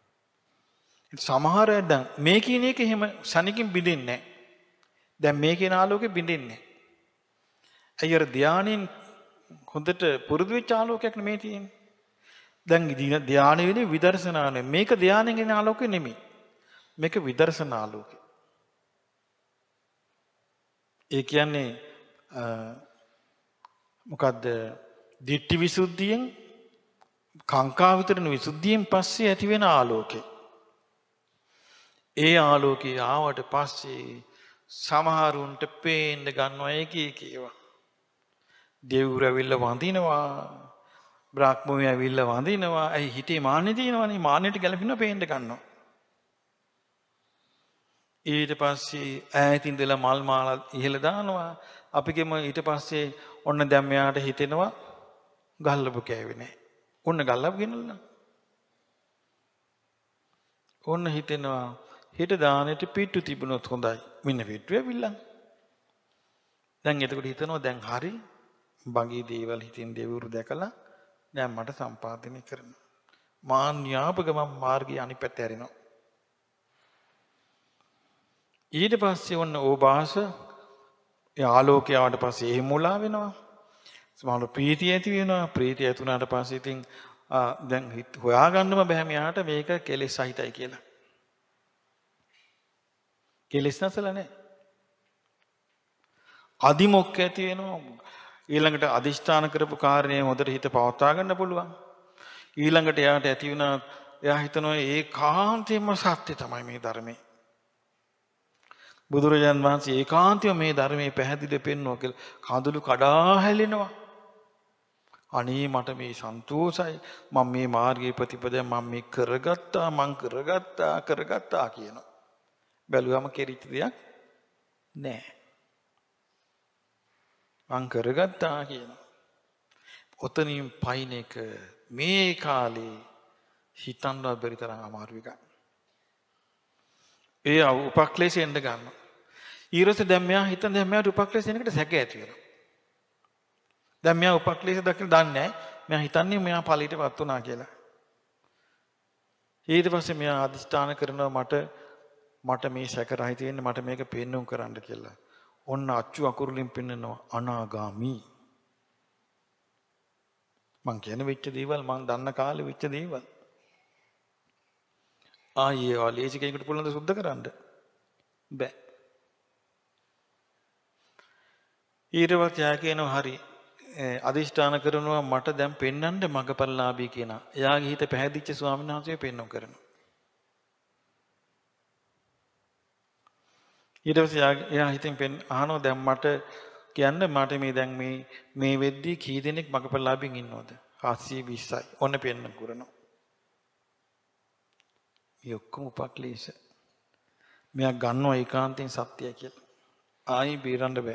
සමහර අය දැන් මේ කියන එක එහෙම සනිකින් බිඳින්නේ නැහැ. දැන් මේ කියන ආලෝකෙ බිඳින්නේ නැහැ. අයියර ධානයෙන් හොඳට පුරුදු වෙච්ච ආලෝකයක් නෙමෙයි තියෙන්නේ. දැන් ධානය වෙන්නේ විදර්ශනා නෙමෙයි. මේක ධානයෙන් එන ආලෝකෙ නෙමෙයි. මේක විදර්ශනා ආලෝකෙ. ඒ කියන්නේ මොකද්ද? දිට්ඨි විසුද්ධියෙන් කාංකා විතරන විසුද්ධියෙන් පස්සේ ඇති වෙන ආලෝකේ. ඒ ආලෝකේ ආවට පස්සේ සමහරුන්ට පේන්න ගන්නවා ඒකේ කේවා. දෙව්වරු ඇවිල්ලා වඳිනවා. බ්‍රහ්මෝ ඇවිල්ලා වඳිනවා. ඇයි හිතේ මාන්නේ තියෙනවනේ. මාන්නයට ගැලපෙනවා පේන්න ගන්නවා. ඊට පස්සේ ඈතින් ඉඳලා මල් මාලා ඉහළ දානවා. අපි කියමු ඊට පස්සේ ඔන්න දැන් මෙයාට හිතෙනවා ගල්ලපු කෑවේ නැහැ. ඔන්න ගල්ලපු ගෙනල්ලා. ඔන්න හිතෙනවා හිට දානෙට පිට්ටු තිබුණොත් හොඳයි. මෙන්න පිට්ටු ඇවිල්ලා. දැන් එතකොට හිතනවා දැන් හරි බගී දේවල් හිතින් දෙවිවරු දැකලා දැන් මට සම්පාදනය කරනවා. මාන් ඥාපකම මාර්ගය අනිත් පැත්ත ඇරිනවා. ඊට පස්සේ ඔන්න ඕබාස ඒ ආලෝකය ආවට පස්සේ එහෙම මුලා වෙනවා. සමහර ප්‍රීතිය ඇති වෙනවා. ප්‍රීතිය ඇති වුණාට පස්සේ ඉතින් දැන් හොයාගන්නම බෑ මෙයාට මේක කෙලෙස් සහිතයි කියලා. කෙලෙස් නැසලා නැහැ. අදිමොක්ක ඇති වෙනවා. ඊළඟට අදිෂ්ඨාන කරපු කාරණේ හොඳට හිත පවත්වා ගන්න පුළුවන්. ඊළඟට එයාට ඇති වුණා එයා හිතනවා ඒකාන්තයෙන්ම සත්‍ය තමයි මේ ධර්මයේ. බුදුරජාන් වහන්සේ ඒකාන්තයෙන් මේ ධර්මයේ පැහැදිලි පෙන්වනවා කියලා කඳුළු කඩා හැලෙනවා. අනේ මට මේ සන්තෝෂයි මම මේ මාර්ගයේ ප්‍රතිපදය මම මේ කරගත්තා මං කරගත්තා කරගත්තා කියනවා. බැලුවම කෙරිච්ච දෙයක් නෑ. මං කරගත්තා කියනවා. ඔතනින් පයින් එක මේ කාලේ හිතන්නවත් බැරි තරම් අමාරු එකක්. ඒ උපක්ලේශයෙන් ගන්නවා. ඊරසේ දැන් මෙයා හිතන දැන් මෙයාට උපක්ලේශයකට සැක ඇති වෙනවා. දැන් මෙයා උපක්ලේශ දකින්න දන්නේ නැහැ. මෙයා හිතන්නේ මෙයා ඵලයටපත් වුණා කියලා. ඊට පස්සේ මෙයා අදිස්ථාන කරනවා මට මට මේ සැක රහිත වෙන්න මට මේක පෙන්වුම් කරන්න කියලා. ඔන්න අච්චු අකුරුලින් පෙන්නනවා අනාගාමි. මං කියන වෙච්ච දේවල් මං දන්න කාලේ වෙච්ච දේවල්. ආයේ ආලේජ කෙනෙකුට පුළුවන් ද සුද්ධ කරන්න? බෑ. ඊටවත් යා කියනවා හරි අදිෂ්ඨාන කරනවා මට දැන් පෙන්වන්න මගපරලාභී කියනවා. එයාගේ හිත පැහැදිච්ච ස්වාමීන් වහන්සේ පෙන්වුම් කරනවා. ඊට පස්සේ එයා හිතින් පෙන් අහනවා දැන් මට කියන්න මට මේ දැන් මේ මේ වෙද්දී කී දෙනෙක් මගපරලාභින් ඉන්නවද? හත්සිය විස්සයි. ඔන්න පෙන්වන්න කරනවා. මේ ඔක්කොම උපක්ලේශ. මෙයා ගන්නවා ඒකාන්තයෙන් සත්‍යය කියලා. ආයි බේරන්න බෑ.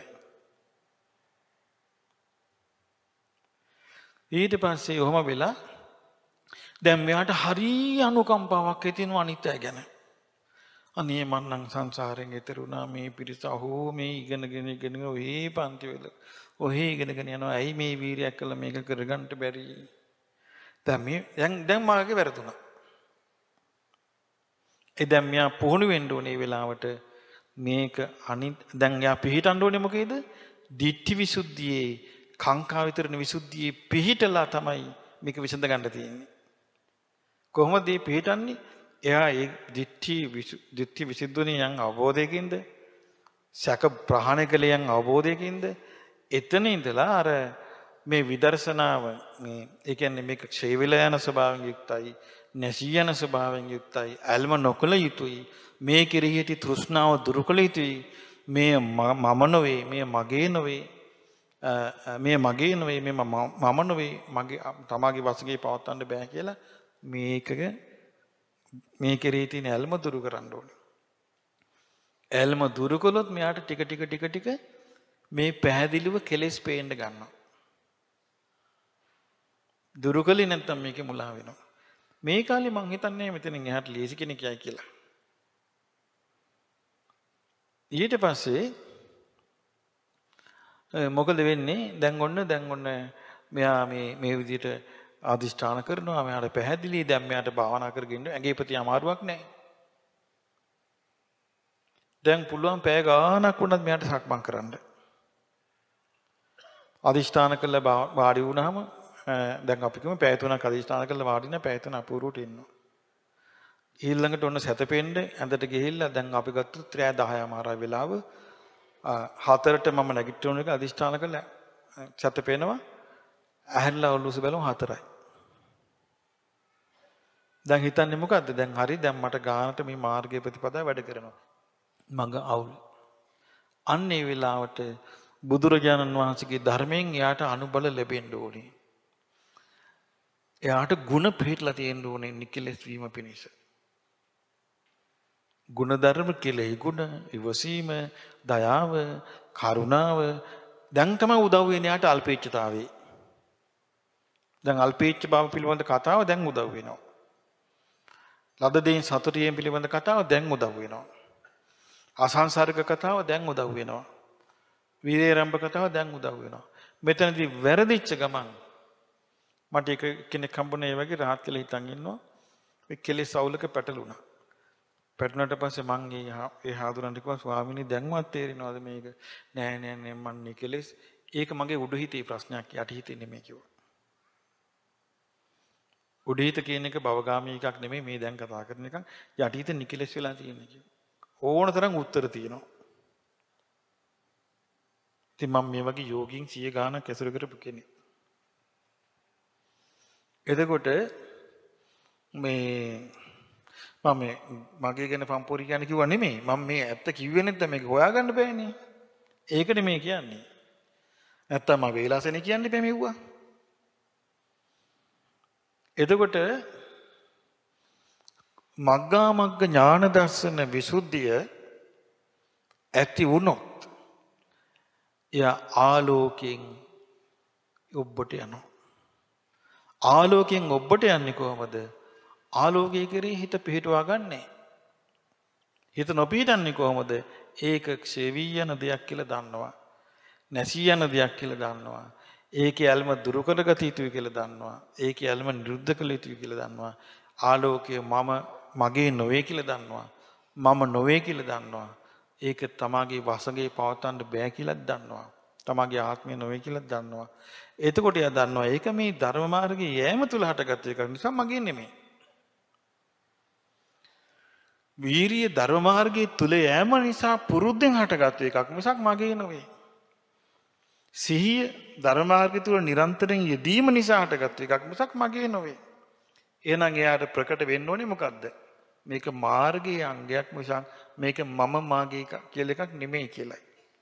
ඊට පස්සේ ඔහම වෙලා දැන් මෙයාට හරි අනුකම්පාවක් ඇතිවෙනවා අනිත් අය ගැන. අනේ මං නම් සංසාරයෙන් එතර වුණා මේ පිරිස අහෝ මේ ඉගෙනගෙන ඉගෙන ඔහේ පන්ති වල ඔහේ ඉගෙනගෙන යනවා. ඇයි මේ වීරියක් කළා මේක කරගන්න බැරි? දැන් මේ දැන් දැන් මාගේ වැරදුනා. ඒ දැන් මෙයා පුහුණු වෙන්න ඕනේ වෙලාවට මේක අනිත් දැන් යා පිළිටන්න ඕනේ මොකේද? ditthi visuddhiයේ කාංකා විතරන විසුද්ධියේ පිහිටලා තමයි මේක විසඳ ගන්න තියෙන්නේ. කොහොමද මේ පිහිටන්නේ? එයා ඒ දිට්ඨි දිට්ඨි විසුද්ධිය යම් අවබෝධයකින්ද සැක ප්‍රහාණය කළ යම් අවබෝධයකින්ද එතන ඉඳලා අර මේ විදර්ශනාව මේ ඒ කියන්නේ මේක ක්ෂය වෙලා යන ස්වභාවයෙන් යුක්තයි, නැසී යන ස්වභාවයෙන් යුක්තයි, අල්ම නොකල යුතුයි, මේ කෙරෙහි ඇති තෘෂ්ණාව දුරු කළ යුතුයි, මේ මම නොවේ, මේ මගේ නොවේ, මේ මගේ නොවේ, මේ මම නොවේ, මගේ තමාගේ වශයෙන් පවත්වන්න බෑ කියලා මේකක මේ කෙරෙහි තියෙන ඇල්ම දුරු කරන්න ඕනේ. ඇල්ම දුරු කළොත් මෙයාට ටික ටික ටික ටික මේ පැහැදිලිව කෙලෙස් පේන්න ගන්නවා. දුරු කළේ නැත්නම් මේකේ මුලා වෙනවා. මේ කාලේ මං හිතන්නේ මෙතනින් එහාට ලීසි කෙනෙක් යයි කියලා. ඊට පස්සේ මොකද වෙන්නේ? දැන් ඔන්න දැන් ඔන්න මෙයා මේ මේ විදිහට අදිෂ්ඨාන කරනවා. මෙයාට පැහැදිලි දැන් මෙයාට භාවනා කරගෙන ඇඟේ ප්‍රති අමාරුවක් නැහැ. දැන් පුළුවන් පැය ගාණක් වුණත් මෙයාට සක්මන් කරන්න. අදිෂ්ඨාන කළා වාඩි වුණාම දැන් අපි කියමු පැය තුනක් අදිෂ්ඨාන කළා වාඩි නැ පැය තුන අපූර්වට ඉන්නවා. ඊළඟට ඔන්න සැතපෙන්න ඇඳට ගිහිල්ලා දැන් අපි ගත්තොත් රෑ දහයම ආරයි වෙලාව හතරට මම නැගිටින එක අදිෂ්ඨාන කළා සැතපෙනවා. ඇහැරලා ඔලුස බැලුම හතරයි. දැන් හිතන්නේ මොකද්ද? දැන් හරි දැන් මට ගානට මේ මාර්ගයේ ප්‍රතිපදාව වැඩ කරනවා. මඟ අවුල්. අන්න ඒ වෙලාවට බුදුරජාණන් වහන්සේගේ ධර්මයෙන් එයාට අනුබල ලැබෙන්න ඕනේ. එයාට ಗುಣ පිළිట్లా තියෙන්න ඕනේ නිකලස් වීම පිණිස. ගුණ ධර්ම කෙලෙහි ගුණ, ඉවසීම, දයාව, කරුණාව දැන් තමයි උදව් වෙන්නේ යාට අල්පේච්ඡතාවේ. දැන් අල්පේච්ඡ බව පිළිබඳ කතාව දැන් උදව් වෙනවා. ලද දෙයින් සතුටියෙන් පිළිබඳ කතාව දැන් උදව් වෙනවා. අසංසාරික කතාව දැන් උදව් වෙනවා. වීරේරම්භ කතාව දැන් උදව් වෙනවා. මෙතනදී වැරදිච්ච ගමන් මට එක කෙනෙක් හම්බුනේ ඒ වගේ rahat කියලා හිතන් ඉන්නවා. ඒ කෙලෙස් අවුලක පැටලුණා. පැටලුණාට පස්සේ මං ඒ හාදුරන්ට කිව්වා ස්වාමීනි දැන්වත් තේරෙනවද මේක? නෑ නෑ නෑ මන් නිකලෙස් ඒක මගේ උඩු හිතේ ප්‍රශ්නයක් යටි හිතේ නෙමෙයි කිව්වා. උඩු හිත කියන එක භවගාමී එකක් නෙමෙයි මේ දැන් කතා කරන එක යටි හිත නිකලෙස් වෙලා තියෙන්නේ කිව්වා. ඕන තරම් උත්තර තියෙනවා. ඉතින් මම මේ වගේ යෝගින් සිය ගානක් ඇසුරු කරපු කෙනෙක්. එතකොට මේ මම මගේ ගැන පම්පෝරි කියන්නේ කිව්වා නෙමෙයි. මම මේ ඇත්ත කිව්වේ නැත්නම් මේක හොයාගන්න බෑනේ. ඒකනේ මේ කියන්නේ. නැත්තම් මම වේලාසනේ කියන්නේ බෑ මෙව්වා. එතකොට මග්ගා මග්ග ඥාන දර්ශන විසුද්ධිය ඇති වුණොත් එයා ආලෝකයෙන් ඔබට යනවා. ආලෝකයෙන් ඔබට යන්නේ කොහමද? ආලෝකයේ කෙරෙහි හිත පිහිටුවා ගන්නෑ. හිත නොපිහිටන්නේ කොහොමද? ඒක ක්ෂේවී යන දෙයක් කියලා දන්නවා. නැසී යන දෙයක් කියලා දන්නවා. ඒකේ අල්ම දුරු කරගත යුතුයි කියලා දන්නවා. ඒකේ අල්ම නිරුද්ධ කළ යුතුයි කියලා දන්නවා. ආලෝකය මම මගේ නොවේ කියලා දන්නවා. මම නොවේ කියලා දන්නවා. ඒක තමාගේ වශයෙන් පවත්වන්න බෑ කියලා දන්නවා. තමාගේ ආත්මය නොවේ කියලා දන්නවා. එතකොට එයා දන්නවා ඒක මේ ධර්ම මාර්ගයේ යෑම තුල හටගත් එකක් නිසා මගේ නෙමෙයි. වීරිය ධර්ම මාර්ගයේ තුල යෑම නිසා පුරුද්දෙන් හටගත් එකක් මිසක් මගේ නෙවෙයි. සිහිය ධර්ම මාර්ගය තුල නිරන්තරයෙන් යෙදීම නිසා හටගත් එකක් මිසක් මගේ නෙවෙයි. එහෙනම් එයාට ප්‍රකට වෙන්න ඕනේ මොකද්ද? මේක මාර්ගයේ අංගයක් මිසක් මේක මම මාගේ කියලා එකක් නෙමෙයි කියලායි.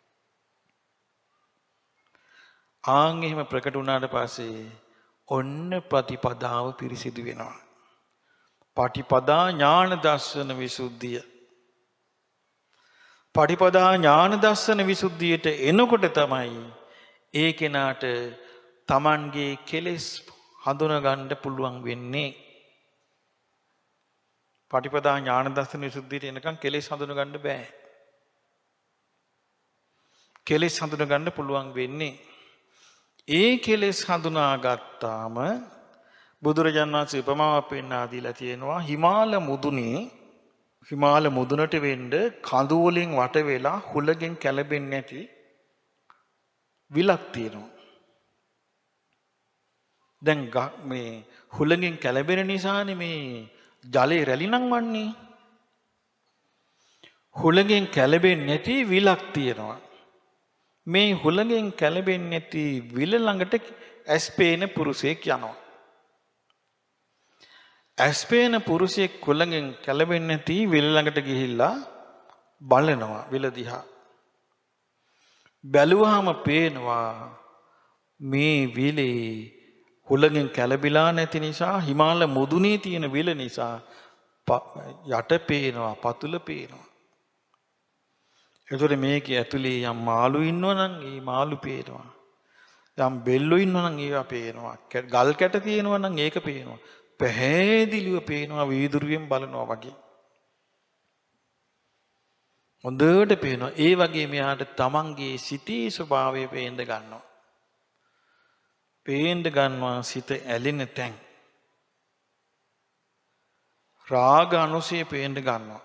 ආන් එහෙම ප්‍රකට වුණාට පස්සේ ඔන්න ප්‍රතිපදාව පිරිසිදු වෙනවා. පටිපදා ඥාන දර්ශන විසුද්ධිය. පටිපදා ඥාන දර්ශන විසුද්ධියට එනකොට තමයි ඒ කෙනාට Tamanගේ කෙලෙස් හඳුනා ගන්න පුළුවන් වෙන්නේ. පටිපදා ඥාන දර්ශන විසුද්ධියට එනකන් කෙලෙස් හඳුනා ගන්න බෑ. කෙලෙස් හඳුනා ගන්න පුළුවන් වෙන්නේ ඒ කෙලෙස් හඳුනා ගත්තාම බුදුරජාණන් වහන්සේ උපමාවක් පෙන්වා දීලා තියෙනවා. හිමාල මුදුනේ හිමාල මුදුනට වෙන්න කඳු වලින් වට වෙලා හුලගෙන් කැළඹෙන්නේ නැති විලක් තියෙනවා. දැන් මේ හුළඟෙන් කැළඹෙන නිසානේ මේ ජලයේ රැලි නංවන්නේ. හුළඟෙන් කැළඹෙන්නේ නැති විලක් තියෙනවා. මේ හුළඟෙන් කැළඹෙන්නේ නැති විල ළඟට ඇස්පේන පුරුෂයෙක් යනවා. ඇස්පේන පුරුෂයෙක් හුළඟෙන් කැළඹෙන්නේ නැති විල ළඟට ගිහිල්ලා බලනවා විල දිහා. බැලුවාම පේනවා මේ විලේ හුළඟෙන් කැළඹිලා නැති නිසා හිමාල මුදුනේ තියෙන විල නිසා යට පේනවා පතුල පේනවා. එතකොට මේක ඇතුලේ යම් මාළු ඉන්නවනම් ඒ මාළු පේනවා. යම් බෙල්ලෝ ඉන්නවනම් ඒවා පේනවා. ගල් කැට තියෙනවනම් ඒක පේනවා. පැහැදිලිව පේනවා වීදුරුවෙන් බලනවා වගේ. හොඳට පේනවා. ඒ වගේ මෙයාට තමන්ගේ සිතේ ස්වභාවය පේන්න ගන්නවා. පේන්න ගන්නවා සිත ඇලෙන තැන්. රාග අනුසය පේන්න ගන්නවා.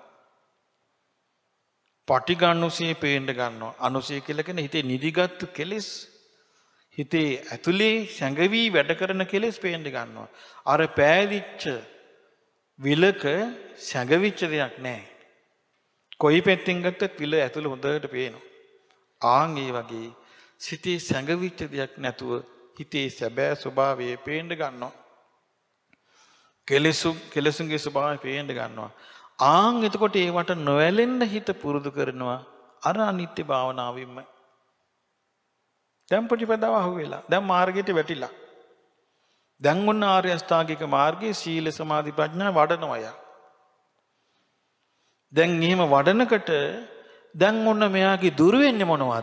පටිඝ අනුසය පේන්න ගන්නවා. අනුසය කියලා කියන්නේ හිතේ නිදිගත් කෙලෙස් හිතේ ඇතුලේ සැඟවි වැඩ කරන කෙලෙස් පේන්න ගන්නවා. අර පෑදිච්ච විලක සැඟවිච්ච දෙයක් නැහැ. කොයි පැත්තෙන් ගත්තත් විල ඇතුළ හොඳට පේනවා. ආන් ඒ වගේ සිතේ සැඟවිච්ච දෙයක් නැතුව හිතේ සැබෑ ස්වභාවය පේන්න ගන්නවා. කෙලෙසු කෙලෙසුන්ගේ ස්වභාවය පේන්න ගන්නවා. ආන් එතකොට ඒවට නොඇලෙන්න හිත පුරුදු කරනවා අර අනිත්‍ය භාවනාවෙන්ම. දැන් ප්‍රතිපදාව අහුවෙලා. දැන් මාර්ගයට වැටිලා. දැන් ඔන්න ආර්ය අෂ්ටාංගික මාර්ගයේ සීල සමාධි ප්‍රඥා වඩනවා යා. දැන් එහෙම වඩනකොට දැන් ඔන්න මෙයාගේ දුර වෙන්නේ මොනවද?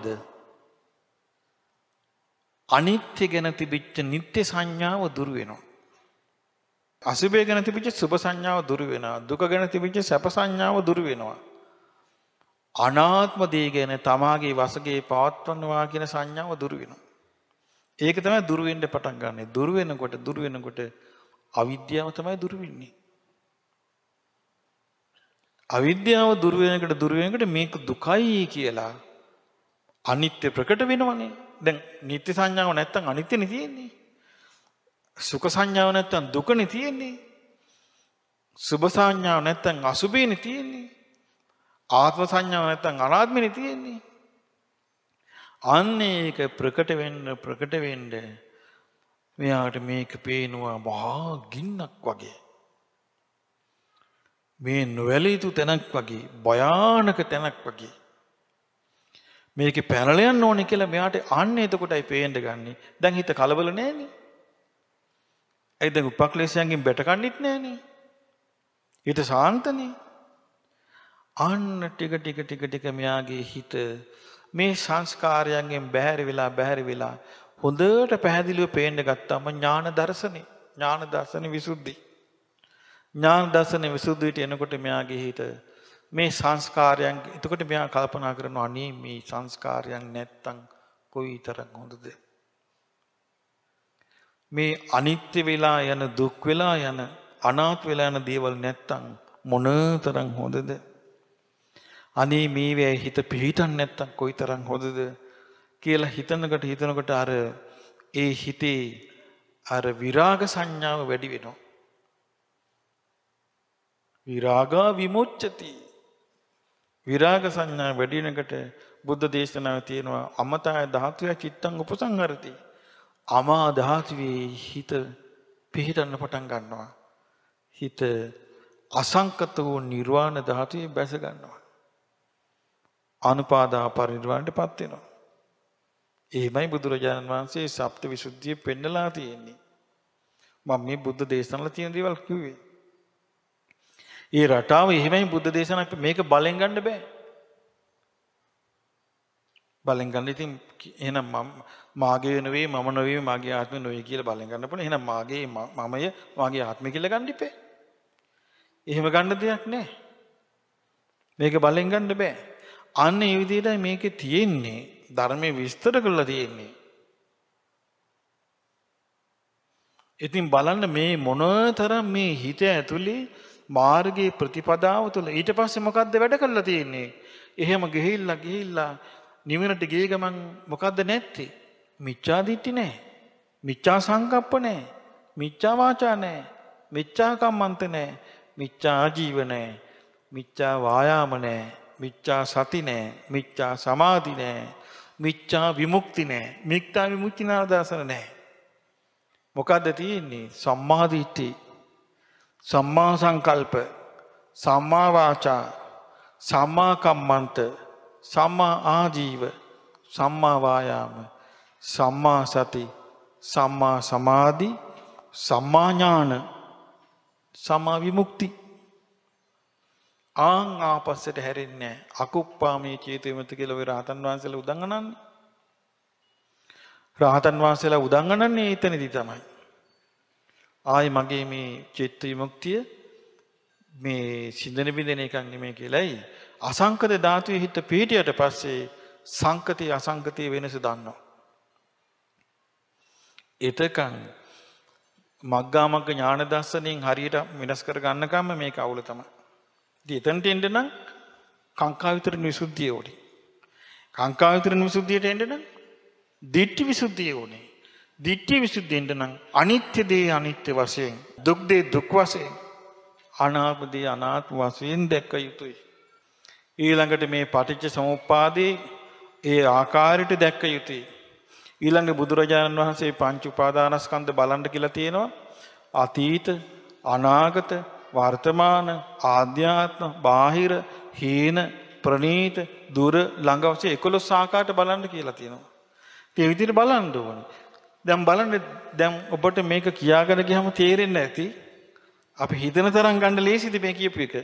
අනිත්‍ය ගැන තිබිච්ච නිත්‍ය සංඥාව දුර වෙනවා. අසුභය ගැන තිබිච්ච සුභ සංඥාව දුර වෙනවා. දුක ගැන තිබිච්ච සැප සංඥාව දුර වෙනවා. අනාත්ම දේ ගැන තමාගේ වශයේ පවත්වනවා කියන සංඥාව දුර වෙනවා. ඒක තමයි දුර වෙන්න පටන් ගන්නෙ. දුර වෙනකොට දුර වෙනකොට අවිද්‍යාව තමයි දුර වෙන්නේ. අවිද්‍යාව දුර වෙනකොට දුර වෙනකොට මේක දුකයි කියලා අනිත්‍ය ප්‍රකට වෙනවනේ. දැන් නිත්‍ය සංඥාව නැත්තම් අනිත්‍යනේ තියෙන්නේ. සුඛ සංඥාව නැත්තම් දුකනේ තියෙන්නේ. සුභ සංඥාව නැත්තම් අසුභේනේ තියෙන්නේ. ආත්ම සංඥාව නැත්තම් අනාත්මනේ තියෙන්නේ. අන්න ඒක ප්‍රකට වෙන්න ප්‍රකට වෙන්න මෙයාට මේක පේනවා මහා ගින්නක් වගේ. මේ නොවැළී යුතු තැනක් වගේ භයානක තැනක් වගේ. මේකේ පැනලා යන්න ඕනේ කියලා මෙයාට අන්න එතකොටයි පේන්න ගන්නෙ. දැන් හිත කලබල නෑනේ. ඒ දැන් උපක්ලේශයන්ගෙන් බැට කන්නෙත් නෑනේ. හිත සාන්තනේ. අන්න ටික ටික ටික ටික මෙයාගේ හිත මේ සංස්කාරයන්ගෙන් බැහැර වෙලා බැහැර වෙලා හොඳට පැහැදිලිව පේන්න ගත්තාම ඥාන දර්ශනේ ඥාන දර්ශන විසුද්ධි ඥාන දර්ශන විසුද්ධියට එනකොට මෙයාගේ හිත මේ සංස්කාරයන් එතකොට මෙයා කල්පනා කරනවා අනේ මේ සංස්කාරයන් නැත්තම් කොයිතරම් හොඳද මේ අනිත්‍ය වෙලා යන දුක් වෙලා යන අනාත්ම වෙලා යන දේවල් නැත්තම් මොනතරම් හොඳද අනේ මේවේ හිත පිහිටන් නැත්තම් කොයිතරම් හොඳද කියලා හිතනකොට හිතනකොට අර ඒ හිතේ අර විරාග සංඥාව වැඩි වෙනවා. විරාගා විමුච්ඡති. විරාග සංඥා වැඩි වෙනකොට බුද්ධ දේශනාවේ තියෙනවා අමතාය ධාතුය චිත්තං උපසංහරති. අමා ධාතුවේ හිත පිහිටන්න පටන් ගන්නවා. හිත අසංකත වූ නිර්වාණ ධාතුවේ බැස ගන්නවා. අනුපාදා පරිනිර්වාණයටපත් වෙනවා. එහෙමයි බුදුරජාණන් වහන්සේ සප්ත විසුද්ධිය පෙන්නලා තියෙන්නේ. මම මේ බුද්ධ දේශනාවල තියෙන දේවල් කිව්වේ. ඒ රටාව එහෙමයි බුද්ධ දේශනාව මේක බලෙන් ගන්න බෑ. බලෙන් ගන්න ඉතින් එහෙනම් මම මාගේ නෙවෙයි මම නෙවෙයි මාගේ ආත්මය නෙවෙයි කියලා බලෙන් ගන්න පුළුවන්. එහෙනම් මාගේ මමය මාගේ ආත්මය කියලා ගන්න ඉපේ. එහෙම ගන්න දෙයක් නෑ. මේක බලෙන් ගන්න බෑ. අන්න ඒ විදිහටයි මේකේ තියෙන්නේ ධර්මයේ විස්තර කරලා තියෙන්නේ. ඉතින් බලන්න මේ මොනතරම් මේ හිත ඇතුලේ මාර්ගයේ ප්‍රතිපදාව තුළ ඊට පස්සේ මොකද්ද වැඩ කරලා තියෙන්නේ? එහෙම ගිහිල්ලා ගිහිල්ලා නිවනට ගිය ගමන් මොකද්ද නැත්තේ? මිච්ඡා දිට්ඨි නැහැ. මිච්ඡා සංකප්ප නැහැ. මිච්ඡා වාචා නැහැ. මිච්ඡා කම්මන්ත නැහැ. මිච්ඡා ආජීව නැහැ. මිච්ඡා වායාම නැහැ. මිච්ඡා සති නැහැ. මිච්ඡා සමාධි නැහැ. මිච්ඡා විමුක්ති නැහැ. මිච්ඡා විමුක්ති නාදසන නැහැ. මොකද්ද තියෙන්නේ? සම්මා දිට්ඨි, සම්මා සංකල්ප, සම්මා වාචා, සම්මා කම්මන්ත, සම්මා ආජීව, සම්මා වායාම, සම්මා සති, සම්මා සමාධි, සම්මා ඥාන, සම්මා විමුක්ති. ආන් ආපස්සට හැරෙන්නේ අකුප්පාමේ චේතු විමුක්ති කියලා ඔය රහතන් වහන්සේලා උදංගනන්නේ. රහතන් වහන්සේලා උදංගනන්නේ එතනදී තමයි. ආයි මගේ මේ චිත්ත විමුක්තිය මේ සිඳන බිඳෙන එකක් නෙමෙයි කියලායි අසංකත ධාතුවේ හිත පිහිටියට පස්සේ සංකතේ අසංකතේ වෙනස දන්නවා. එතකන් මග්ගාමග්ග ඥාන දර්ශනයෙන් හරියට වෙනස් කර ගන්නකම් මේක අවුල තමයි. ඉතින් එතනට එන්න නම් කාංකා විතරන විසුද්ධිය ඕනේ. කාංකා විතරන විසුද්ධියට එන්න නම් දිට්ඨි විසුද්ධිය ඕනේ. දිට්ඨි විසුද්ධියෙන්ද නම් අනිත්‍ය දේ අනිත්‍ය වශයෙන්, දුක් දේ දුක් වශයෙන්, අනාත්ම දේ අනාත්ම වශයෙන් දැක්ක යුතුයි. ඊළඟට මේ පටිච්ච සමුප්පාදේ ඒ ආකාරයට දැක්ක යුතුයි. ඊළඟ බුදුරජාණන් වහන්සේ පංච උපාදානස්කන්ධ බලන්න කියලා තියෙනවා. අතීත, අනාගත, වර්තමාන, ආධ්‍යාත්ම, බාහිර, හීන, ප්‍රනීත, දුර, ළඟ වශයෙන් එකොළොස් ආකාරයට බලන්න කියලා තියෙනවා. ඒ විදිහට බලන්න ඕනේ. දැන් බලන්න දැන් ඔබට මේක කියාගෙන ගියාම තේරෙන්නේ නැති. අපි හිතන තරම් ගන්න ලේසිද මේ කියපු එක?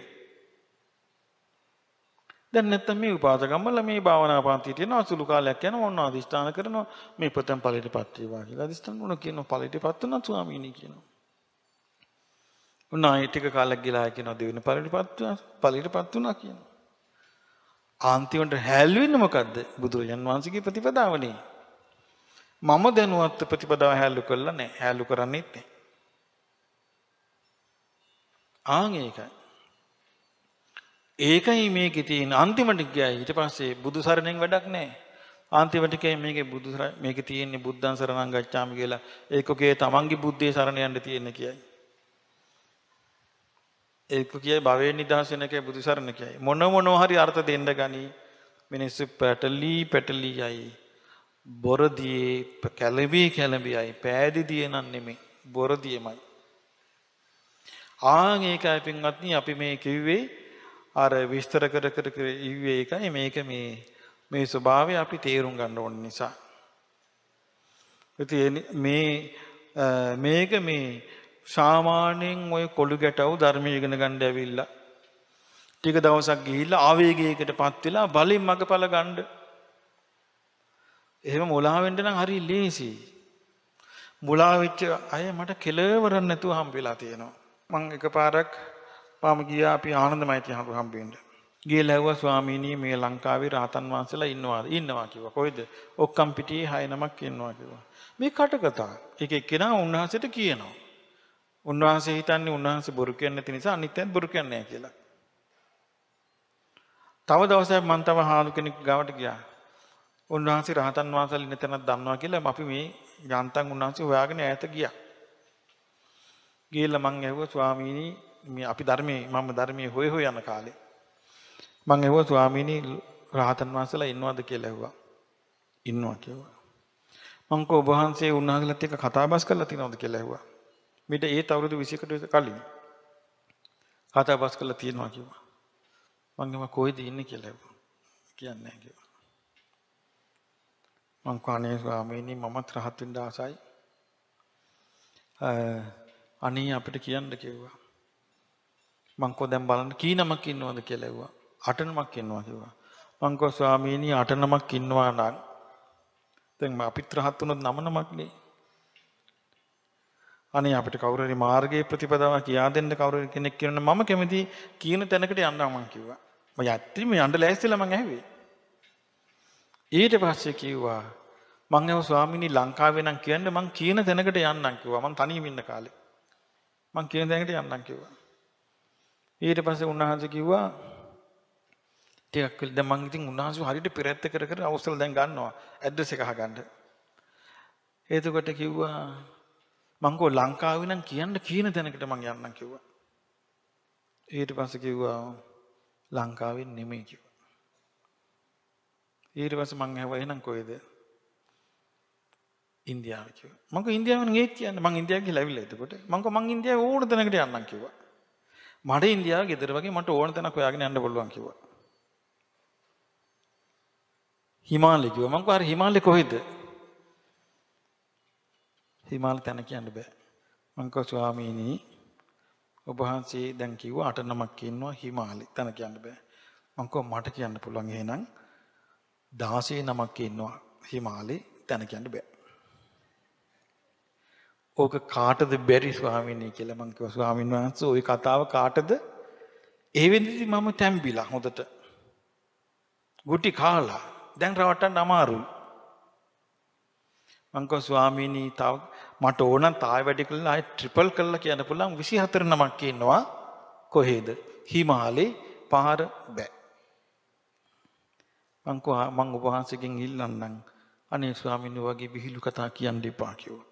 දැන් නැත්තම් මේ උපාසකම්මල මේ භාවනා පන්තියට යනවා අසුළු කාලයක් යනවා මොනවා අදිස්ථාන කරනවා මේ පොතෙන් ඵලයටපත් වේවා කියලා අදිස්ථාන මොන කියනවා ඵලයටපත් වුණා ස්වාමීනි කියනවා. උනායි ටික කාලයක් ගිලා කියනවා දෙවෙනි ඵලයටපත් වුණා ඵලයටපත් වුණා කියනවා. අන්තිමට හැල් වෙන්නේ මොකද්ද? බුදුරජාන් වහන්සේගේ ප්‍රතිපදාවනේ. මම දැනුවත් ප්‍රතිපදාව හැල්ලු කළා නැහැ. හැල්ලු කරන්නේත් නැහැ. ආන් ඒකයි. ඒකයි මේකේ තියෙන අන්තිමට ගියයි ඊට පස්සේ බුදු සරණෙන් වැඩක් නැහැ. අන්තිමට කියයි මේකේ බුදු මේකේ තියෙන්නේ බුද්ධං සරණං ගච්ඡාමි කියලා. ඒකකේ තමන්ගේ බුද්ධේ සරණ යන්න තියෙන්නේ කියයි. ඒක කියයි භවයෙන් නිදහස් වෙන එකයි බුදු සරණ කියයි. මොන මොනවා හරි අර්ථ දෙන්න ගනි මිනිස්සු පැටලි පැටලි යයි. බොරදියේ කැළඹී කැළඹියයි පෑදිදියේ නන් නෙමෙයි බොරදියේමයි. ආන් ඒකයි පින්වත්නි අපි මේ කිව්වේ අර විස්තර කර කර කර ඉව්වේ එකයි මේක මේ මේ ස්වභාවය අපි තේරුම් ගන්න ඕන නිසා. ඉතින් මේ මේක මේ සාමාන්‍යයෙන් ඔය කොළු ගැටව ධර්මයේ ඉගෙන ගන්න ඇවිල්ලා ටික දවසක් ගිහිල්ලා ආවේගයකටපත් වෙලා බලෙන් මගපල ගන්න. එහෙම මුලා වෙන්න නම් හරි ලේසි. මුලා වෙච්ච අය මට කෙලවරක් නැතුව හම්බ වෙලා තියෙනවා. මම එකපාරක් පාම ගියා අපි ආනන්දමයිති හඳු හම්බ වෙන්න. ගිහලා ඇහුවා ස්වාමීනි මේ ලංකාවේ රහතන් වහන්සේලා ඉන්නවාද? ඉන්නවා කිව්වා. කොයිද? ඔක්කම් පිටියේ හය නමක් ඉන්නවා කිව්වා. මේ කටකතා. එක එක්කෙනා උන්වහන්සේට කියනවා. උන්වහන්සේ හිතන්නේ උන්වහන්සේ බොරු කියන්නේ නැති නිසා අනිත් අයත් බොරු කියන්නේ නැහැ කියලා. තව දවසක් මම තව හාමුදුර කෙනෙක් ගාවට ගියා. උන්වහන්සේ රහතන් වහන්සේලා ඉන්න තැනක් දන්නවා කියලා අපි මේ යන්තම් උන්වහන්සේ හොයාගෙන ඈත ගියා. ගිහලා මං ඇහුවා ස්වාමීනි මේ අපි ධර්මයේ මම ධර්මයේ හොය හොය යන කාලේ මං ඇහුවා ස්වාමීනි රහතන් වහන්සේලා ඉන්නවද කියලා ඇහුවා. ඉන්නවා කිව්වා. මං කෝ ඔබ වහන්සේ උන්වහන්සේලාත් එක්ක කතා බස් කරලා තියෙනවද කියලා ඇහුවා. මිට ඒත් අවුරුදු විසකට කලින් කතා බස් කරලා තියෙනවා කිව්වා. මං ගම කොහෙද ඉන්නේ කියලා ඇහුවා. කියන්නේ නැහැ කිව්වා. මං කෝණේ ස්වාමීනි මමත් රහත් වෙන්න ආසයි. අනේ අපිට කියන්න කිව්වා. මං කෝ දැන් බලන්න කී නමක් ඉන්නවද කියලා ඇහුවා. අට නමක් ඉන්නවා කිව්වා. මං කෝ ස්වාමීනි අට නමක් ඉන්නවා නම් දැන් අපිත් රහත් වුණොත් නම නමක් නේ. අනේ අපිට කවුරු හරි මාර්ගයේ ප්‍රතිපදාව කියා දෙන්න කවුරු හරි කෙනෙක් කියනනම් මම කැමති කියන තැනකට යන්න මං කිව්වා. මම යත්‍රි මේ යන්න ලෑස්තිලා මං ඇහුවේ. ඊට පස්සේ කිව්වා මං ඇහුවා ස්වාමීනි ලංකාවේ නම් කියන්නේ මං කියන තැනකට යන්නම් කිව්වා. මං තනියම ඉන්න කාලේ. මං කියන තැනකට යන්නම් කිව්වා. ඊට පස්සේ උන්වහන්සේ කිව්වා ටිකක් වෙල දැන් මං ඉතින් උන්වහන්සේ හරියට පෙරැත්ත කර කර අවසල දැන් ගන්නවා ඇඩ්‍රස් එක අහගන්න. එතකොට කිව්වා මං කෝ ලංකාවේ නම් කියන්න කියන තැනකට මං යන්නම් කිව්වා. ඊට පස්සේ කිව්වා ලංකාවේ නෙමෙයි කිව්වා. ඊට පස්සේ මං ඇහුවා එහෙනම් කොහෙද? ඉන්දියාව කිව්වා. මං කෝ ඉන්දියාවෙන් ඒත් කියන්නේ මං ඉන්දියාව ගිහලා ඇවිල්ලා එතකොට. මං කෝ මං ඉන්දියාවේ ඕන තැනකට යන්නම් කිව්වා. මට ඉන්දියාව ගෙදර වගේ මට ඕන තැනක් හොයාගෙන යන්න පුළුවන් කිව්වා. හිමාලය කිව්වා. මං කෝ හරි හිමාලය කොහෙද? හිමාලය තැන කියන්න බෑ. මං කෝ ස්වාමීනි ඔබ වහන්සේ දැන් කිව්වා අට නමක් ඉන්නවා හිමාලය තැන කියන්න බෑ. මං කෝ මට කියන්න පුළුවන් එහෙනම් දහසය නමක් ඉන්නවා හිමාලය තැන කියන්න බෑ. ඕක කාටද බැරි ස්වාමීනි කියලා මං කිව්වා ස්වාමීන් වහන්සේ ওই කතාව කාටද? ඒ වෙද්දි මම තැම්බිලා හොඳට. ගුටි කාලා දැන් රවට්ටන්න අමාරුයි. මං කිව්වා ස්වාමීනි තව මට ඕන තායි වැඩි කළා ආයි ට්‍රිපල් කළා කියන්න පුළුවන් විසිහතර නමක් ඉන්නවා කොහෙද? හිමාලේ පාර බෑ. මං කිව්වා මං ඔබ වහන්සේගෙන් ඉල්ලන්නම් අනේ ස්වාමීනි වගේ විහිළු කතා කියන්න එපා කිව්වා.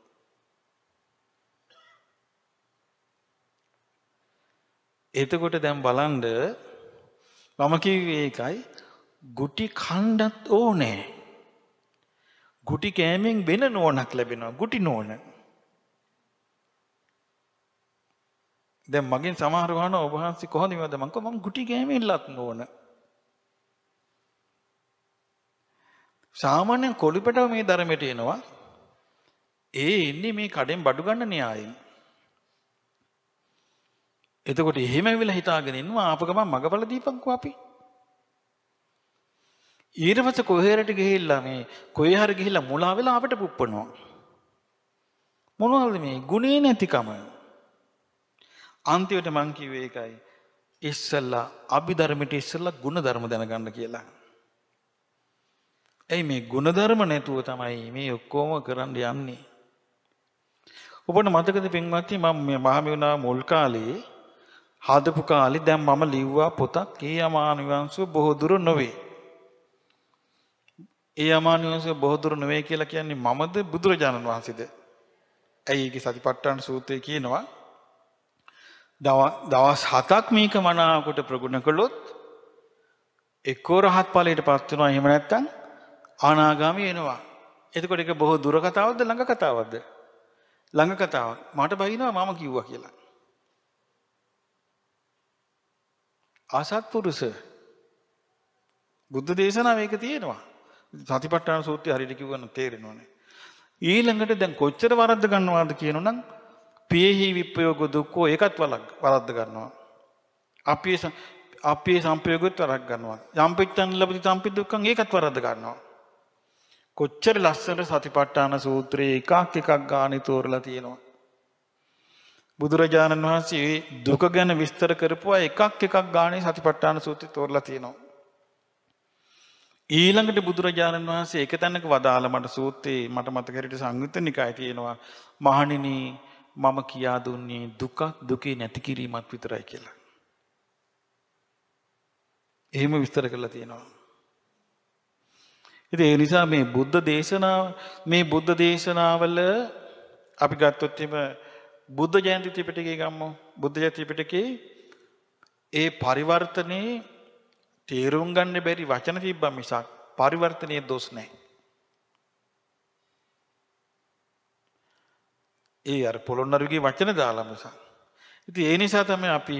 එතකොට දැන් බලන්න මම කිව්වේ ඒකයි ගුටි කණ්ඩත් ඕනේ. ගුටි කෑමෙන් වෙන නෝනක් ලැබෙනවා ගුටි නෝන. දැන් මගෙන් සමහර වහන ඔබ වහන්සේ කොහොමද මේවද මං කිව්වා මම ගුටි කෑමෙන් ලත් නෝන. සාමාන්‍යයෙන් කොළිපටව මේ ධර්මයට එනවා. ඒ ඉන්නේ මේ කඩෙන් බඩු ගන්න න්‍යායෙන්. එතකොට එහෙම වෙලා හිතාගෙන ඉන්නවා ආපු ගමන් මගපල දීපන්කෝ අපි. ඊට පස්සේ කොහෙරට ගිහිල්ලා මේ කොහේ හරි ගිහිල්ලා මුලා වෙලා අපිට පුප්පනවා. මොනවද මේ ගුණේ නැතිකම. අන්තිමට මං කිව්වේ ඒකයි. ඉස්සල්ලා අභිධර්මයට ඉස්සල්ලා ගුණ ධර්ම දැනගන්න කියලා. එයි මේ ගුණ ධර්ම නැතුව තමයි මේ ඔක්කොම කරන්න යන්නේ. ඔබට මතකද පින්වත්නි මම මේ මහමෙවුනා මුල් කාලේ හදපු කාලේ දැන් මම ලිව්වා පොතක් ඒ අමානුවංශව බොහෝ දුර නොවේ. ඒ අමානුවංශව බොහෝ දුර නොවේ කියලා කියන්නේ මමද බුදුරජාණන් වහන්සේද? ඇයි ඒකේ සතිපට්ඨාන සූත්‍රය කියනවා දවස් හතක් මේක මනාවකට ප්‍රගුණ කළොත් එක්කෝ රහත් ඵලයට පත් වෙනවා. එහෙම නැත්නම් අනාගාමී වෙනවා. එතකොට ඒක බොහෝ දුර කතාවක්ද ළඟ කතාවක්ද? ළඟ කතාවක්. මට බයිනවා මම කිව්වා කියලා. අසත්පුරුෂ බුද්ධ දේශනාව මේක තියෙනවා. සතිපට්ඨාන සූත්‍රය හරියට කිව්වනම් තේරෙනවනේ. ඊළඟට දැන් කොච්චර වරද්ද ගන්නවද කියනොනම් පියෙහි විප්‍රයෝග දුක්ඛෝ ඒකත් වලක් වරද්ද ගන්නවා. අපේ අපේ සංප්‍රයෝගොත් වරක් ගන්නවා. යම්පිච්ඡන් ලබති සම්පි දුක්ඛං ඒකත් වරද්ද ගන්නවා. කොච්චර ලස්සන සතිපට්ඨාන සූත්‍රයේ එකක් එකක් ගානේ තෝරලා තියෙනවා. බුදුරජාණන් වහන්සේ දුක ගැන විස්තර කරපුවා එකක් එකක් ගානේ සතිපට්ඨාන සූත්‍රය තෝරලා තියෙනවා. ඊළඟට බුදුරජාණන් වහන්සේ එක තැනක වදාළ මට සූත්‍රේ මට මතක හැටියට සංයුත්ත නිකායේ තියෙනවා මහණෙනි මම කියා දුන්නේ දුක දුකේ නැති කිරීමත් විතරයි කියලා. එහෙම විස්තර කරලා තියෙනවා. ඉතින් ඒ නිසා මේ බුද්ධ දේශනාව මේ බුද්ධ දේශනාවල අපි ගත්තොත් එimhe බුද්ධ ජයන්ති ත්‍රිපිටකය ගමු. බුද්ධ ජයන්ති ත්‍රිපිටකේ ඒ පරිවර්තනේ තේරුම් ගන්න බැරි වචන තිබ්බා මිසක් පරිවර්තනයේ දොස් නැහැ. ඒ අර පොළොන්නරුවේ වචන දාලා මිසක්. ඉතින් ඒ නිසා තමයි අපි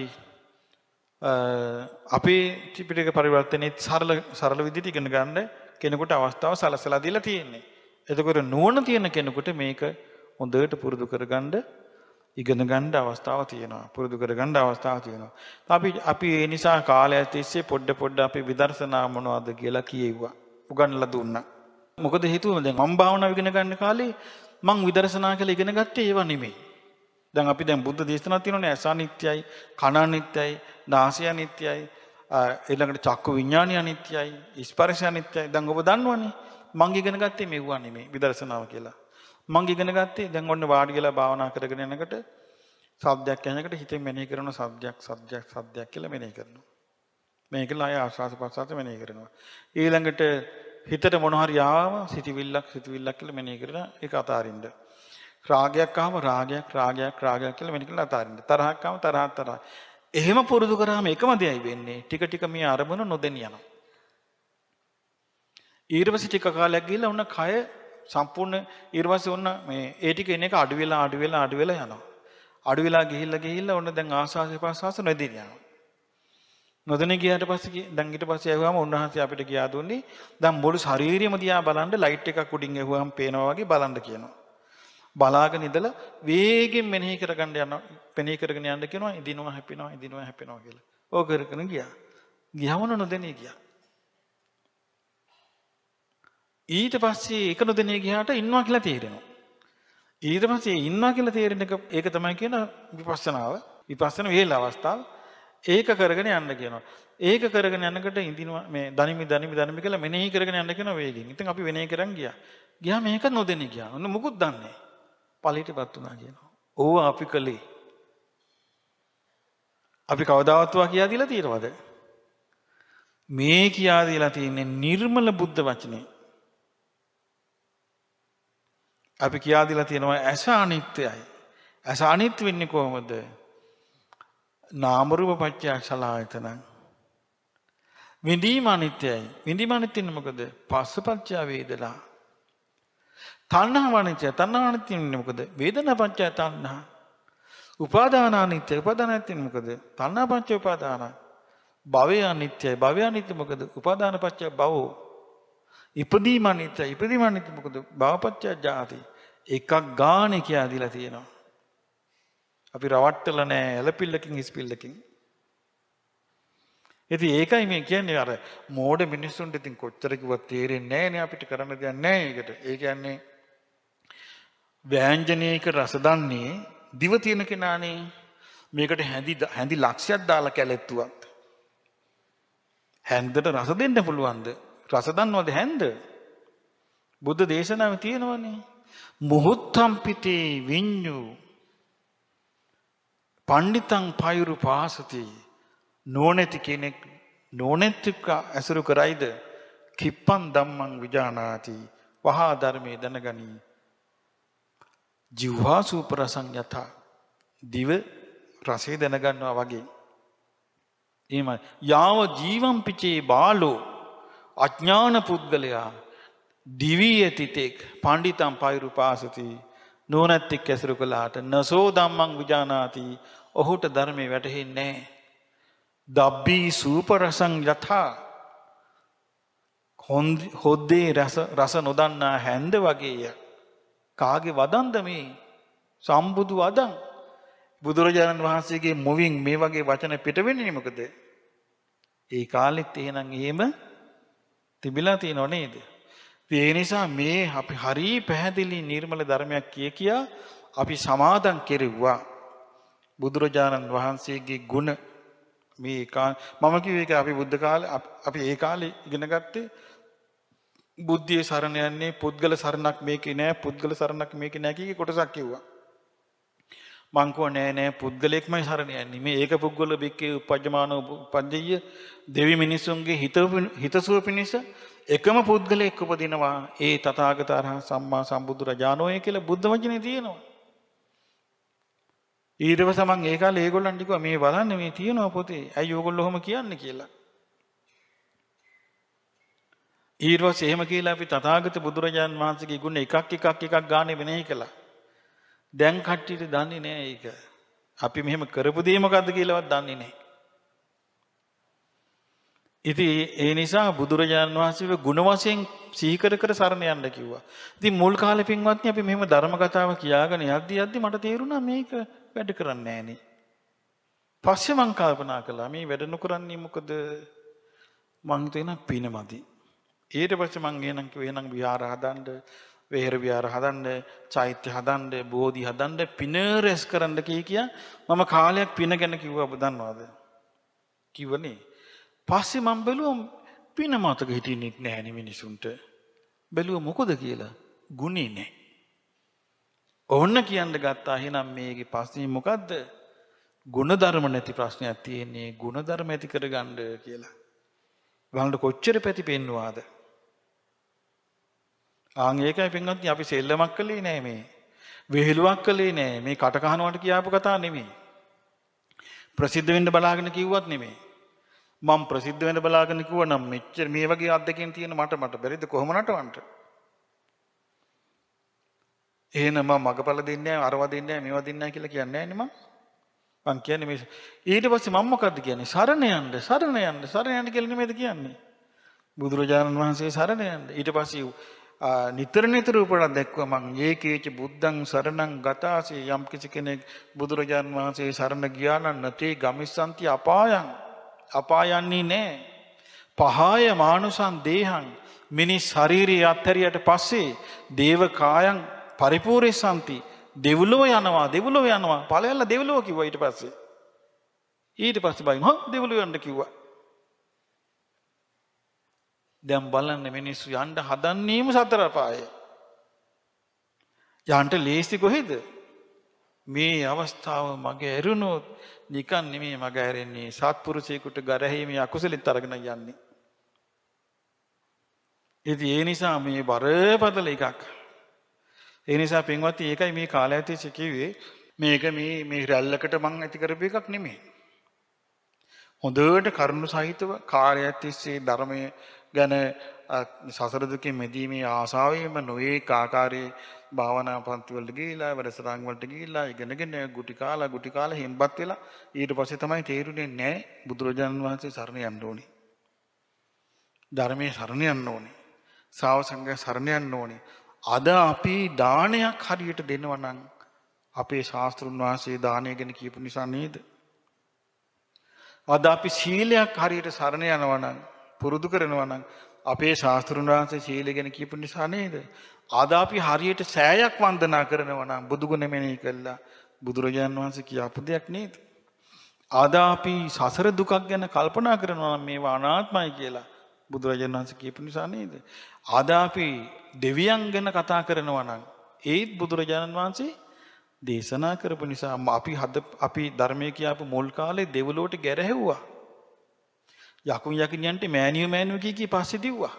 අපේ ත්‍රිපිටක පරිවර්තනයේ සරල සරල විදිහට ඉගෙන ගන්න කෙනෙකුට අවස්ථාව සලසලා දීලා තියෙන්නේ. එතකොට නුවණ තියෙන කෙනෙකුට මේක හොඳට පුරුදු කරගන්න ඉගෙන ගන්න අවස්ථාවක් තියෙනවා. පුරුදු කරගන්න අවස්ථාවක් තියෙනවා. අපි අපි ඒ නිසා කාලය තිස්සේ පොඩ පොඩ අපි විදර්ශනා මොනවද කියලා කියෙව්වා. උගන්ලා දුන්නා. මොකද හේතුව දැන් මම භාවනාව ඉගෙන ගන්න කාලේ මං විදර්ශනා කියලා ඉගෙන ගත්තේ ඒව නෙමෙයි. දැන් අපි දැන් බුද්ධ දේශනා තියෙනවානේ ඇස අනිත්‍යයි, කන අනිත්‍යයි, නාසය අනිත්‍යයි, ඊළඟට චක්කු විඥානය අනිත්‍යයි, ස්පර්ශය අනිත්‍යයි. දැන් ඔබ දන්නවනේ. මං ඉගෙන ගත්තේ මෙවුවා නෙමෙයි විදර්ශනාව කියලා. මං ඉගෙන ගත්තේ දැන් ඔන්න වාඩි වෙලා භාවනා කරගෙන යනකොට සබ්දයක් ඇහෙනකොට හිතෙන් මෙනෙහි කරන සබ්දයක් සබ්දයක් සබ්දයක් කියලා මෙනෙහි කරනවා. මේකලා ආය ආස්වාද ප්‍රසආස මෙනෙහි කරනවා. ඊළඟට හිතට මොන හරි ආව සිතවිල්ලක් සිතවිල්ලක් කියලා මෙනෙහි කරන ඒක අතාරින්න. රාගයක් ආවම රාගයක් රාගයක් රාගයක් කියලා මෙන්න කියලා අතාරින්න. තරහක් ආවම තරහක් තරහ. එහෙම පුරුදු කරාම එකම දෙයයි වෙන්නේ. ටික ටික මේ අරමුණ නොදෙන යනවා. ඊට පස්සේ ටික කාලයක් ගිහිල්ලා ඔන්න කය සම්පූර්ණ ඊට පස්සේ ඔන්න මේ ඒ ටික එන එක අඩු වෙලා අඩු වෙලා අඩු වෙලා යනවා. අඩු වෙලා ගිහිල්ලා ගිහිල්ලා ඔන්න දැන් ආස්වාද ප්‍රසවාස නොදෙන යනවා. නොදෙන ගියාට පස්සේ දැන් ඊට පස්සේ ආවම උන්වහන්සේ අපිට කියා දුන්නේ දැන් මුළු ශරීරෙම දිහා බලන්න ලයිට් එකක් උඩින් ඇහුවම පේනවා වගේ බලන්න කියනවා. බලාගෙන ඉඳලා වේගෙන් මෙනෙහි කරගන්න යනවා. මෙනෙහි කරගෙන යන්න කියනවා ඉදිනවා හැපෙනවා ඉදිනවා හැපෙනවා කියලා. ඕක කරගෙන ගියා. ගියම නොදෙනේ ගියා. ඊට පස්සේ එක නොදෙනේ ගියාට ඉන්නවා කියලා තේරෙනවා. ඊට පස්සේ ඉන්නවා කියලා තේරෙන එක ඒක තමයි කියන විපස්සනාව. විපස්සන වේල අවස්ථාව. ඒක කරගෙන යන්න කියනවා. ඒක කරගෙන යනකොට ඉඳිනවා මේ දනිමි දනිමි දනිමි කියලා මෙනෙහි කරගෙන යන්න කියනවා වේගෙන්. ඉතින් අපි වෙනේ කරන් ගියා. ගියාම මේක නොදෙනේ ගියා. ඔන්න මුකුත් දන්නේ නැහැ. ඵලයටපත් වුණා කියනවා. ඕව අපි කලේ. අපි කවදාවත් වා කියා දීලා තියෙනවද? මේ කියා දීලා තියෙන්නේ නිර්මල බුද්ධ වචනේ. අපි කියා දීලා තියෙනවා ඇස අනිත්‍යයි. ඇස අනිත්‍ය වෙන්නේ කොහොමද? නාම රූප පත්‍ය සලආයතන. විඳීම අනිත්‍යයි. විඳීම අනිත්‍ය වෙන්නේ මොකද? පස්සපත්‍ය වේදනා. තණ්හාව අනිත්‍යයි. තණ්හාව අනිත්‍ය වෙන්නේ මොකද? වේදනා පත්‍ය තණ්හා. උපාදාන අනිත්‍යයි. උපාදාන අනිත්‍ය වෙන්නේ මොකද? තණ්හා පත්‍ය උපාදාන. භවය අනිත්‍යයි. භවය අනිත්‍ය මොකද? උපාදාන පත්‍ය භව. ඉපදීම අනිත්‍යයි. ඉපදීම අනිත්‍ය මොකද? භවපත්‍ය ජාති. එකක් ගානේ කියලා දීලා තියෙනවා. අපි රවට්ටලා නැහැ ඇලපිල්ලකින් හිස්පිල්ලකින්. ඉතින් ඒකයි මේ කියන්නේ අර මෝඩ මිනිස්සුන්ට ඉතින් කොච්චර කිව්වත් තේරෙන්නේ නැහැ නේ අපිට කරන්න දෙයක් නැහැ ඒකට. ඒ කියන්නේ ව්‍යංජනයක රස දන්නේ දිව තියෙන කෙනානේ. මේකට හැඳි හැඳි ලක්ෂයක් දාලා කැලෙත්තුවක්. හැන්දට රස දෙන්න පුළුවන්ද? රස දන්නවද හැන්ද? බුද්ධ දේශනාවේ තියෙනවනේ. මුහුත්තම් පිටේ විඤ්ඤු පණ්ඩිතං පයුරු පාසති. නෝනැති කෙනෙක් නෝනැතික ඇසුරු කරයිද? කිප්පන් ධම්මං විජානාති. වහා ධර්මයේ දැනගනි. ජීවහා සූපරසං යත. දිව රසය දැනගන්නවා වගේ. එහෙමයි. යාව ජීවම් පිචේ බාලෝ අඥාන පුද්ගලයා දිවි යතිතෙක් පණ්ඩිතං පයුරු පාසති. නෝනැතික ඇසුරු කළාට නසෝ ධම්මං විජානාති. ඔහුට ධර්මයේ වැටහෙන්නේ නැහැ. දබ්බී සූපරසං යථා. හොද්දේ රස රස නොදන්නා හැන්ද වගේය. කාගේ වදන්ද මේ? සම්බුදු වදන්. බුදුරජාණන් වහන්සේගේ මුවින් මේ වගේ වචන පිට වෙන්නේ මොකද? ඒ කාලෙත් එහෙනම් එහෙම තිබිලා තියෙනව නේද? ඒ නිසා මේ අපි හරි පැහැදිලි නිර්මල ධර්මයක් කිය කියා අපි සමාදන් කෙරෙව්වා. බුදුරජාණන් වහන්සේගේ ගුණ මේ මම කිව්ව එක අපි බුද්ධ කාලේ අපි ඒ කාලේ ඉගෙන ගත්තේ බුද්ධියේ සරණ යන්නේ පුද්ගල සරණක් මේකේ නෑ පුද්ගල සරණක් මේකේ නෑ කීකේ කොටසක් කිව්වා. මං කෝ නෑ නෑ පුද්ගලෙක්මයි සරණ යන්නේ. මේ ඒක පුද්ගල බික්කේ උපජ්ජමාන උපජ්ජය දෙවි මිනිසුන්ගේ හිත හිතසුව පිණිස එකම පුද්ගලයෙක් උපදිනවා. ඒ තථාගත අරහත් සම්මා සම්බුදු රජාණෝය කියලා බුද්ධ වචනේ තියෙනවා. ඊට පස්සේ මම ඒ කාලේ ඒගොල්ලන්ට කිව්වා මේ බලන්න මේ තියෙනවා පොතේ. ඇයි ඕගොල්ලෝ ඔහොම කියන්නේ කියලා. ඊට පස්සේ එහෙම කියලා අපි තථාගත බුදුරජාන් වහන්සේගේ ගුණ එකක් එකක් එකක් ගානේ වෙනෙහි කළා. දැන් කට්ටියට දන්නේ නැහැ ඒක. අපි මෙහෙම කරපු දේ මොකද්ද කියලාවත් දන්නේ නැහැ. ඉතින් ඒ නිසා බුදුරජාණන් වහන්සේගේ ගුණ වශයෙන් සිහි කර කර සරණ යන්න කිව්වා. ඉතින් මුල් කාලේ පින්වත්නි අපි මෙහෙම ධර්ම කතාව කියාගෙන යද්දි යද්දි මට තේරුණා මේක වැඩ කරන්නේ නැහනේ. පස්සේ මං කල්පනා කළා මේ වැඩ නොකරන්නේ මොකද? මං හිතුවා පිනමදි. ඊට පස්සේ මං එහෙනම් කිව්වා එහෙනම් විහාර හදන්න, වෙහෙර විහාර හදන්න, චෛත්‍ය හදන්න, බෝධි හදන්න, පින රැස් කරන්න කී කියා මම කාලයක් පින ගැන කිව්වා ඔබ දන්නවද? කිව්වනේ. පස්සේ මම බැලුවා පින මතක හිටින්නේ නැහැ මිනිසුන්ට. බැලුවා මොකද කියලා. ගුණේ නැහැ. ඕන්න කියන්න ගත්තා. එහෙනම් මේකේ පස්සේ මොකද්ද? ගුණධර්ම නැති ප්‍රශ්නයක් තියෙන්නේ. ගුණධර්ම ඇති කරගන්න කියලා. බලන්න කොච්චර පැති පෙන්නුවාද? ආන් ඒකයි පින්වත්නි අපි සෙල්ලමක් කළේ නෑ මේ. විහිළුවක් කළේ නෑ. මේ කට කහනවට කියාපු කතා නෙමෙයි. ප්‍රසිද්ධ වෙන්න බලාගෙන කිව්වත් නෙමෙයි. මම ප්‍රසිද්ධ වෙන්න බලාගෙන කිව්වා නම් මෙච්චර මේ වගේ අත්දැකීම් තියෙන මට මට බැරිද කොහොම නටවන්න? එහෙනම් මම මගපල දෙන්නේ නැහැ, අරවා දෙන්නේ නැහැ, මේවා දෙන්නේ නැහැ කියලා කියන්නේ නැහැ නේ මම. මං කියන්නේ මේ ඊට පස්සේ මම මොකද්ද කියන්නේ? සරණ යන්න, සරණ යන්න, සරණ යන්න කියලා නෙමෙයිද කියන්නේ? බුදුරජාණන් වහන්සේ සරණ යන්න. ඊට පස්සේ නිතර නිතර උපරක් දැක්වුවා මං ඒකේච බුද්ධං සරණං ගතාසේ යම් කිසි කෙනෙක් බුදුරජාණන් වහන්සේ සරණ ගියා නම් නැතේ ගමිස්සන්ති අපායන්. අපායන්නේ නැහැ. පහය මානුසං දේහං මිනිස් ශාරීරිය අත්හැරියට පස්සේ දේව කායං පරිපූර්ණසන්ති දෙව්ලොව යනවා දෙව්ලොව යනවා ඵලයල්ල දෙව්ලොව කිව්වා ඊට පස්සේ ඊට පස්සේ බයින් හා දෙව්ලොව යන්න කිව්වා දැන් බලන්න මිනිස්සු යන්න හදන්නේම සතර පායේ යන්න ලේසි කොහෙද මේ අවස්ථාව මගේ ඇරුණොත් නිකන් නෙමෙයි මගේ ඇරෙන්නේ සත්පුරුෂයෙකුට ගරහීමේ අකුසලෙත් අරගෙන යන්නේ ඉතින් ඒ නිසා මේ බරපතල එකක් ඒ නිසා පින්වත්නි ඒකයි මේ කාලයතිස්ස කිව්වේ මේක මේ මේ රැල්ලකට මං ඇති කරපු එකක් නෙමෙයි. හොඳට කරුණු සහිතව කාලයතිස්සේ ධර්මයේ ගැන සසර දුකෙන් මිදීමේ ආසාවෙම නොඒක ආකාරයේ භාවනා පන්ති වලට ගිහිලා වැඩසටහන් වලට ගිහිලා ඉගෙනගෙන ගුටි කාලා ගුටි කාලා හෙම්බත් වෙලා ඊට පස්සේ තමයි තේරුනේ නැහැ බුදුරජාණන් වහන්සේ සරණ යන්න ඕනේ. ධර්මයේ සරණ යන්න ඕනේ. ශ්‍රාවක සංඝයා සරණ යන්න ඕනේ. අද අපි දානයක් හරියට දෙනවා නම් අපේ ශාස්ත්‍රුන් වහන්සේ දානය ගැන කියපු නිසා නේද? අද අපි සීලයක් හරියට සරණ යනවා නම් පුරුදු කරනවා නම් අපේ ශාස්ත්‍රුන් වහන්සේ සීලය ගැන කියපු නිසා නේද? අද අපි හරියට සෑයක් වන්දනා කරනවා නම් බුදුගුණ මෙනෙහි කළා බුදුරජාණන් වහන්සේ කියපු දෙයක් නේද? අද අපි සසර දුකක් ගැන කල්පනා කරනවා නම් මේවා අනාත්මයි කියලා බුදුරජාණන් වහන්සේ කියපු නිසා නේද? අද අපි දෙවියන් ගැන කතා කරනවා නම් ඒත් බුදුරජාණන් වහන්සේ දේශනා කරපු නිසා අපි හද අපි ධර්මයේ කියපු මුල් කාලේ දෙව්ලොවට ගැරහෙව්වා. යකුන් යකිනියන්ට මෑනියු මෑනියු කී කී පස්සේ දිව්වා.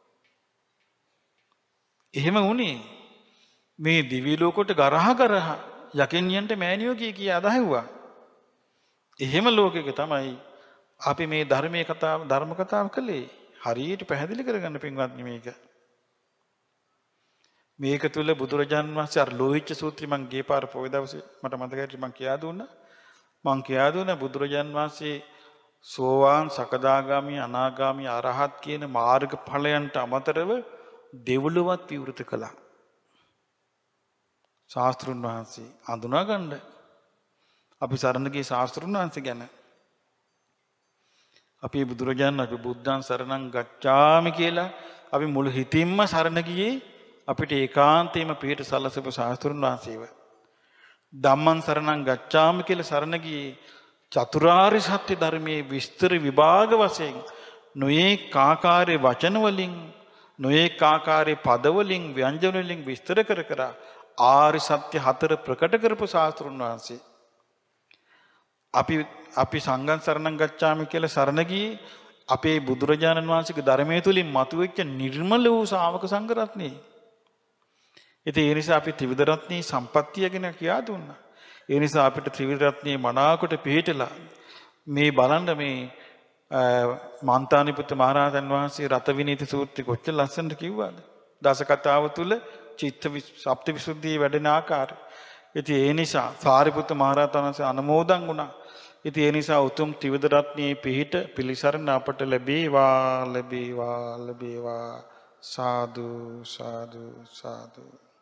එහෙම වුණේ මේ දිවි ලෝකෙට ගරහ ගරහ යකිනියන්ට මෑනියු කී කී අදහෙව්වා. එහෙම ලෝකෙක තමයි අපි මේ ධර්මයේ කතාව ධර්ම කතාව කළේ. හරියට පැහැදිලි කරගන්න පින්වත්නි මේක. මේක තුල බුදුරජාන් වහන්සේ අර ලෝහිච්ච සූත්‍රය මං ගිය පාර පොය දවසේ මට මතකයි මං කියා දුන්නා. මං කියා දුන්නා බුදුරජාන් වහන්සේ සෝවාන් සකදාගාමි අනාගාමි අරහත් කියන මාර්ග ඵලයන්ට අමතරව දෙව්ලොවත් විවෘත කළා. ශාස්ත්‍රුන් වහන්සේ අඳුනා ගන්න. අපි සරණ ගිය ශාස්ත්‍රුන් වහන්සේ ගැන අපි බුදුරජාණන් අපි බුද්ධං සරණං ගච්ඡාමි කියලා අපි මුළු හිතින්ම සරණ ගියේ අපිට ඒකාන්තයෙන්ම පිට සලසපු ශාස්ත්‍රුන් වහන්සේව. ධම්මං සරණං ගච්ඡාමි කියලා සරණ ගියේ චතුරාර්ය සත්‍ය ධර්මයේ විස්තර විභාග වශයෙන් නොයේක ආකාරයේ වචන වලින් නොයේක ආකාරයේ පද වලින් ව්‍යංජන වලින් විස්තර කර කර ආර්ය සත්‍ය හතර ප්‍රකට කරපු ශාස්ත්‍රුන් වහන්සේ. අපි අපි සංඝං සරණං ගච්ඡාමි කියලා සරණ ගියේ අපේ බුදුරජාණන් වහන්සේගේ ධර්මයේ තුලින් මතුවෙච්ච නිර්මල වූ ශා วก සංඝ රත්නේ. ඉතින් ඒ නිසා අපි ත්‍රිවිධ රත්නේ සම්පත්තිය ගැන කියා දුන්නා. ඒ නිසා අපිට ත්‍රිවිධ රත්නේ මනාකොට පිළිහිටලා මේ බලන්න මේ මන්තානිපුත්ත මහරහතන් වහන්සේ රත විනීත සූත්‍රය කොච්චර ලස්සනට කිව්වද? දස කතාව තුල චිත්ත සප්ත විසුද්ධියේ වැඩෙන ආකාරය. ඉතින් ඒ නිසා සාරිපුත්ත මහරහතන් වහන්සේ අනුමෝදන් වුණා. ඉතින් ඒ නිසා උතුම් ත්‍රිවිධ රත්නයේ පිහිට පිළිසරණ අපට ලැබේවා ලැබේවා ලැබේවා සාදු සාදු සාදු